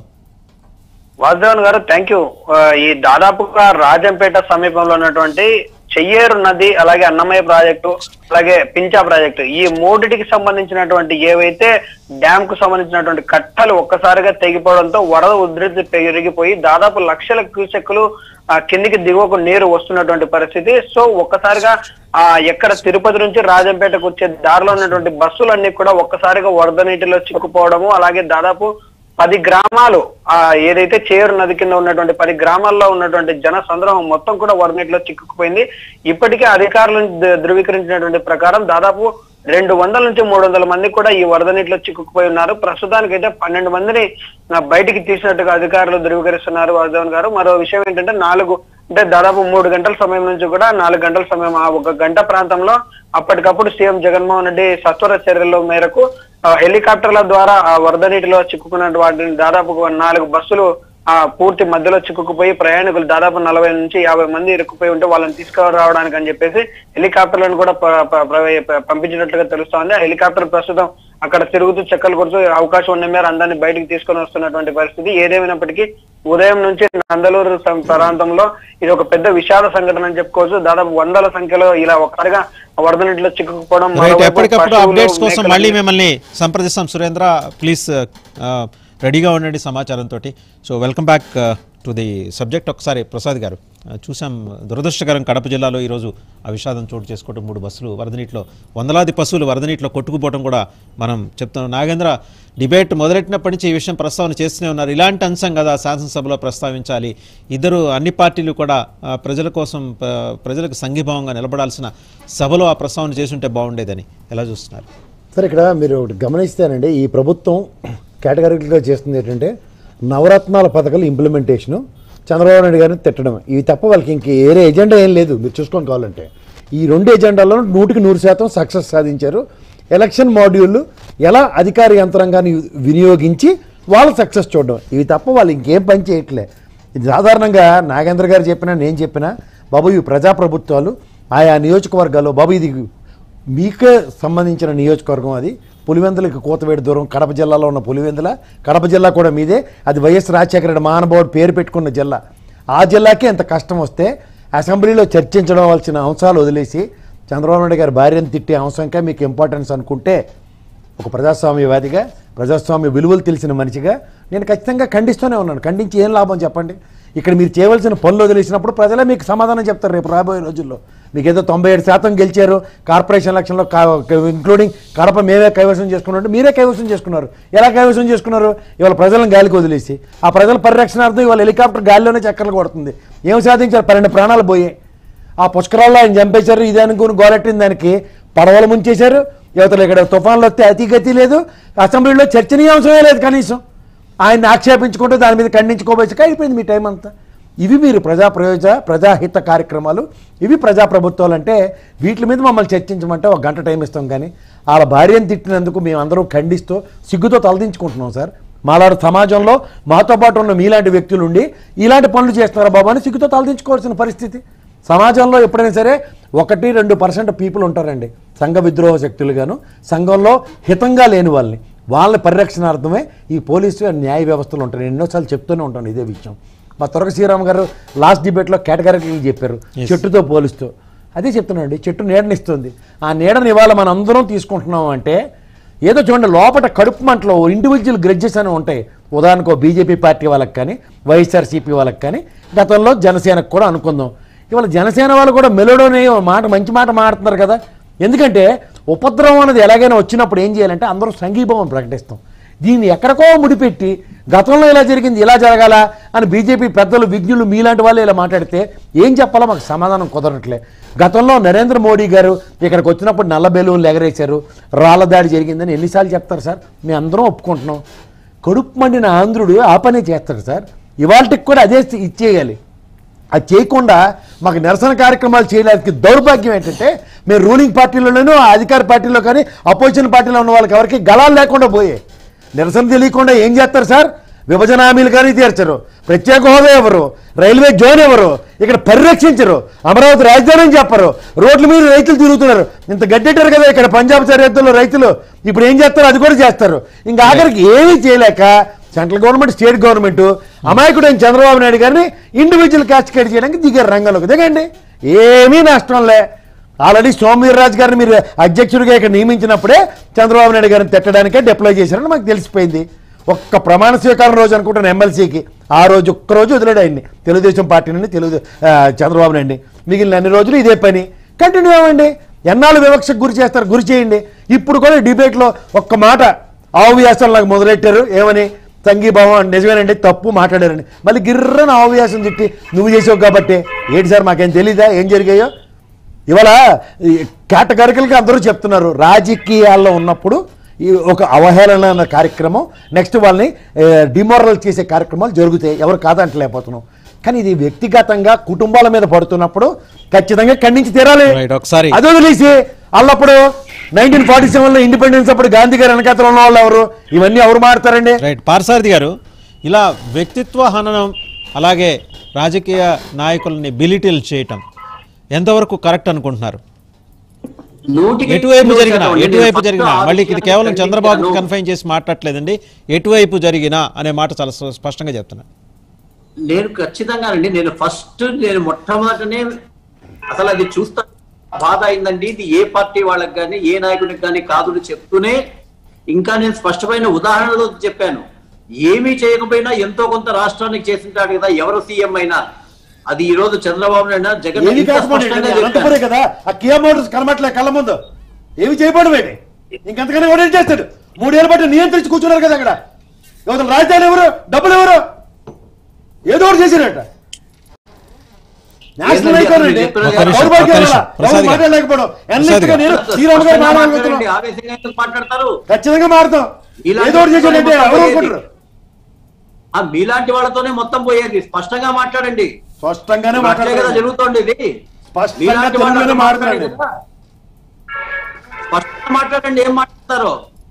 Speaker 11: వాసుదేవన్ గారు, థ్యాంక్ యూ. ఈ దాదాపుగా రాజంపేట సమీపంలో ఉన్నటువంటి చెయ్యేరు నది, అలాగే అన్నమయ్య ప్రాజెక్టు, అలాగే పించా ప్రాజెక్టు, ఈ మూడిటికి సంబంధించినటువంటి ఏవైతే డ్యామ్ కు సంబంధించినటువంటి కట్టలు ఒక్కసారిగా తెగిపోవడంతో వరద ఉధృతి పెరిగిపోయి దాదాపు లక్షల క్యూసెక్కులు కిందికి దిగువకు నీరు వస్తున్నటువంటి పరిస్థితి. సో ఒక్కసారిగా ఎక్కడ తిరుపతి నుంచి రాజంపేటకు వచ్చే దారిలో ఉన్నటువంటి బస్సులన్నీ కూడా ఒక్కసారిగా వరద నీటిలో చిక్కుపోవడము, అలాగే దాదాపు 10 గ్రామాలు ఏదైతే చేరు నది కింద ఉన్నటువంటి 10 గ్రామాల్లో ఉన్నటువంటి జన సంద్రహం మొత్తం కూడా వరద నీటిలో చిక్కుకుపోయింది. ఇప్పటికే అధికారులు ధృవీకరించినటువంటి ప్రకారం దాదాపు 200 నుంచి 300 మంది కూడా ఈ వరద నీటిలో చిక్కుకుపోయి ఉన్నారు. ప్రస్తుతానికైతే 12 మందిని బయటికి తీసినట్టుగా అధికారులు ధృవీకరిస్తున్నారు వాసుదేవన్ గారు. మరో విషయం ఏంటంటే దాదాపు 3 గంటల సమయం నుంచి కూడా 4 గంటల సమయం, ఆ 1 గంట ప్రాంతంలో అప్పటికప్పుడు సీఎం జగన్మోహన్ రెడ్డి సత్వర చర్యల మేరకు హెలికాప్టర్ల ద్వారా ఆ వరద నీటిలో చిక్కుకున్న వాటిని దాదాపు 4 బస్సులు పూర్తి మధ్యలో చిక్కుకుపోయి ప్రయాణికులు దాదాపు 40 నుంచి 50 మంది ఇరుక్కుపోయి ఉంటే వాళ్ళని తీసుకురావడానికి అని చెప్పేసి హెలికాప్టర్లను కూడా పంపించినట్లుగా తెలుస్తోంది. ఆ హెలికాప్టర్ ప్రస్తుతం అక్కడ తిరుగుతూ చెక్కలు కొడుతూ అవకాశం ఉన్న మేర అందరినీ బయటికి తీసుకొని వస్తున్నటువంటి పరిస్థితి. ఏదేమైనప్పటికీ ఉదయం నుంచి నందలూరు ప్రాంతంలో ఇది ఒక పెద్ద విషాద సంఘటన అని చెప్పుకోవచ్చు. దాదాపు 100ల సంఖ్యలో ఇలా ఒకసారిగా వరద నీటిలో చిక్కుకుపోవడం.
Speaker 2: ఎప్పటికప్పుడు అప్డేట్స్ కోసం మళ్ళీ మిమ్మల్ని సంప్రదిస్తాం సురేంద్ర. ప్లీజ్ రెడీగా ఉండండి సమాచారంతో. So welcome back to the subject. ఒకసారి ప్రసాద్ గారు, చూసాం దురదృష్టకరం కడప జిల్లాలో ఈరోజు ఆ విషాదం చోటు చేసుకోవడం, 3 బస్సులు వరద నీటిలో, వందలాది పశువులు వరద నీటిలో కొట్టుకుపోవడం కూడా మనం చెప్తున్నాం. నాగేంద్ర, డిబేట్ మొదలెట్టినప్పటి నుంచి ఈ విషయం ప్రస్తావన చేస్తూనే ఉన్నారు. ఇలాంటి అంశం కదా శాసనసభలో ప్రస్తావించాలి. అన్ని పార్టీలు కూడా ప్రజల కోసం, ప్రజలకు సంఘీభావంగా నిలబడాల్సిన సభలో ఆ ప్రస్తావన చేస్తుంటే బాగుండేదని ఎలా చూస్తున్నారు?
Speaker 6: సరే, ఇక్కడ మీరు ఒకటి గమనిస్తేనండి, ఈ ప్రభుత్వం కేటగిరీగా చేస్తుంది ఏంటంటే నవరత్నాల పథకాలు ఇంప్లిమెంటేషను, చంద్రబాబు నాయుడు గారిని తిట్టడం, ఇవి తప్ప వాళ్ళకి ఇంక ఏరే ఎజెండా ఏం లేదు. మీరు చూసుకొని కావాలంటే ఈ 2 ఎజెండాల్లో 100% సక్సెస్ సాధించారు. ఎలక్షన్ మాడ్యూల్ ఎలా అధికార యంత్రాంగాన్ని వినియోగించి వాళ్ళ సక్సెస్ చూడడం, ఇవి తప్ప వాళ్ళు ఇంకేం పని చేయట్లే. ఇది సాధారణంగా నాగేంద్ర గారు చెప్పినా నేను చెప్పినా, బాబు ఇవి ప్రజాప్రభుత్వాలు, ఆయా నియోజకవర్గాల్లో, బాబు ఇది మీకే సంబంధించిన నియోజకవర్గం, అది పులివెందులకి కోతవేడి దూరం, కడప జిల్లాలో ఉన్న పులివెందుల, కడప జిల్లా కూడా మీదే, అది వైఎస్ రాజశేఖర రెడ్డి మహానుభావుడు పేరు పెట్టుకున్న జిల్లా. ఆ జిల్లాకే ఎంత కష్టం వస్తే అసెంబ్లీలో చర్చించవలసిన అంశాలు వదిలేసి చంద్రబాబు నాయుడు గారి భార్యను తిట్టే అంశంకే మీకు ఇంపార్టెన్స్ అనుకుంటే, ఒక ప్రజాస్వామ్యవాదిగా, ప్రజాస్వామ్య విలువలు తెలిసిన మనిషిగా నేను ఖచ్చితంగా ఖండిస్తూనే ఉన్నాను. ఖండించి ఏం లాభం చెప్పండి? ఇక్కడ మీరు చేయవలసిన పనులు వదిలేసినప్పుడు ప్రజలే మీకు సమాధానం చెప్తారు రేపు రాబోయే రోజుల్లో. మీకు ఏదో 97% గెలిచారు కార్పొరేషన్ ఎలక్షన్లో, ఇంక్లూడింగ్ కడప మేమే కైవసం చేసుకున్నట్టు మీరే కైవసం చేసుకున్నారు. ఎలా కైవసం చేసుకున్నారు? ఇవాళ ప్రజలను గాలికి వదిలేసి, ఆ ప్రజల పరిరక్షణార్థం ఇవాళ హెలికాప్టర్ గాలిలోనే చక్కర్లు కొడుతుంది. ఏం సాధించారు? 12 ప్రాణాలు పోయాయి. ఆ పుష్కరాల్లో ఆయన చంపేశారు, ఇది అనుకుని గోలెట్టిన దానికి పడవలు ముంచేశారు. యువతలు ఇక్కడ తుఫాన్లు వస్తే అతిగతి లేదు, అసెంబ్లీలో చర్చనీయాంశమే లేదు కనీసం. ఆయన్ని ఆక్షేపించుకుంటూ దాని మీద ఖండించుకోబోయి అయిపోయింది మీ టైం అంతా. ఇవి మీరు ప్రజాహిత కార్యక్రమాలు, ఇవి ప్రజాప్రభుత్వాలు అంటే వీటి మీద మమ్మల్ని చర్చించమంటే 1 గంట టైం ఇస్తాం. కానీ వాళ్ళ భార్యను తిట్టినందుకు మేమందరం ఖండిస్తూ సిగ్గుతో తలదించుకుంటున్నాం సార్. మాలాంటి సమాజంలో మాతో పాటు ఉన్న మీలాంటి వ్యక్తులు ఉండి ఇలాంటి పనులు చేస్తున్నారా బాబు అని సిగ్గుతో తలదించుకోవాల్సిన పరిస్థితి. సమాజంలో ఎప్పుడైనా సరే 1-2% పీపుల్ ఉంటారండి సంఘ విద్రోహ శక్తులుగాను, సంఘంలో హితంగా లేని వాళ్ళని పరిరక్షణార్థమే ఈ పోలీసు న్యాయ వ్యవస్థలు ఉంటాయి. ఎన్నోసార్లు చెప్తూనే ఉంటాను ఇదే విషయం. మా తురగ శ్రీరామ్ గారు లాస్ట్ డిబేట్లో కేటగిరీలు చెప్పారు చెట్టుతో పోలుస్తూ. అదే చెప్తున్నాండి, చెట్టు నీడనిస్తుంది. ఆ నీడని ఇవాళ మనం అందరం తీసుకుంటున్నాం అంటే ఏదో చూడండి, లోపల కడుపు మంటలో ఇండివిజువల్ గ్రెడ్జెస్ అని ఉంటాయి. ఉదాహరణకు బీజేపీ పార్టీ వాళ్ళకి కానీ, వైఎస్ఆర్సీపీ వాళ్ళకి కానీ, గతంలో జనసేనకు కూడా అనుకుందాం.
Speaker 7: ఇవాళ జనసేన వాళ్ళు కూడా మెలోడోని మంచి మాట మాట్లాడుతున్నారు కదా. ఎందుకంటే ఉపద్రవం అనేది ఎలాగైనా వచ్చినప్పుడు ఏం చేయాలంటే అందరూ సంఘీభావం ప్రకటిస్తాం. దీన్ని ఎక్కడికో ముడిపెట్టి గతంలో ఇలా జరిగింది ఇలా జరగాల అని బీజేపీ పెద్దలు విజ్ఞులు మీలాంటి వాళ్ళు ఇలా మాట్లాడితే ఏం చెప్పాలో మాకు సమాధానం కుదరట్లే. గతంలో నరేంద్ర మోడీ గారు ఇక్కడికి వచ్చినప్పుడు నల్ల బెలూన్లు ఎగరేశారు, రాళ్ల దాడి జరిగిందని ఎన్నిసార్లు చెప్తారు సార్? మేము అందరం ఒప్పుకుంటున్నాం. కడుపు మండిన ఆంధ్రుడు ఆ పనే చేస్తాడు సార్. ఇవాళకి కూడా అదే ఇచ్చేయాలి. అది చేయకుండా మాకు నిరసన కార్యక్రమాలు చేయడానికి దౌర్భాగ్యం ఏంటంటే మేము రూలింగ్ పార్టీలోనూ అధికార పార్టీలో కానీ అపోజిషన్ పార్టీలో ఉన్న వాళ్ళకి ఎవరికి గళాలు లేకుండా పోయే నిరసన తెలియకుండా ఏం చేస్తారు సార్? విభజన హామీలు కానీ తీర్చరు, ప్రత్యేక హోదా ఎవరు, రైల్వే జోన్ ఎవరు, ఇక్కడ పరిరక్షించరు, అమరావతి రాజధాని చెప్పరు, రోడ్ల మీద రైతులు తిరుగుతున్నారు. ఇంత గడ్డెట్టారు కదా ఇక్కడ పంజాబ్ సరిహద్దుల్లో రైతులు. ఇప్పుడు ఏం చేస్తారు? అది కూడా చేస్తారు. ఇంకా ఆఖరికి ఏమీ చేయలేక సెంట్రల్ గవర్నమెంట్ స్టేట్ గవర్నమెంట్ అమాయకుడైన చంద్రబాబు నాయుడు గారిని ఇండివిజువల్ క్యాస్టికేట్ చేయడానికి దిగారు రంగంలోకి. దిగండి, ఏమీ నష్టం లే. ఆల్రెడీ సోమవీర్రాజు గారిని మీరు అధ్యక్షుడిగా ఇక్కడ నియమించినప్పుడే చంద్రబాబు నాయుడు గారిని తిట్టడానికే డిప్లాయ్ చేశారని మాకు తెలిసిపోయింది. ఒక్క ప్రమాణ స్వీకారం రోజు అనుకుంటున్న ఎమ్మెల్సీకి ఆ రోజు ఒక్కరోజు వదిలేడు ఆయన్ని, తెలుగుదేశం పార్టీ నుండి చంద్రబాబు నాయుడు. మిగిలిన అన్ని రోజులు ఇదే పని కంటిన్యూ అవ్వండి. ఎన్నాళ్ళు వివక్షకు గురి చేస్తారు, గురి చేయండి. ఇప్పుడు కూడా డిబేట్లో ఒక్క మాట ఆవ్యాసాలకు మొదలెట్టారు. ఏమని? సంఘీభావం నిజమేనండి, తప్పు మాట్లాడారండి. మళ్ళీ గిర్రన ఆవ్యాసం తిట్టి నువ్వు చేసావు కాబట్టి ఏంటి సార్ మాకేం తెలీదా ఏం జరిగాయో? ఇవాళ కేటగారికల్గా అందరూ చెప్తున్నారు రాజకీయాల్లో ఉన్నప్పుడు ఈ ఒక అవహేళన కార్యక్రమం, నెక్స్ట్ వాళ్ళని డిమోరల్ చేసే కార్యక్రమాలు జరుగుతాయి. ఎవరు కాదంటలేకపోతున్నాం. కానీ ఇది వ్యక్తిగతంగా కుటుంబాల మీద పడుతున్నప్పుడు ఖచ్చితంగా ఖండించి తీరాలి. అదే వదిలేసి అల్లప్పుడు 1947లో ఇండిపెండెన్స్ అప్పుడు గాంధీ గారు వెనకాతలు ఉన్న వాళ్ళు ఎవరు? ఇవన్నీ ఎవరు మారుతారండి?
Speaker 2: రైట్. పార్సారథి గారు, ఇలా వ్యక్తిత్వ హననం అలాగే రాజకీయ నాయకులని బిలిటిల్ చేయటం ఎంతవరకు కరెక్ట్ అనుకుంటున్నారు? ఎటువైపు జరిగినా మళ్ళీ ఇది కేవలం చంద్రబాబు కన్ఫైన్ చేసి మాట్లాడలేదండి, ఎటువైపు జరిగినా అనే మాట చాలా స్పష్టంగా చెప్తున్నా.
Speaker 8: నేను ఖచ్చితంగానండి, నేను మొట్టమొదటనే అసలు అది చూస్తా బాధ అయిందండి. ఇది ఏ పార్టీ వాళ్ళకి కానీ ఏ నాయకుడికి కానీ కాదు చెప్తూనే ఇంకా నేను స్పష్టమైన ఉదాహరణలో చెప్పాను. ఏమీ చేయకపోయినా ఎంతో కొంత రాష్ట్రానికి చేసింటాడు కదా ఎవరు సీఎం అయినా. అది ఈ రోజు చంద్రబాబు నాయుడు జగన్
Speaker 7: కదా ఆ కియా మోటార్స్ కనబట్లే కళ్ళ ముందు ఏమి చేయబడి ఇంకంతకన్నా ఎవరు ఏం చేస్తాడు? 3 ఏళ్ళ పాటు నియంత్రించి కూర్చున్నారు కదా అక్కడ. యువతల రాజధాని ఎవరు, డబ్బులు ఎవరు, ఏదో ఒకటి చేసినట్ట. ఖచ్చితంగా మారుతాం. ఏదో ఒకటి చేసినట్టే ఎవరు అనుకుంటారు?
Speaker 8: మీలాంటి వాళ్ళతోనే మొత్తం పోయేది. స్పష్టంగా మాట్లాడండి.
Speaker 7: స్పష్టంగానే
Speaker 8: కదా జరుగుతుంది. ఇది స్పష్టంగా మాట్లాడండి. మాట్లాడండి. ఏం మాట్లాడతారో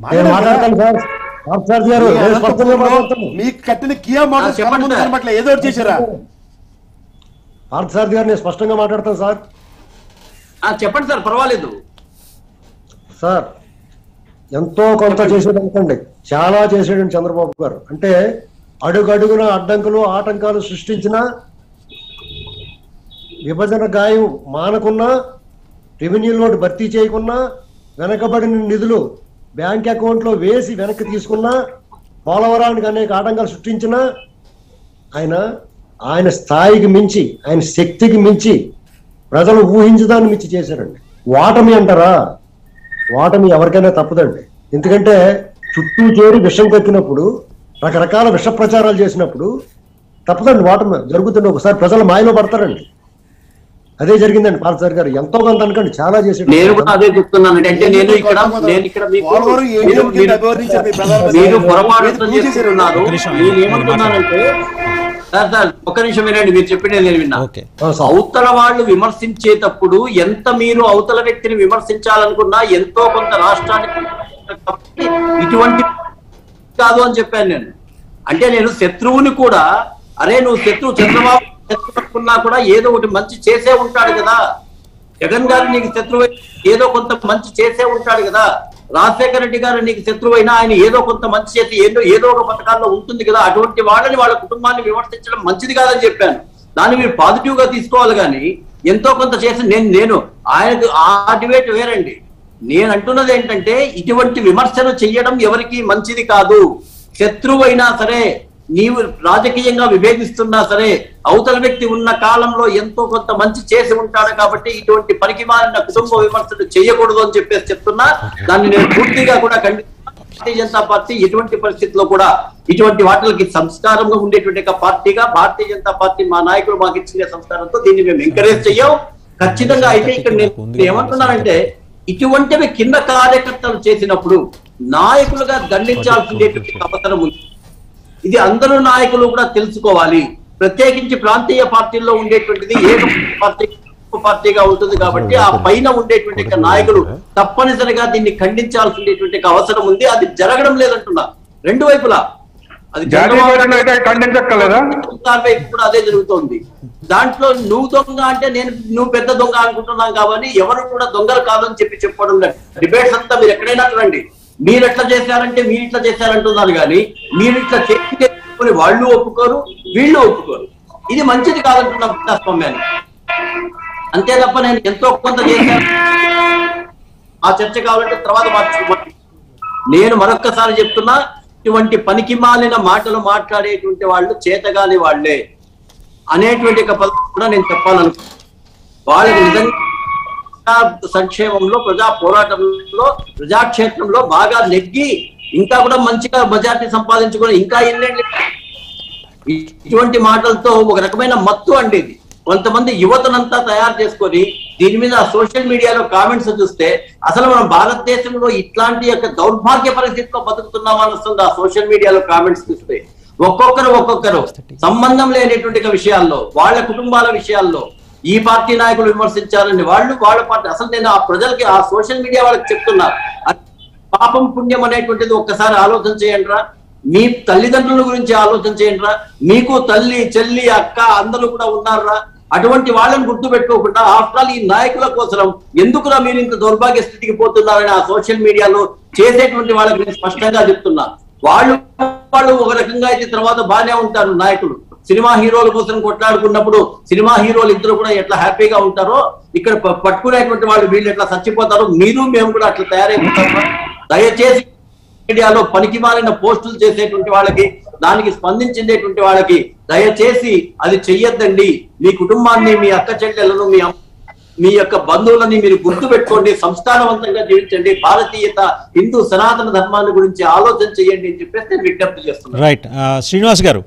Speaker 7: మీకు కట్టిన కియా మోటార్స్ ఏదో ఒకటి చేశారా?
Speaker 3: పార్థసారథి గారు నేను స్పష్టంగా మాట్లాడతాను సార్.
Speaker 8: చెప్పండి సార్, పర్వాలేదు
Speaker 3: సార్. ఎంతో కొంత చేసేదనుకోండి, చాలా చేసేయండి చంద్రబాబు గారు. అంటే అడుగడుగున అడ్డంకులు ఆటంకాలు సృష్టించిన, విభజన గాయం మానకున్నా, రెవెన్యూ లోటు భర్తీ చేయకున్నా, వెనకబడిన నిధులు బ్యాంక్ అకౌంట్లో వేసి వెనక్కి తీసుకున్నా, పోలవరానికి అనేక ఆటంకాలు సృష్టించిన ఆయన స్థాయికి మించి, ఆయన శక్తికి మించి, ప్రజలు ఊహించదాన్ని మించి చేశారండి. ఓటమి అంటారా? ఓటమి ఎవరికైనా తప్పదండి. ఎందుకంటే చుట్టూ చేరి విషం కక్కినప్పుడు, రకరకాల విష ప్రచారాలు చేసినప్పుడు తప్పదండి, ఓటమి జరుగుతుంది. ఒకసారి ప్రజలు మాయలో పడతారండి. అదే జరిగిందండి పార్థసారథి గారు. ఎంతో కొంత అనుకోండి, చాలా చేసి.
Speaker 8: నేను కూడా అదే చెప్తున్నానండి. అంటే నేను ఇక్కడ మీరు పొరపాటు చేస్తున్నారు. నేను ఏమంటున్నానంటే సార్ ఒక్క నిమిషం వినండి, మీరు చెప్పింది నేను విన్నా. అవతల వాళ్ళు విమర్శించేటప్పుడు ఎంత మీరు అవతల వ్యక్తిని విమర్శించాలనుకున్నా ఎంతో కొంత రాష్ట్రానికి ఇటువంటి కాదు అని చెప్పాను నేను. అంటే నేను శత్రువుని కూడా, అరే నువ్వు శత్రువు చంద్రబాబు శత్రువుకున్నా కూడా ఏదో ఒకటి మంచి చేసే ఉంటాడు కదా. జగన్ గారు నీకు శత్రువు ఏదో కొంత మంచి చేసే ఉంటాడు కదా. రాజశేఖర రెడ్డి గారు నీకు శత్రువు అయినా ఆయన ఏదో కొంత మంచి చేసి ఏదో ఒక పథకాల్లో ఉంటుంది కదా. అటువంటి వాళ్ళని, వాళ్ళ కుటుంబాన్ని విమర్శించడం మంచిది కాదని చెప్పాను. దాన్ని మీరు పాజిటివ్ గా తీసుకోవాలి. కానీ ఎంతో కొంత చేసి నేను ఆయనకు ఆ డిబేట్ వేరండి. నేను అంటున్నది ఏంటంటే ఇటువంటి విమర్శలు చెయ్యడం ఎవరికి మంచిది కాదు. శత్రువు అయినా సరే నీవు రాజకీయంగా విభేదిస్తున్నా సరే అవతల వ్యక్తి ఉన్న కాలంలో ఎంతో కొంత మంచి చేసి ఉంటాడు కాబట్టి ఇటువంటి పనికి మారిన కుటుంబ విమర్శలు చేయకూడదు అని చెప్పేసి చెప్తున్నా. దాన్ని నేను పూర్తిగా కూడా భారతీయ జనతా పార్టీ ఎటువంటి పరిస్థితుల్లో కూడా ఇటువంటి వాటికి సంస్కారంగా ఉండేటువంటి పార్టీగా భారతీయ జనతా పార్టీ మా నాయకులు మాకు ఇచ్చిన సంస్కారంతో దీన్ని మేము ఎంకరేజ్ చెయ్యం ఖచ్చితంగా. అయితే ఇక్కడ నేను ఏమంటున్నానంటే ఇటువంటివి కింద కార్యకర్తలు చేసినప్పుడు నాయకులుగా దండించాల్సిందేటువంటి అవసరం ఉంది. ఇది అందరూ నాయకులు కూడా తెలుసుకోవాలి. ప్రత్యేకించి ప్రాంతీయ పార్టీల్లో ఉండేటువంటిది ఏ పార్టీగా ఉంటుంది కాబట్టి ఆ పైన ఉండేటువంటి నాయకులు తప్పనిసరిగా దీన్ని ఖండించాల్సినటువంటి అవసరం ఉంది. అది జరగడం లేదంటున్నా రెండు వైపులా. అది
Speaker 10: ఖండించక్కలేదా?
Speaker 8: వైపు కూడా అదే జరుగుతోంది. దాంట్లో నువ్వు దొంగ అంటే నువ్వు పెద్ద దొంగ అనుకుంటున్నాం కాబట్టి ఎవరు కూడా దొంగలు కాదని చెప్పడం లేదు. డిబేట్స్ అంతా మీరు ఎక్కడైనా చూడండి, మీరు ఎట్లా చేశారంటే మీరు ఇట్లా చేశారంటున్నారు కానీ మీరు ఇట్లా చేసుకుని వాళ్ళు ఒప్పుకోరు వీళ్ళు ఒప్పుకోరు. ఇది మంచిది కాదంటున్నా ప్రజాస్వామ్యాన్ని. అంతే తప్ప నేను ఎంతో కొంత చేశాను ఆ చర్చ కావాలంటే తర్వాత మార్చుకోవాలి. నేను మరొక్కసారి చెప్తున్నా, ఇటువంటి పనికి మాలిన మాటలు మాట్లాడేటువంటి వాళ్ళు చేతగాని వాళ్లే అనేటువంటి పదం కూడా నేను చెప్పాలనుకుంటున్నాను. వాళ్ళకి నిజంగా సంక్షేమంలో ప్రజా పోరాటంలో ప్రజాక్షేత్రంలో బాగా నెగ్గి ఇంకా కూడా మంచిగా మెజార్టీ సంపాదించుకొని ఇంకా ఎన్నేళ్ళు ఇటువంటి మాటలతో ఒక రకమైన మత్తు అండేది. కొంతమంది యువతనంతా తయారు చేసుకొని దీని మీద సోషల్ మీడియాలో కామెంట్స్ చూస్తే అసలు మనం భారతదేశంలో ఇట్లాంటి యొక్క దౌర్భాగ్య పరిస్థితిలో బతుకుతున్నామని వస్తుంది ఆ సోషల్ మీడియాలో కామెంట్స్ చూస్తే. ఒక్కొక్కరు సంబంధం లేనటువంటి విషయాల్లో వాళ్ళ కుటుంబాల విషయాల్లో ఈ పార్టీ నాయకులు విమర్శించారని వాళ్ళ పార్టీ అసలు నేను ఆ ప్రజలకి ఆ సోషల్ మీడియా వాళ్ళకి చెప్తున్నా, పాపం పుణ్యం అనేటువంటిది ఒక్కసారి ఆలోచన చేయండిరా. మీ తల్లిదండ్రుల గురించి ఆలోచన చేయండిరా. మీకు తల్లి చెల్లి అక్క అందరూ కూడా ఉన్నారా? అటువంటి వాళ్ళని గుర్తు పెట్టుకోకుండా ఆఫ్టర్ ఆల్ ఈ నాయకుల కోసం ఎందుకురా మీరు ఇంత దౌర్భాగ్య స్థితికి పోతున్నారని ఆ సోషల్ మీడియాలో చేసేటువంటి వాళ్ళకి నేను స్పష్టంగా చెప్తున్నా. వాళ్ళు ఒక రకంగా అయితే తర్వాత బాగానే ఉంటారు నాయకులు. సినిమా హీరోల కోసం కొట్లాడుకున్నప్పుడు సినిమా హీరోలు ఇద్దరు కూడా ఎట్లా హ్యాపీగా ఉంటారో ఇక్కడ పట్టుకునేటువంటి వాళ్ళు వీళ్ళు ఎట్లా చచ్చిపోతారో మీరు మేము కూడా అట్లా తయారైపోతారు. దయచేసి మీడియాలో పనికి మాలిన పోస్టులు చేసేటువంటి వాళ్ళకి దానికి స్పందించేటువంటి వాళ్ళకి దయచేసి అది చెయ్యొద్దండి. మీ కుటుంబాన్ని మీ అక్క చెల్లెలను మీ యొక్క బంధువులని మీరు గుర్తు పెట్టుకోండి, సంస్కారవంతంగా జీవించండి, భారతీయత హిందూ సనాతన ధర్మాన్ని గురించి ఆలోచన చేయండి అని చెప్పేసి నేను విజ్ఞప్తి చేస్తున్నాను.
Speaker 2: రైట్. శ్రీనివాస్ గారు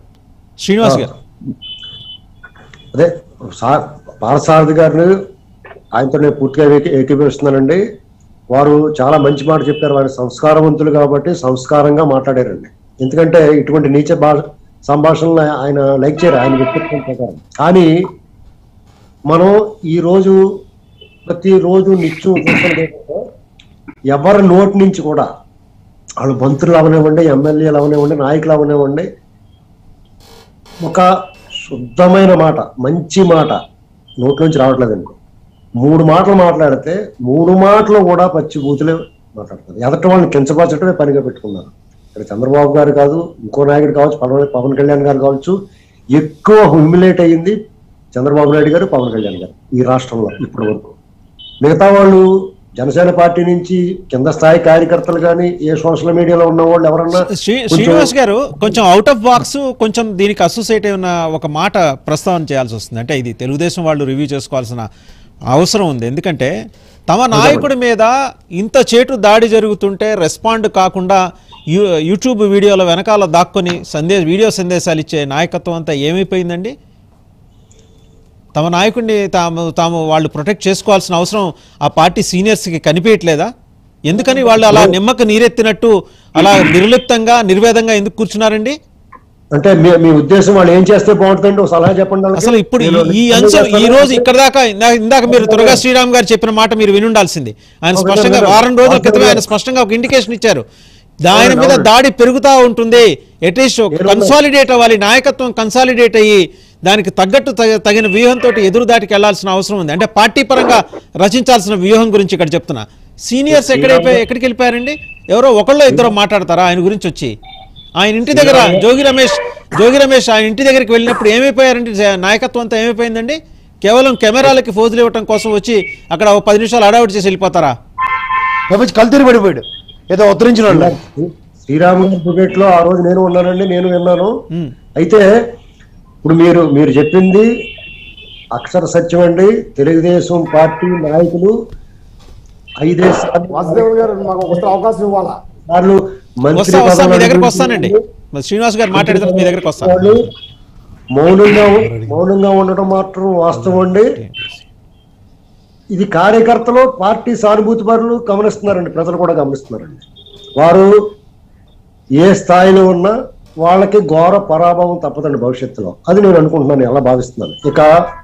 Speaker 3: అదే పార్థసారథి గారిని ఆయనతో నేను పూర్తిగా ఏకీభవిస్తున్నానండి. వారు చాలా మంచి మాట చెప్పారు. వారి సంస్కారవంతులు కాబట్టి సంస్కారంగా మాట్లాడారండి. ఎందుకంటే ఇటువంటి నీచ సంభాషణలు ఆయన లైక్ చేయరు ఆయన వ్యక్తిత్వం ప్రకారం. కానీ మనం ఈరోజు ప్రతిరోజు నిత్యం చూస్తుంటే ఎవరి నోటి నుంచి కూడా వాళ్ళు మంత్రులు అవనివ్వండి, ఎమ్మెల్యేలు అవనివ్వండి, నాయకులు అవనివ్వండి, ఒక శుద్ధమైన మాట మంచి మాట నోట్లోంచి రావట్లేదండి. 3 మాటలు మాట్లాడితే 3 మాటలు కూడా పచ్చి బూతులే మాట్లాడతారు. ఎదటి వాళ్ళని కించపరచడమే పనిగా పెట్టుకున్నారు. ఇక్కడ చంద్రబాబు గారు కాదు, ఇంకో నాయకుడు కావచ్చు, పవన్ కళ్యాణ్ గారు కావచ్చు, ఎక్కువ హ్యూమిలేట్ అయ్యింది చంద్రబాబు నాయుడు గారు, పవన్ కళ్యాణ్ గారు ఈ రాష్ట్రంలో ఇప్పటి వరకు. మిగతా వాళ్ళు జనసేన పార్టీ నుంచి కింద స్థాయి కార్యకర్తలు కానీ ఏ సోషల్ మీడియాలో ఉన్న వాళ్ళు ఎవరన్నా.
Speaker 2: శ్రీనివాస్ గారు కొంచెం అవుట్ ఆఫ్ బాక్స్ కొంచెం దీనికి అసోసియేట్ అయిన ఒక మాట ప్రస్తావన చేయాల్సి వస్తుంది. అంటే ఇది తెలుగుదేశం వాళ్ళు రివ్యూ చేసుకోవాల్సిన అవసరం ఉంది. ఎందుకంటే తమ నాయకుడి మీద ఇంత చేటు దాడి జరుగుతుంటే రెస్పాండ్ కాకుండా యూట్యూబ్ వీడియోల వెనకాల దాక్కొని వీడియో సందేశాలు ఇచ్చే నాయకత్వం అంతా ఏమైపోయిందండి? తమ నాయకుడిని తాము వాళ్ళు ప్రొటెక్ట్ చేసుకోవాల్సిన అవసరం ఆ పార్టీ సీనియర్స్కి కనిపించట్లేదా? ఎందుకని వాళ్ళు అలా నిమ్మక నీరెత్తినట్టు అలా నిర్లిప్తంగా నిర్వేదంగా ఎందుకు కూర్చున్నారండి?
Speaker 3: అంటే మీ ఉద్దేశం వాళ్ళు ఏం చేస్తే బాగుంటుందండి ఒక సలహా చెప్పండి.
Speaker 2: అసలు ఇప్పుడు ఈ అంశం ఈ రోజు ఇక్కడ దాకా ఇందాక మీరు తురగా శ్రీరామ్ గారు చెప్పిన మాట మీరు వినుండాల్సింది. ఆయన స్పష్టంగా వారం రోజుల క్రితమే ఆయన స్పష్టంగా ఒక ఇండికేషన్ ఇచ్చారు. ఆయన మీద దాడి పెరుగుతూ ఉంటుంది, అట్లీస్ట్ కన్సాలిడేట్ అవ్వాలి, నాయకత్వం కన్సాలిడేట్ అయ్యి దానికి తగ్గట్టు తగిన వ్యూహంతో ఎదురుదాటికి వెళ్లాల్సిన అవసరం ఉంది. అంటే పార్టీ పరంగా రచించాల్సిన వ్యూహం గురించి ఇక్కడ చెప్తున్నా. సీనియర్స్ ఎక్కడికి వెళ్ళిపోయారండి? ఎవరో ఒకళ్ళో ఇద్దరు మాట్లాడతారా ఆయన గురించి వచ్చి? ఆయన ఇంటి దగ్గర జోగి రమేష్ ఆయన ఇంటి దగ్గరికి వెళ్ళినప్పుడు ఏమైపోయారంటే నాయకత్వం అంతా ఏమైపోయిందండి? కేవలం కెమెరాలకి ఫోజులు ఇవ్వటం కోసం వచ్చి అక్కడ 10 నిమిషాలు అడావుట్ చేసి వెళ్ళిపోతారా?
Speaker 6: కళ్ళు తిరిగి పడిపోయాడు, ఏదో ఉత్తరించిన
Speaker 3: శ్రీరామ్ గారి డిబేట్ లో ఆ రోజు నేను ఉన్నానండి, నేను విన్నాను. అయితే ఇప్పుడు మీరు చెప్పింది అక్షర సత్యం అండి. తెలుగుదేశం పార్టీ నాయకులు 5
Speaker 12: వాసుదేవ్ గారు మాకు ఒకసారి అవకాశం ఇవ్వాలా?
Speaker 3: సార్లు మంత్రి
Speaker 2: మీ దగ్గరకు వస్తానండి. శ్రీనివాస్ గారు మాట్లాడితే మీ దగ్గరకు వస్తాను.
Speaker 3: మౌనంగా ఉండటం మాత్రం వాస్తవం అండి. ఇది కార్యకర్తలు, పార్టీ సానుభూతి పరులు గమనిస్తున్నారండి, ప్రజలు కూడా గమనిస్తున్నారండి. వారు ఏ స్థాయిలో ఉన్నా వాళ్ళకి ఘోర పరాభవం తప్పదండి భవిష్యత్తులో. అది నేను అనుకుంటున్నాను, ఎలా భావిస్తున్నాను. ఇక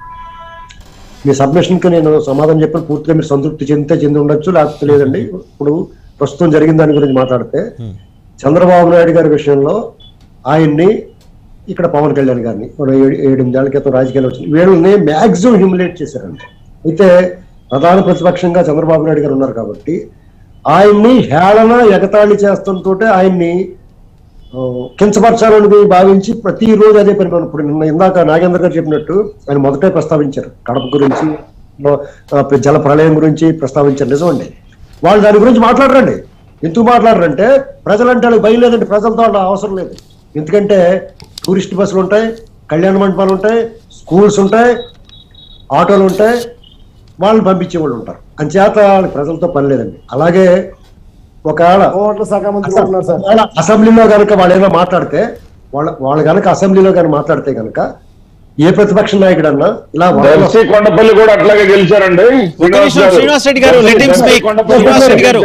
Speaker 3: మీ సబ్మిషన్కి నేను సమాధానం చెప్పిన పూర్తిగా మీరు సంతృప్తి చెంది ఉండొచ్చు, లేకపోతే లేదండి. ఇప్పుడు ప్రస్తుతం జరిగిన దాని గురించి మాట్లాడితే చంద్రబాబు నాయుడు గారి విషయంలో ఆయన్ని, ఇక్కడ పవన్ కళ్యాణ్ గారిని 7-8 ఏళ్ల క్రితం రాజకీయాలు వచ్చింది, వీళ్ళని మ్యాక్సిమం హ్యూమిలేట్ చేశారండి. అయితే ప్రధాన ప్రతిపక్షంగా చంద్రబాబు నాయుడు గారు ఉన్నారు కాబట్టి ఆయన్ని హేళన ఎగతాళి చేస్తుంటే ఆయన్ని కించపరచాలని భావించి ప్రతిరోజు అదే పని. ఇప్పుడు ఇందాక నాగేంద్ర గారు చెప్పినట్టు ఆయన మొదటే ప్రస్తావించారు, కడప గురించి, జల ప్రళయం గురించి ప్రస్తావించారు. నిజమండి, వాళ్ళు దాని గురించి మాట్లాడరండి. ఎందుకు మాట్లాడరంటే ప్రజలంటే వాళ్ళకి భయం లేదండి, ప్రజలతో వాళ్ళ అవసరం లేదు. ఎందుకంటే టూరిస్ట్ బస్సులు ఉంటాయి, కళ్యాణ మండపాలు ఉంటాయి, స్కూల్స్ ఉంటాయి, ఆటోలు ఉంటాయి, వాళ్ళని పంపించే వాళ్ళు ఉంటారు. అంచేత వాళ్ళకి ప్రజలతో పని లేదండి. అలాగే ఒకవేళ అసెంబ్లీలో కనుక వాళ్ళు ఏమైనా మాట్లాడితే, వాళ్ళు కనుక అసెంబ్లీలో కనుక మాట్లాడితే కనుక ఏ ప్రతిపక్ష నాయకుడు అన్నా ఇలా
Speaker 1: కొండపల్లి కూడా అట్లాగే గెలిచారండి.
Speaker 2: శ్రీనివాస్ రెడ్డి గారు, శ్రీనివాస్ రెడ్డి గారు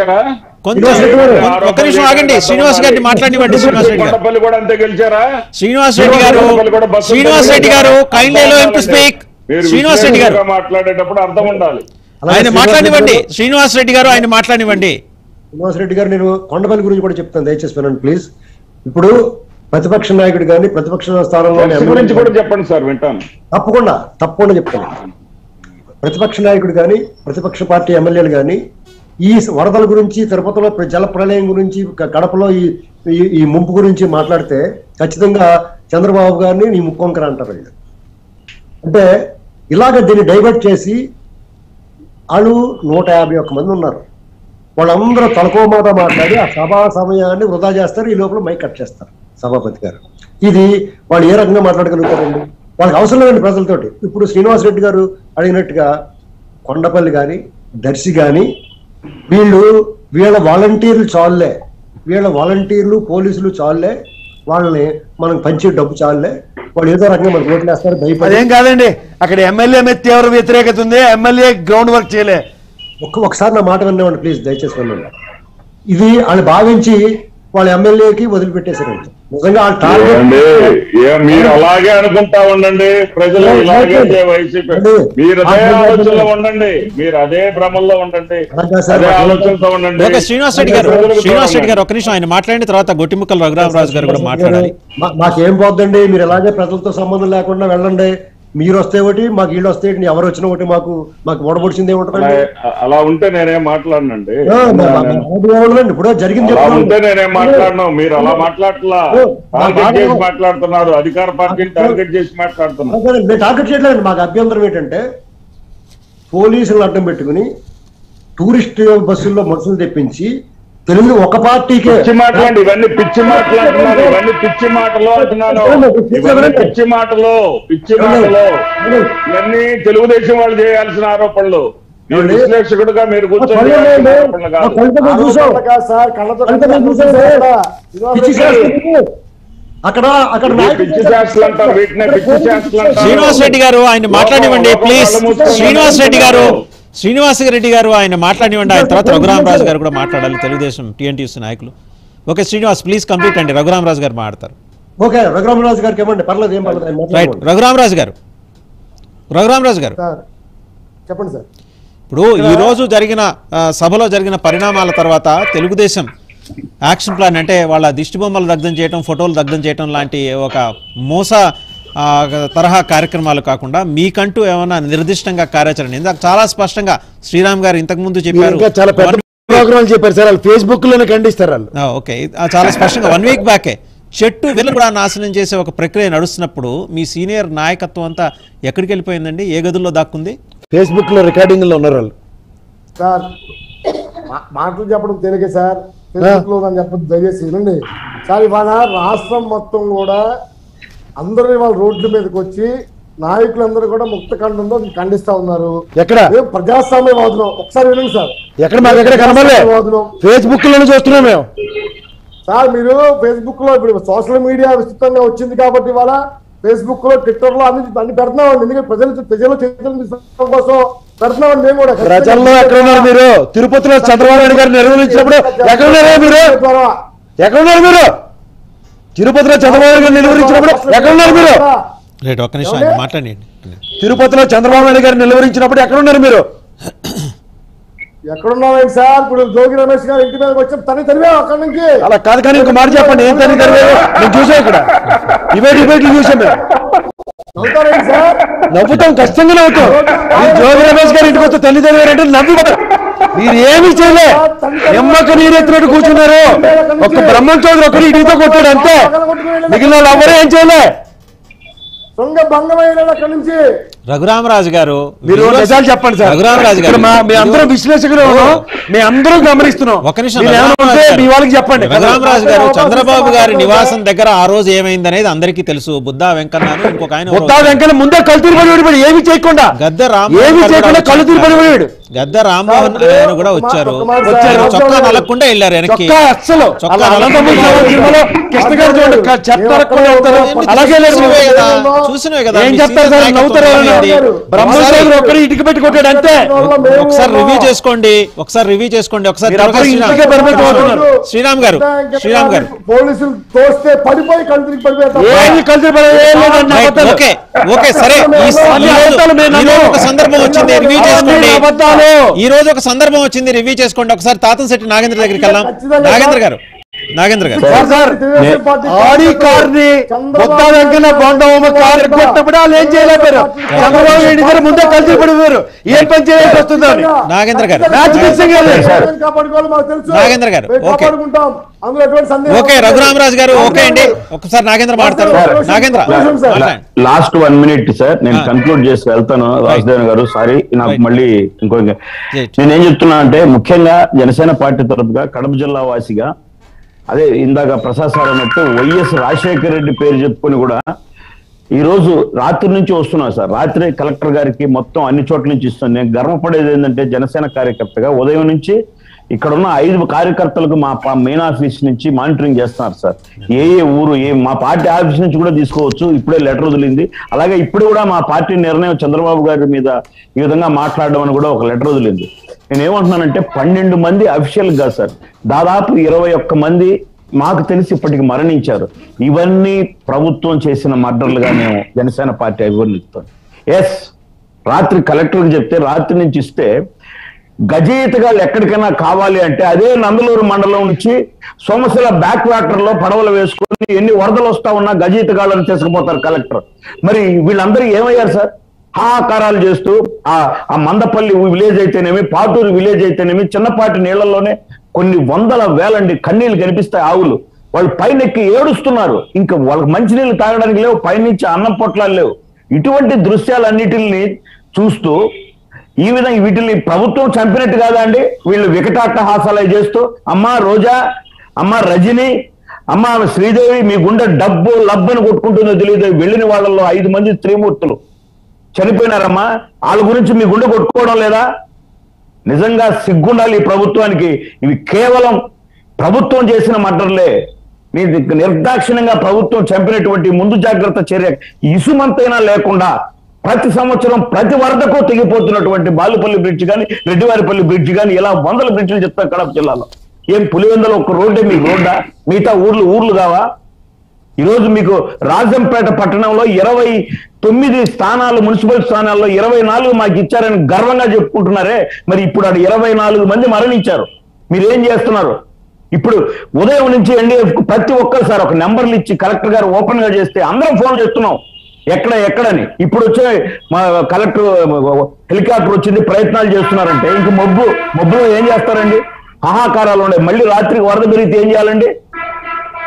Speaker 2: ఒక్క నిమిషం ఆగండి. శ్రీనివాస్ గారిని మాట్లాడివ్వండి. శ్రీనివాస్ రెడ్డి గారు
Speaker 1: కూడా అంతే గెలిచారా?
Speaker 2: శ్రీనివాస్ రెడ్డి గారు kindly allow him to speak. Srinivas Reddy గారు
Speaker 1: మాట్లాడేటప్పుడు అర్థం ఉండాలి.
Speaker 2: ఆయన మాట్లాడివ్వండి. శ్రీనివాస్ రెడ్డి గారు ఆయన మాట్లాడివ్వండి.
Speaker 3: శ్రీనివాస్ రెడ్డి గారు, నేను కొండపల్లి గురించి కూడా చెప్తాను, దయచేసి వినండి ప్లీజ్. ఇప్పుడు ప్రతిపక్ష నాయకుడు కానీ ప్రతిపక్ష స్థానంలో
Speaker 1: గురించి కూడా చెప్పండి సార్, వింటాను.
Speaker 3: తప్పకుండా చెప్తాను. ప్రతిపక్ష నాయకుడు కానీ ప్రతిపక్ష పార్టీ ఎమ్మెల్యేలు కానీ ఈ వరదల గురించి, తిరుపతిలో జల ప్రళయం గురించి, కడపలో ఈ ముంపు గురించి మాట్లాడితే ఖచ్చితంగా చంద్రబాబు గారిని నీ ముక్కొంకర అంటారు. అంటే ఇలాగ దీన్ని డైవర్ట్ చేసి వాళ్ళు 151 మంది ఉన్నారు, వాళ్ళందరూ తలకో మాట మాట్లాడి ఆ సభా సమయాన్ని వృధా చేస్తారు. ఈ లోపల మైక్ కట్ చేస్తారు సభాపతి గారు. ఇది వాళ్ళు ఏ రకంగా మాట్లాడగలుగుతారండి? వాళ్ళకి అవసరం లేదండి ప్రజలతోటి. ఇప్పుడు శ్రీనివాస్ రెడ్డి గారు అడిగినట్టుగా కొండపల్లి కానీ దర్శి కానీ వీళ్ళ వాలంటీర్లు చాలులే, వీళ్ళ వాలంటీర్లు పోలీసులు చాలులే, వాళ్ళని మనం పంచే డబ్బు చాలులే, వాళ్ళు ఏదో రకంగా మనకు ఓట్లు వేస్తారు భయపడి.
Speaker 7: అదేం కాదండి, అక్కడ ఎమ్మెల్యే మీద తీవ్ర వ్యతిరేకత ఉంది, ఎమ్మెల్యే గ్రౌండ్ వర్క్ చేయలే.
Speaker 3: ఒకసారి నా మాట విన్నామండి ప్లీజ్, దయచేసి వినండి. ఇది వాళ్ళు భావించి వాళ్ళ ఎమ్మెల్యేకి వదిలిపెట్టేశారండి. నిజంగా
Speaker 1: మీరు అలాగే అనుకుంటా ఉండండి, ప్రజలు ఇలాగే వైసీపీ, మీరు అదే ఆలోచనలో ఉండండి, మీరు అదే భ్రమంలో ఉండండి, అదే ఆలోచనతో ఉండండి.
Speaker 2: శ్రీనివాస్ రెడ్డి గారు ఒక నిమిషం ఆయన మాట్లాడిన తర్వాత గొట్టిముక్కల రఘురామరాజు గారు కూడా మాట్లాడాలి.
Speaker 3: మాకేం పోద్దండి, మీరు ఎలాగే ప్రజలతో సంబంధం లేకుండా వెళ్ళండి. మీరు వస్తే ఒకటి, మాకు వీళ్ళు వస్తే ఎవరు వచ్చిన ఒకటి, మాకు ఓడబొడిచింది ఏముంటుందండి?
Speaker 1: అలా ఉంటే నేనేం మాట్లాడనండి.
Speaker 3: ఇప్పుడు జరిగింది
Speaker 1: ఉంటే నేనేం మాట్లాడను, మీరు అలా మాట్లాడలా, టార్గెట్ చేసి మాట్లాడుతున్నారు, అధికార పార్టీని టార్గెట్ చేసి మాట్లాడుతున్నారు.
Speaker 3: నేను టార్గెట్ చేయట్లేదు. మాకు అభ్యంతరం ఏంటంటే పోలీసులను అడ్డం పెట్టుకుని టూరిస్ట్ బస్సుల్లో మనుషులు తెప్పించి తెలుగు ఒక పార్టీకే
Speaker 1: పిచ్చి మాట్లాడండి, ఇవన్నీ పిచ్చి మాటలు అంటున్నారు, ఇవన్నీ పిచ్చి మాటలు అంటున్నాను, ఇవన్నీ పిచ్చి మాటలు ఇవన్నీ తెలుగుదేశం వాళ్ళు చేయాల్సిన ఆరోపణలు. విశ్లేషకుడుగా మీరు కూర్చొని పిచ్చి చేష్టలు అంటారు, వీటినే పిచ్చి చేష్టలు అంటారు.
Speaker 2: శ్రీనివాస్ రెడ్డి గారు ఆయన మాట్లాడివ్వండి ప్లీజ్. శ్రీనివాస్ రెడ్డి గారు ఆయన మాట్లాడివ్వండి. ఆయన తర్వాత రఘురామరాజు గారు కూడా మాట్లాడాలి, తెలుగుదేశం టీఎన్టీయూసీ నాయకులు. ఓకే శ్రీనివాస్ ప్లీజ్ కంప్లీట్ అండి. రఘురామరాజు గారు మాట్లాడతారు.
Speaker 3: ఓకే రఘురామరాజు గారికి ఏమండి, పర్లేదు, ఏం పర్లేదు.
Speaker 2: రైట్, రఘురామరాజు గారు
Speaker 12: చెప్పండి సార్.
Speaker 2: ఇప్పుడు ఈ రోజు జరిగిన సభలో జరిగిన పరిణామాల తర్వాత తెలుగుదేశం యాక్షన్ ప్లాన్ అంటే వాళ్ళ దిష్టి బొమ్మలు దగ్ధం చేయడం, ఫోటోలు దగ్ధం చేయడం లాంటి ఒక మోస తరహా కార్యక్రమాలు కాకుండా మీకంటూ ఏమైనా నిర్దిష్టంగా కార్యాచరణ? ఇందాక చాలా స్పష్టంగా శ్రీరామ్ గారు ఇంతకు ముందు చెప్పారు,
Speaker 7: చాలా పెద్ద ప్రోగ్రామ్ చెప్పారు సార్, వాళ్ళు ఫేస్బుక్ లోనే ఖండిస్తారు వాళ్ళు.
Speaker 2: ఓకే, చాలా స్పష్టంగా 1 వీక్ బ్యాకే చెట్టు వీళ్ళు కూడా నాశనం చేసే ఒక ప్రక్రియ నడుస్తున్నప్పుడు మీ సీనియర్ నాయకత్వం అంతా ఎక్కడికి వెళ్ళిపోయిందండి? ఏ గదుల్లో దాక్కుంది?
Speaker 7: ఫేస్బుక్ లో రికార్డింగ్ లో ఉన్నారు వాళ్ళు.
Speaker 12: సార్ మాటలు చెప్పడం తెలియక సార్, ఫేస్బుక్ లో అని చెప్పదు దయచేసి వినండి సార్. ఇవాళ రాష్ట్రం మొత్తం కూడా అందరూ ఇవాళ రోడ్ల మీదకి వచ్చి నాయకులందరూ కూడా ముక్త ఖండంతో ఖండిస్తా ఉన్నారు.
Speaker 7: ఎక్కడ
Speaker 12: ప్రజాస్వామ్యవాదులం ఒకసారి వినండి సార్.
Speaker 7: ఎక్కడ మాకు ఎక్కడ కనబడలే, ఫేస్బుక్ లోనే చూస్తున్నాం మేము.
Speaker 12: సార్ మీరు ఫేస్బుక్ లో ఇప్పుడు సోషల్ మీడియా విస్తృతంగా వచ్చింది కాబట్టి ఇవాళ ఫేస్బుక్ లో ట్విట్టర్ లో అన్ని పెడుతున్నామండి. ఎందుకంటే ప్రజలు చైతన్యం కోసం పెడుతున్నామండి. మేము కూడా
Speaker 7: ప్రజల్లో ఎక్కడ ఉన్నారు మీరు? తిరుపతిలో చంద్రబాబు నాయుడు గారు నిర్వహించినప్పుడు ఎక్కడ ఉన్నారు మీరు? ఎక్కడ ఉన్నారు మీరు? తిరుపతిలో చంద్రబాబు నాయుడు గారు నిర్వహించినప్పుడు ఎక్కడ ఉన్నారు మీరు?
Speaker 2: రైట్, ఒక్క నిమిషం ఆయన మాట్లాడండి.
Speaker 7: తిరుపతిలో చంద్రబాబు నాయుడు గారు నిర్వహించినప్పుడు ఎక్కడ ఉన్నారు మీరు?
Speaker 12: ఎక్కడున్నామేంటి సార్? ఇప్పుడు జోగి రమేష్ గారు ఇంటి మీదకి వచ్చి తరివే అక్కడి నుంచి.
Speaker 7: అలా కాదు, కానీ ఇంకో మాట చెప్పండి. ఏం తల్లి తరివేదో నేను చూసాం, ఇక్కడ డిబేట్లు చూసాం మేము.
Speaker 12: నవ్వుతారేంటి సార్?
Speaker 7: నవ్వుతాం, ఖచ్చితంగా నవ్వుతాం. జోగి రమేష్ గారు ఇంటికి వస్తే తల్లి తరివారంటే నవ్వుతారు. మీరు ఏమి చేయలే, ఎమ్మక నీరెత్తినట్టు కూర్చున్నారు. ఒక బ్రహ్మం చౌదరి ఒకటి ఇటుతో కొట్టాడు అంతే, మిగిలిన వాళ్ళు ఎవరు ఏం చేయలే.
Speaker 12: అక్కడి నుంచి
Speaker 2: రఘురామరాజు గారు
Speaker 7: మీరు నిజాలు చెప్పండి సార్.
Speaker 2: రఘురామరాజు గారు
Speaker 7: మీ అందరూ విశ్లేషకులు, మీ అందరూ గమనిస్తున్నాం.
Speaker 2: ఒక నిమిషం,
Speaker 7: మీ వాళ్ళకి చెప్పండి.
Speaker 2: రఘురామరాజు గారు చంద్రబాబు గారి నివాసం దగ్గర ఆ రోజు ఏమైంది అనేది అందరికీ తెలుసు. బుద్దా వెంకన్న ఇంకొక ఆయన,
Speaker 7: బుద్దా వెంకన్న ముందే కళ్ళు తిరిగిపడి ఏమి చేయకుండా ఏమి చేయకుండా కళ్ళు తిరిగిపడిపోయాడు.
Speaker 2: గద్ద రామ్మోహన్ ఆయన కూడా వచ్చారు. చొక్కా నలగకుండా వెళ్ళారు వెనక్కి.
Speaker 7: అసలు కృష్ణ గారు చూడండి, అలాగే
Speaker 2: చూసినవే కదా.
Speaker 7: ఏం చెప్తారు సార్? నవ్వుతారు. బ్రహ్మోత్సవం ఒక్కడి ఇటుక పెట్టి కొట్టాడు అంతే.
Speaker 2: ఒకసారి రివ్యూ చేసుకోండి, ఒకసారి శ్రీరామ్ గారు
Speaker 12: పోలీసులు తోస్తే పడిపోయి కళ్ళు
Speaker 2: ఓకే ఓకే సరే. ఒక సందర్భం వచ్చింది, రివ్యూ చేసుకోండి. ఈ రోజు ఒక సందర్భం వచ్చింది, రివ్యూ చేసుకోండి. ఒకసారి తాతంశెట్టి నాగేంద్ర దగ్గరికి వెళ్దాం. నాగేంద్ర గారు
Speaker 7: ఆడి కార్ని బొత్తా వెంకన్న బొండమ్మ కారు కొట్టప్పుడు వాళ్ళు ఏం చేయలేకపోయారు. చంద్రబాబు నాయుడు గారు ముందే కలిసి పడిపోయారు. ఏం పని చేయాల్సి వస్తుందో
Speaker 2: నాగేంద్ర గారు ఓకే. రఘురామరాజు గారు ఓకే అండి. ఒకసారి నాగేంద్ర మాట్లాడతారు. నాగేంద్ర
Speaker 4: లాస్ట్ 1 minute సార్, నేను కన్క్లూడ్ చేసి వెళ్తాను. వాసుదేవన్ గారు సారీ, నాకు మళ్ళీ ఇంకో నేనేం చెప్తున్నా అంటే, ముఖ్యంగా జనసేన పార్టీ తరఫుగా కడప జిల్లా వాసిగా, అదే ఇందాక ప్రసాద్ సార్ అన్నట్టు వైఎస్ రాజశేఖర రెడ్డి పేరు చెప్పుకొని కూడా ఈ రోజు రాత్రి నుంచి వస్తున్నా సార్. రాత్రి కలెక్టర్ గారికి మొత్తం అన్ని చోట్ల నుంచి ఇస్తాను. నేను గర్వపడేది ఏంటంటే, జనసేన కార్యకర్తగా ఉదయం నుంచి ఇక్కడ ఉన్న 5 కార్యకర్తలకు మా మెయిన్ ఆఫీస్ నుంచి మానిటరింగ్ చేస్తున్నారు సార్. ఏ ఊరు మా పార్టీ ఆఫీస్ నుంచి కూడా తీసుకోవచ్చు. ఇప్పుడే లెటర్ వదిలింది. అలాగే ఇప్పుడు కూడా మా పార్టీ నిర్ణయం చంద్రబాబు గారి మీద ఈ విధంగా మాట్లాడడం అని కూడా ఒక లెటర్ వదిలింది. నేను ఏమంటున్నానంటే, 12 మంది అఫీషియల్ గా సార్, దాదాపు 21 మంది మాకు తెలిసి ఇప్పటికి మరణించారు. ఇవన్నీ ప్రభుత్వం చేసిన మర్డర్లుగా మేము జనసేన పార్టీ అభివర్ణిస్తాం. ఎస్, రాత్రి కలెక్టర్కి చెప్తే రాత్రి నుంచి ఇస్తే గజయితగాళ్ళు ఎక్కడికైనా కావాలి అంటే అదే నందలూరు మండలం నుంచి సోమశిల బ్యాక్ వాటర్ లో పడవలు వేసుకొని ఎన్ని వరదలు వస్తా ఉన్నా గజయితగాళ్ళని తీసుకుపోతారు కలెక్టర్. మరి వీళ్ళందరూ ఏమయ్యారు సార్? హాకారాలు చేస్తూ ఆ మందపల్లి విలేజ్ అయితేనేమి, పాటూరు విలేజ్ అయితేనేమి, చిన్నపాటి నీళ్లలోనే కొన్ని వందల వేలండి కన్నీళ్లు కనిపిస్తాయి ఆవులు. వాళ్ళు పైనెక్కి ఏడుస్తున్నారు. ఇంకా వాళ్ళకి మంచినీళ్ళు తాగడానికి లేవు, పైనుంచి అన్నం పొట్లాలు లేవు. ఇటువంటి దృశ్యాలన్నిటిని చూస్తూ ఈ విధంగా వీటిని ప్రభుత్వం చంపినట్టు కాదా అండి? వీళ్ళు వికటాట్టహాసాలు చేస్తూ అమ్మా రోజా, అమ్మా రజని, అమ్మా శ్రీదేవి మీ గుండె డబ్బు లబ్బని కొట్టుకుంటుందో తెలియదు. వెళ్ళిన వాళ్ళలో 5 మంది స్త్రీమూర్తులు చనిపోయినారమ్మా. వాళ్ళ గురించి మీ గుండె కొట్టుకోవడం లేదా? నిజంగా సిగ్గుండాలి ఈ ప్రభుత్వానికి. ఇవి కేవలం ప్రభుత్వం చేసిన మర్డర్లే. నిర్దాక్షిణ్యంగా ప్రభుత్వం చంపినటువంటి ముందు జాగ్రత్త చర్య ఇసుమంతైనా లేకుండా ప్రతి సంవత్సరం ప్రతి వరదకు తెగిపోతున్నటువంటి బాలుపల్లి బ్రిడ్జ్ కానీ, రెడ్డివారిపల్లి బ్రిడ్జ్ కానీ, ఇలా 100 బ్రిడ్జ్లు చెప్తారు కడప జిల్లాలో. ఏం పులివెందులో ఒక రోడ్డే మీకు రోడ్డా? మిగతా ఊర్లు కావా? ఈరోజు మీకు రాజంపేట పట్టణంలో 29 స్థానాలు, మున్సిపల్ స్థానాల్లో 24 మాకు ఇచ్చారని గర్వంగా చెప్పుకుంటున్నారే. మరి ఇప్పుడు అక్కడ 24 మంది మరణించారు. మీరేం చేస్తున్నారు? ఇప్పుడు ఉదయం నుంచి ఎన్డీఎఫ్ ప్రతి ఒక్కరు ఒక నెంబర్లు ఇచ్చి కలెక్టర్ గారు ఓపెన్ గా చేస్తే అందరం ఫోన్ చేస్తున్నాం ఎక్కడని. ఇప్పుడు వచ్చే మా కలెక్టర్ హెలికాప్టర్ వచ్చింది, ప్రయత్నాలు చేస్తున్నారంటే ఇంక మబ్బులో ఏం చేస్తారండి? హాహాకారాలు ఉండే. మళ్ళీ రాత్రికి వరద పెరిగితే ఏం చేయాలండి?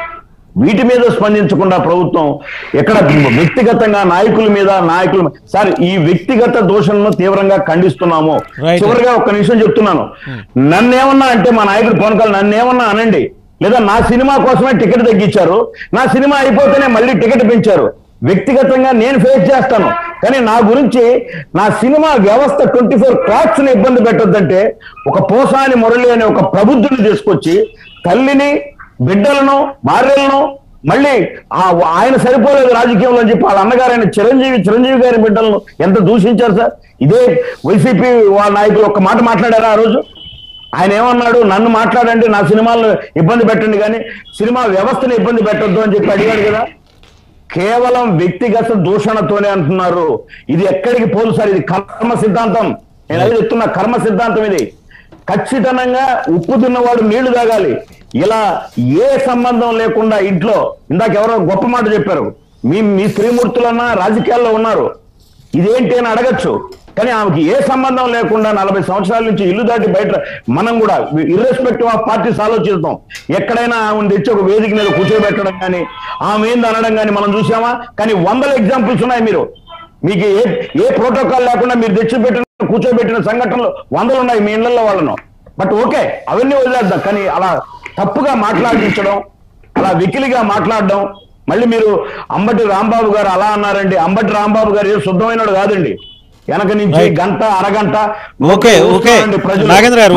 Speaker 4: వీటి మీద స్పందించకుండా ప్రభుత్వం ఎక్కడ వ్యక్తిగతంగా నాయకుల సార్ ఈ వ్యక్తిగత దోషణను తీవ్రంగా ఖండిస్తున్నాము. చివరిగా ఒక్క నిమిషం చెప్తున్నాను, నన్నేమన్నా అంటే మా నాయకుడు పవన్ కళ్యాణ్ నన్నేమన్నా అనండి, లేదా నా సినిమా కోసమే టికెట్ తగ్గించారు, నా సినిమా అయిపోతేనే మళ్ళీ టికెట్ పెంచారు, వ్యక్తిగతంగా నేను ఫేస్ చేస్తాను, కానీ నా గురించి నా సినిమా వ్యవస్థ 24 క్లాక్స్ ని ఇబ్బంది పెట్టొద్దంటే ఒక పోసాని మురళి అనే ఒక ప్రబుద్ధుని తీసుకొచ్చి తల్లిని బిడ్డలను భార్యలను మళ్ళీ ఆయన సరిపోలేదు రాజకీయంలో అని చెప్పి వాళ్ళ అన్నగారు ఆయన చిరంజీవి గారి బిడ్డలను ఎంత దూషించారు సార్. ఇదే వైసీపీ వాళ్ళ నాయకులు ఒక్క మాట మాట్లాడారా ఆ రోజు? ఆయన ఏమన్నాడు, నన్ను మాట్లాడండి, నా సినిమాలను ఇబ్బంది పెట్టండి కానీ సినిమా వ్యవస్థను ఇబ్బంది పెట్టొద్దు అని చెప్పి అడిగాడు కదా. కేవలం వ్యక్తిగత దూషణతోనే అంటున్నారు. ఇది ఎక్కడికి పోదు సార్, ఇది కర్మ సిద్ధాంతం. నేను అది చెప్తున్నా, కర్మ సిద్ధాంతం ఇది. ఖచ్చితంగా ఉప్పు తిన్నవాడు నీళ్లు తాగాలి. ఇలా ఏ సంబంధం లేకుండా ఇంట్లో, ఇందాక ఎవరో గొప్ప మాట చెప్పారు, మీ త్రిమూర్తులన్నా రాజకీయాల్లో ఉన్నారు, ఇదేంటి అని అడగచ్చు, కానీ ఆమెకి ఏ సంబంధం లేకుండా 40 సంవత్సరాల నుంచి ఇల్లు దాటి బయట మనం కూడా ఇర్రెస్పెక్టివ్ ఆఫ్ పార్టీస్ ఆలోచిస్తాం. ఎక్కడైనా ఆమెను తెచ్చి ఒక వేదిక మీద కూర్చోబెట్టడం కానీ ఆమె ఏంది అనడం కానీ మనం చూసామా? కానీ 100 ఎగ్జాంపుల్స్ ఉన్నాయి. మీకు ఏ ప్రోటోకాల్ లేకుండా మీరు తెచ్చిపెట్టిన కూర్చోబెట్టిన సంఘటనలు 100 ఉన్నాయి మీ ఇళ్లలో వాళ్ళను. బట్ ఓకే, అవన్నీ వదిలేద్దాం. కానీ అలా తప్పుగా మాట్లాడించడం, అలా వికిలిగా మాట్లాడడం, మళ్ళీ మీరు అంబటి రాంబాబు గారు అలా అన్నారండి. అంబటి రాంబాబు గారు ఏ శుద్ధమైనడు కాదండి, వెనక నుంచి గంట అరగంట.
Speaker 2: ఓకే నాగేంద్ర గారు,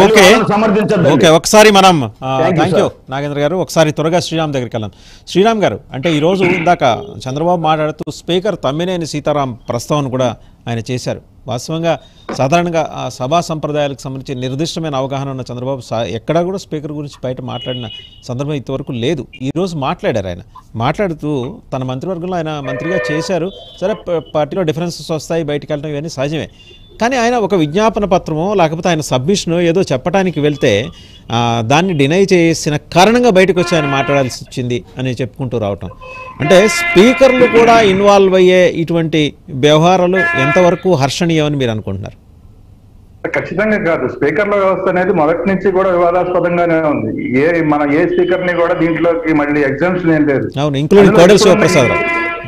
Speaker 2: ఓకే ఒకసారి మనం థ్యాంక్ యూ నాగేంద్ర గారు. ఒకసారి త్వరగా శ్రీరామ్ దగ్గరికి వెళ్ళాం. శ్రీరామ్ గారు, అంటే ఈరోజు ఇందాక చంద్రబాబు మాట్లాడుతూ స్పీకర్ తమ్మినేని సీతారాం ప్రస్తావన కూడా ఆయన చేశారు. వాస్తవంగా సాధారణంగా ఆ సభా సంప్రదాయాలకు సంబంధించి నిర్దిష్టమైన అవగాహన ఉన్న చంద్రబాబు ఎక్కడా కూడా స్పీకర్ గురించి బయట మాట్లాడిన సందర్భం ఇంతవరకు లేదు. ఈరోజు మాట్లాడారు. ఆయన మాట్లాడుతూ తన మంత్రివర్గంలో ఆయన మంత్రిగా చేశారు. సరే, పార్టీలో డిఫరెన్సెస్ వస్తాయి, బయటకు వెళ్ళడం ఇవన్నీ సహజమే. కానీ ఆయన ఒక విజ్ఞాపన పత్రమో లేకపోతే ఆయన సబ్మిషనో ఏదో చెప్పడానికి వెళ్తే దాన్ని డినై చేసిన కారణంగా బయటకు వచ్చి ఆయన మాట్లాడాల్సి వచ్చింది అని చెప్పుకుంటూ రావటం, అంటే స్పీకర్లు కూడా ఇన్వాల్వ్ అయ్యే ఇటువంటి వ్యవహారాలు ఎంతవరకు హర్షణీయమని మీరు అనుకుంటున్నారు?
Speaker 10: ఖచ్చితంగా కాదు. స్పీకర్ల వ్యవస్థ అనేది మొదటి నుంచి కూడా వివాదాస్పదంగానే ఉంది. ఏ స్పీకర్ ని కూడా దీంట్లోకి మళ్ళీ ఎగ్జామ్షన్ ఏం లేదు.
Speaker 2: అవును, ఇంక్లూడింగ్ కోడెల శివప్రసాద్ గారు.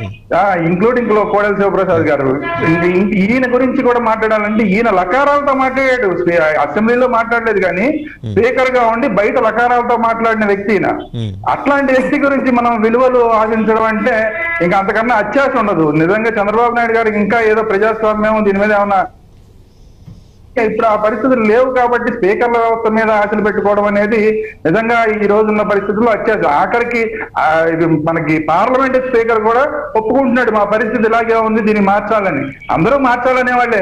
Speaker 10: ఈయన గురించి కూడా మాట్లాడాలంటే ఈయన లకారాలతో మాట్లాడాడు, అసెంబ్లీలో మాట్లాడలేదు, కానీ స్పీకర్ గా ఉండి బయట లకారాలతో మాట్లాడిన వ్యక్తి ఈయన. అట్లాంటి వ్యక్తి గురించి మనం విలువలు ఆశించడం అంటే ఇంకా అంతకన్నా అత్యాశ ఉండదు. నిజంగా చంద్రబాబు నాయుడు గారికి ఇంకా ఏదో ప్రజాస్వామ్యం దీని మీద ఏమన్నా, ఇప్పుడు ఆ పరిస్థితులు లేవు కాబట్టి స్పీకర్ల వ్యవస్థ మీద ఆశలు పెట్టుకోవడం అనేది నిజంగా ఈ రోజున్న పరిస్థితుల్లో అత్యాశ. ఆఖరికి ఇది మనకి పార్లమెంట్ స్పీకర్ కూడా ఒప్పుకుంటున్నాడు, మా పరిస్థితి ఇలాగే ఉంది, దీన్ని మార్చాలని. అందరూ మార్చాలనే వాళ్ళే,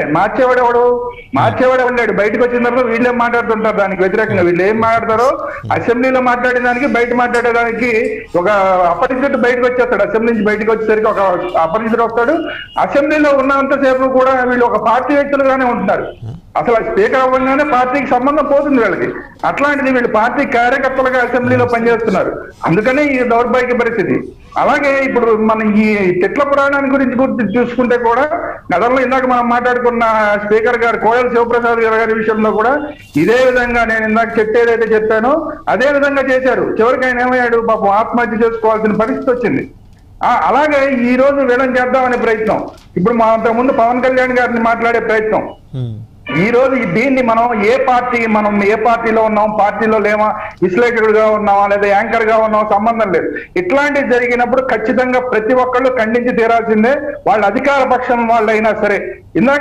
Speaker 10: మార్చేవాడే వెళ్ళాడు. బయటకు వచ్చిన తర్వాత వీళ్ళేం మాట్లాడుతుంటారు దానికి వ్యతిరేకంగా. వీళ్ళు ఏం మాట్లాడతారో అసెంబ్లీలో మాట్లాడే దానికి బయట మాట్లాడేదానికి ఒక అపరిచితుడు బయటకు వచ్చేస్తాడు. అసెంబ్లీ నుంచి బయటకు వచ్చేసరికి ఒక అపరిచితుడు వస్తాడు. అసెంబ్లీలో ఉన్నంతసేపు కూడా వీళ్ళు ఒక పార్టీ వ్యక్తులుగానే ఉంటున్నారు. అసలు స్పీకర్ అవ్వగానే పార్టీకి సంబంధం పోతుంది వీళ్ళకి. అట్లాంటిది వీళ్ళు పార్టీ కార్యకర్తలుగా అసెంబ్లీలో పనిచేస్తున్నారు. అందుకనే ఈ దౌర్భాగ్య పరిస్థితి. అలాగే ఇప్పుడు మనం ఈ తిట్ల పురాణాన్ని గురించి చూసుకుంటే కూడా గతంలో ఇందాక మనం మాట్లాడుకున్న స్పీకర్ గారు కోడెల శివప్రసాద్ గారి విషయంలో కూడా ఇదే విధంగా నేను ఇందాక చెప్పేదైతే చెప్పానో అదే విధంగా చేశారు. చివరికి ఆయన ఏమయ్యాడు, పాపం ఆత్మహత్య చేసుకోవాల్సిన పరిస్థితి వచ్చింది. అలాగే ఈ రోజు వీళ్ళని చేద్దామనే ప్రయత్నం, ఇప్పుడు మా అంతకుముందు పవన్ కళ్యాణ్ గారిని మాట్లాడే ప్రయత్నం, ఈ రోజు దీన్ని మనం ఏ పార్టీలో ఉన్నాం, పార్టీలో లేమా, విశ్లేషకుడుగా ఉన్నామా లేదా యాంకర్ గా ఉన్నామా సంబంధం లేదు. ఇట్లాంటివి జరిగినప్పుడు ఖచ్చితంగా ప్రతి ఒక్కళ్ళు ఖండించి తీరాల్సిందే, వాళ్ళ అధికార పక్షం వాళ్ళు అయినా సరే. ఇందాక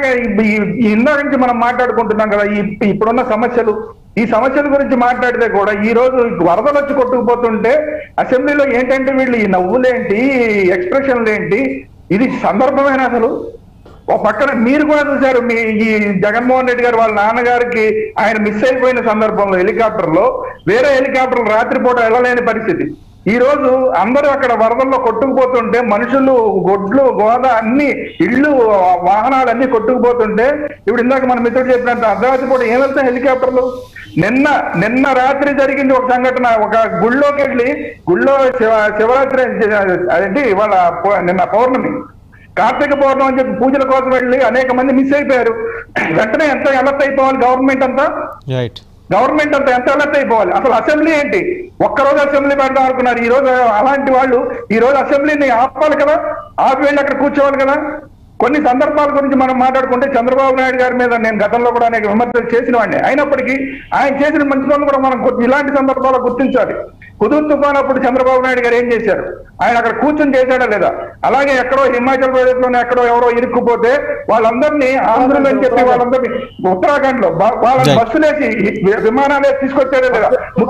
Speaker 10: నుంచి మనం మాట్లాడుకుంటున్నాం కదా ఇప్పుడున్న సమస్యలు, ఈ సమస్యల గురించి మాట్లాడితే కూడా ఈ రోజు వరదలు వచ్చి కొట్టుకుపోతుంటే అసెంబ్లీలో ఏంటంటే వీళ్ళు ఈ నవ్వులేంటి, ఎక్స్ప్రెషన్లు ఏంటి, ఇది సందర్భమైన అసలు. ఒక పక్కన మీరు కూడా చూశారు, ఈ జగన్మోహన్ రెడ్డి గారు వాళ్ళ నాన్నగారికి ఆయన మిస్ అయిపోయిన సందర్భంలో హెలికాప్టర్లో వేరే హెలికాప్టర్లు రాత్రిపూట వెళ్ళలేని పరిస్థితి. ఈ రోజు అందరూ అక్కడ వరదల్లో కొట్టుకుపోతుంటే మనుషులు, గొడ్లు, గోద అన్ని ఇళ్ళు, వాహనాలు అన్ని కొట్టుకుపోతుంటే ఇప్పుడు ఇందాక మన మిత్రుడు చెప్పినంత అర్ధరాత్రి పూట ఏం వెళ్తాయి హెలికాప్టర్లు. నిన్న రాత్రి జరిగింది ఒక సంఘటన. ఒక గుళ్ళోకి వెళ్ళి, గుళ్ళో శివరాత్రి అదేంటి ఇవాళ నిన్న పౌర్ణమి, కార్తీక పౌర్ణమి అని చెప్పి పూజల కోసం వెళ్ళి అనేక మంది మిస్ అయిపోయారు. వెంటనే ఎంత అలర్ట్ అయిపోవాలి గవర్నమెంట్ అంతా. గవర్నమెంట్ అంతా ఎంత అలర్ట్ అయిపోవాలి. అసలు అసెంబ్లీ ఏంటి, ఒక్కరోజు అసెంబ్లీ పెడదాం అనుకున్నారు. ఈ రోజు అలాంటి వాళ్ళు ఈ రోజు అసెంబ్లీని ఆపాలి కదా, ఆపి వెళ్ళి అక్కడ కూర్చోవాలి కదా. కొన్ని సందర్భాల గురించి మనం మాట్లాడుకుంటే చంద్రబాబు నాయుడు గారి మీద నేను గతంలో కూడా అనేక విమర్శలు చేసిన వాడిని. అయినప్పటికీ ఆయన చేసిన మంచి పనులు కూడా మనం ఇలాంటి సందర్భాల్లో గుర్తించాలి. హుదూద్ తుఫాన్ అప్పుడు చంద్రబాబు నాయుడు గారు ఏం చేశారు, ఆయన అక్కడ కూర్చొని చేశాడా లేదా? అలాగే ఎక్కడో హిమాచల్ ప్రదేశ్ లోనే ఎక్కడో ఎవరో ఇరుక్కుపోతే వాళ్ళందరినీ ఆంధ్రులు అని చెప్పి వాళ్ళందరినీ ఉత్తరాఖండ్ లో వాళ్ళని బస్సులేసి విమానాలు తీసుకొచ్చాడే లేదా?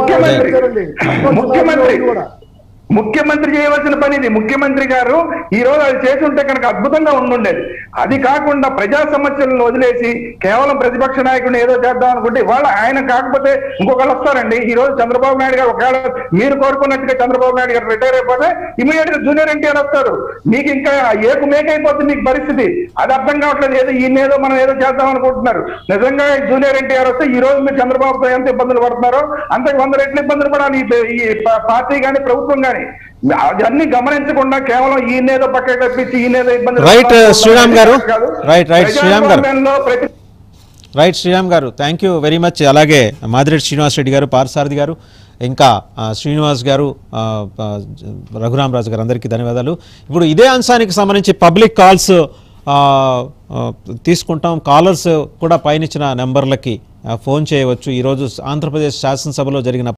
Speaker 10: ముఖ్యమంత్రి చేయవలసిన పని ఇది. ముఖ్యమంత్రి గారు ఈ రోజు అది చేసి ఉంటే కనుక అద్భుతంగా ఉండుండేది. అది కాకుండా ప్రజా సమస్యలను వదిలేసి కేవలం ప్రతిపక్ష నాయకుడిని ఏదో చేద్దాం అనుకుంటే వాళ్ళ ఆయన కాకపోతే ఇంకొకళ్ళు వస్తారండి. ఈ రోజు చంద్రబాబు నాయుడు గారు ఒకవేళ మీరు కోరుకున్నట్టుగా చంద్రబాబు నాయుడు గారు రిటైర్ అయిపోతే ఇమీడియట్ గా జూనియర్ ఎన్టీఆర్ వస్తారు. మీకు ఇంకా ఏకు మేకైపోతుంది మీకు పరిస్థితి. అది అర్థం కావట్లేదు. ఏదో ఈయనేదో మనం ఏదో చేద్దాం అనుకుంటున్నారు. నిజంగా జూనియర్ ఎన్టీఆర్ వస్తే ఈ రోజు మీరు చంద్రబాబుతో ఎంత ఇబ్బందులు పడుతున్నారో అంతకు 100 రెట్లు ఇబ్బందులు పడాలి ఈ పార్టీ కానీ ప్రభుత్వం కానీ. అన్ని గమనించకుండా కేవలం ఈయనేదో పక్కన తప్పించి ఈయనేదో ఇబ్బంది.
Speaker 2: రైట్ శ్రీరామ్ గారు, రైట్ శ్రీరామ్ గారు, థ్యాంక్ యూ వెరీ మచ్. అలాగే మాదిరెడ్డి శ్రీనివాస్ రెడ్డి గారు, పార్సారథి గారు, ఇంకా శ్రీనివాస్ గారు, రఘురామరాజు గారు, అందరికీ ధన్యవాదాలు. ఇప్పుడు ఇదే అంశానికి సంబంధించి పబ్లిక్ కాల్స్ తీసుకుంటాం. కాలర్స్ కూడా పైన ఇచ్చిన నెంబర్లకి ఫోన్ చేయవచ్చు. ఈరోజు ఆంధ్రప్రదేశ్ శాసనసభలో జరిగిన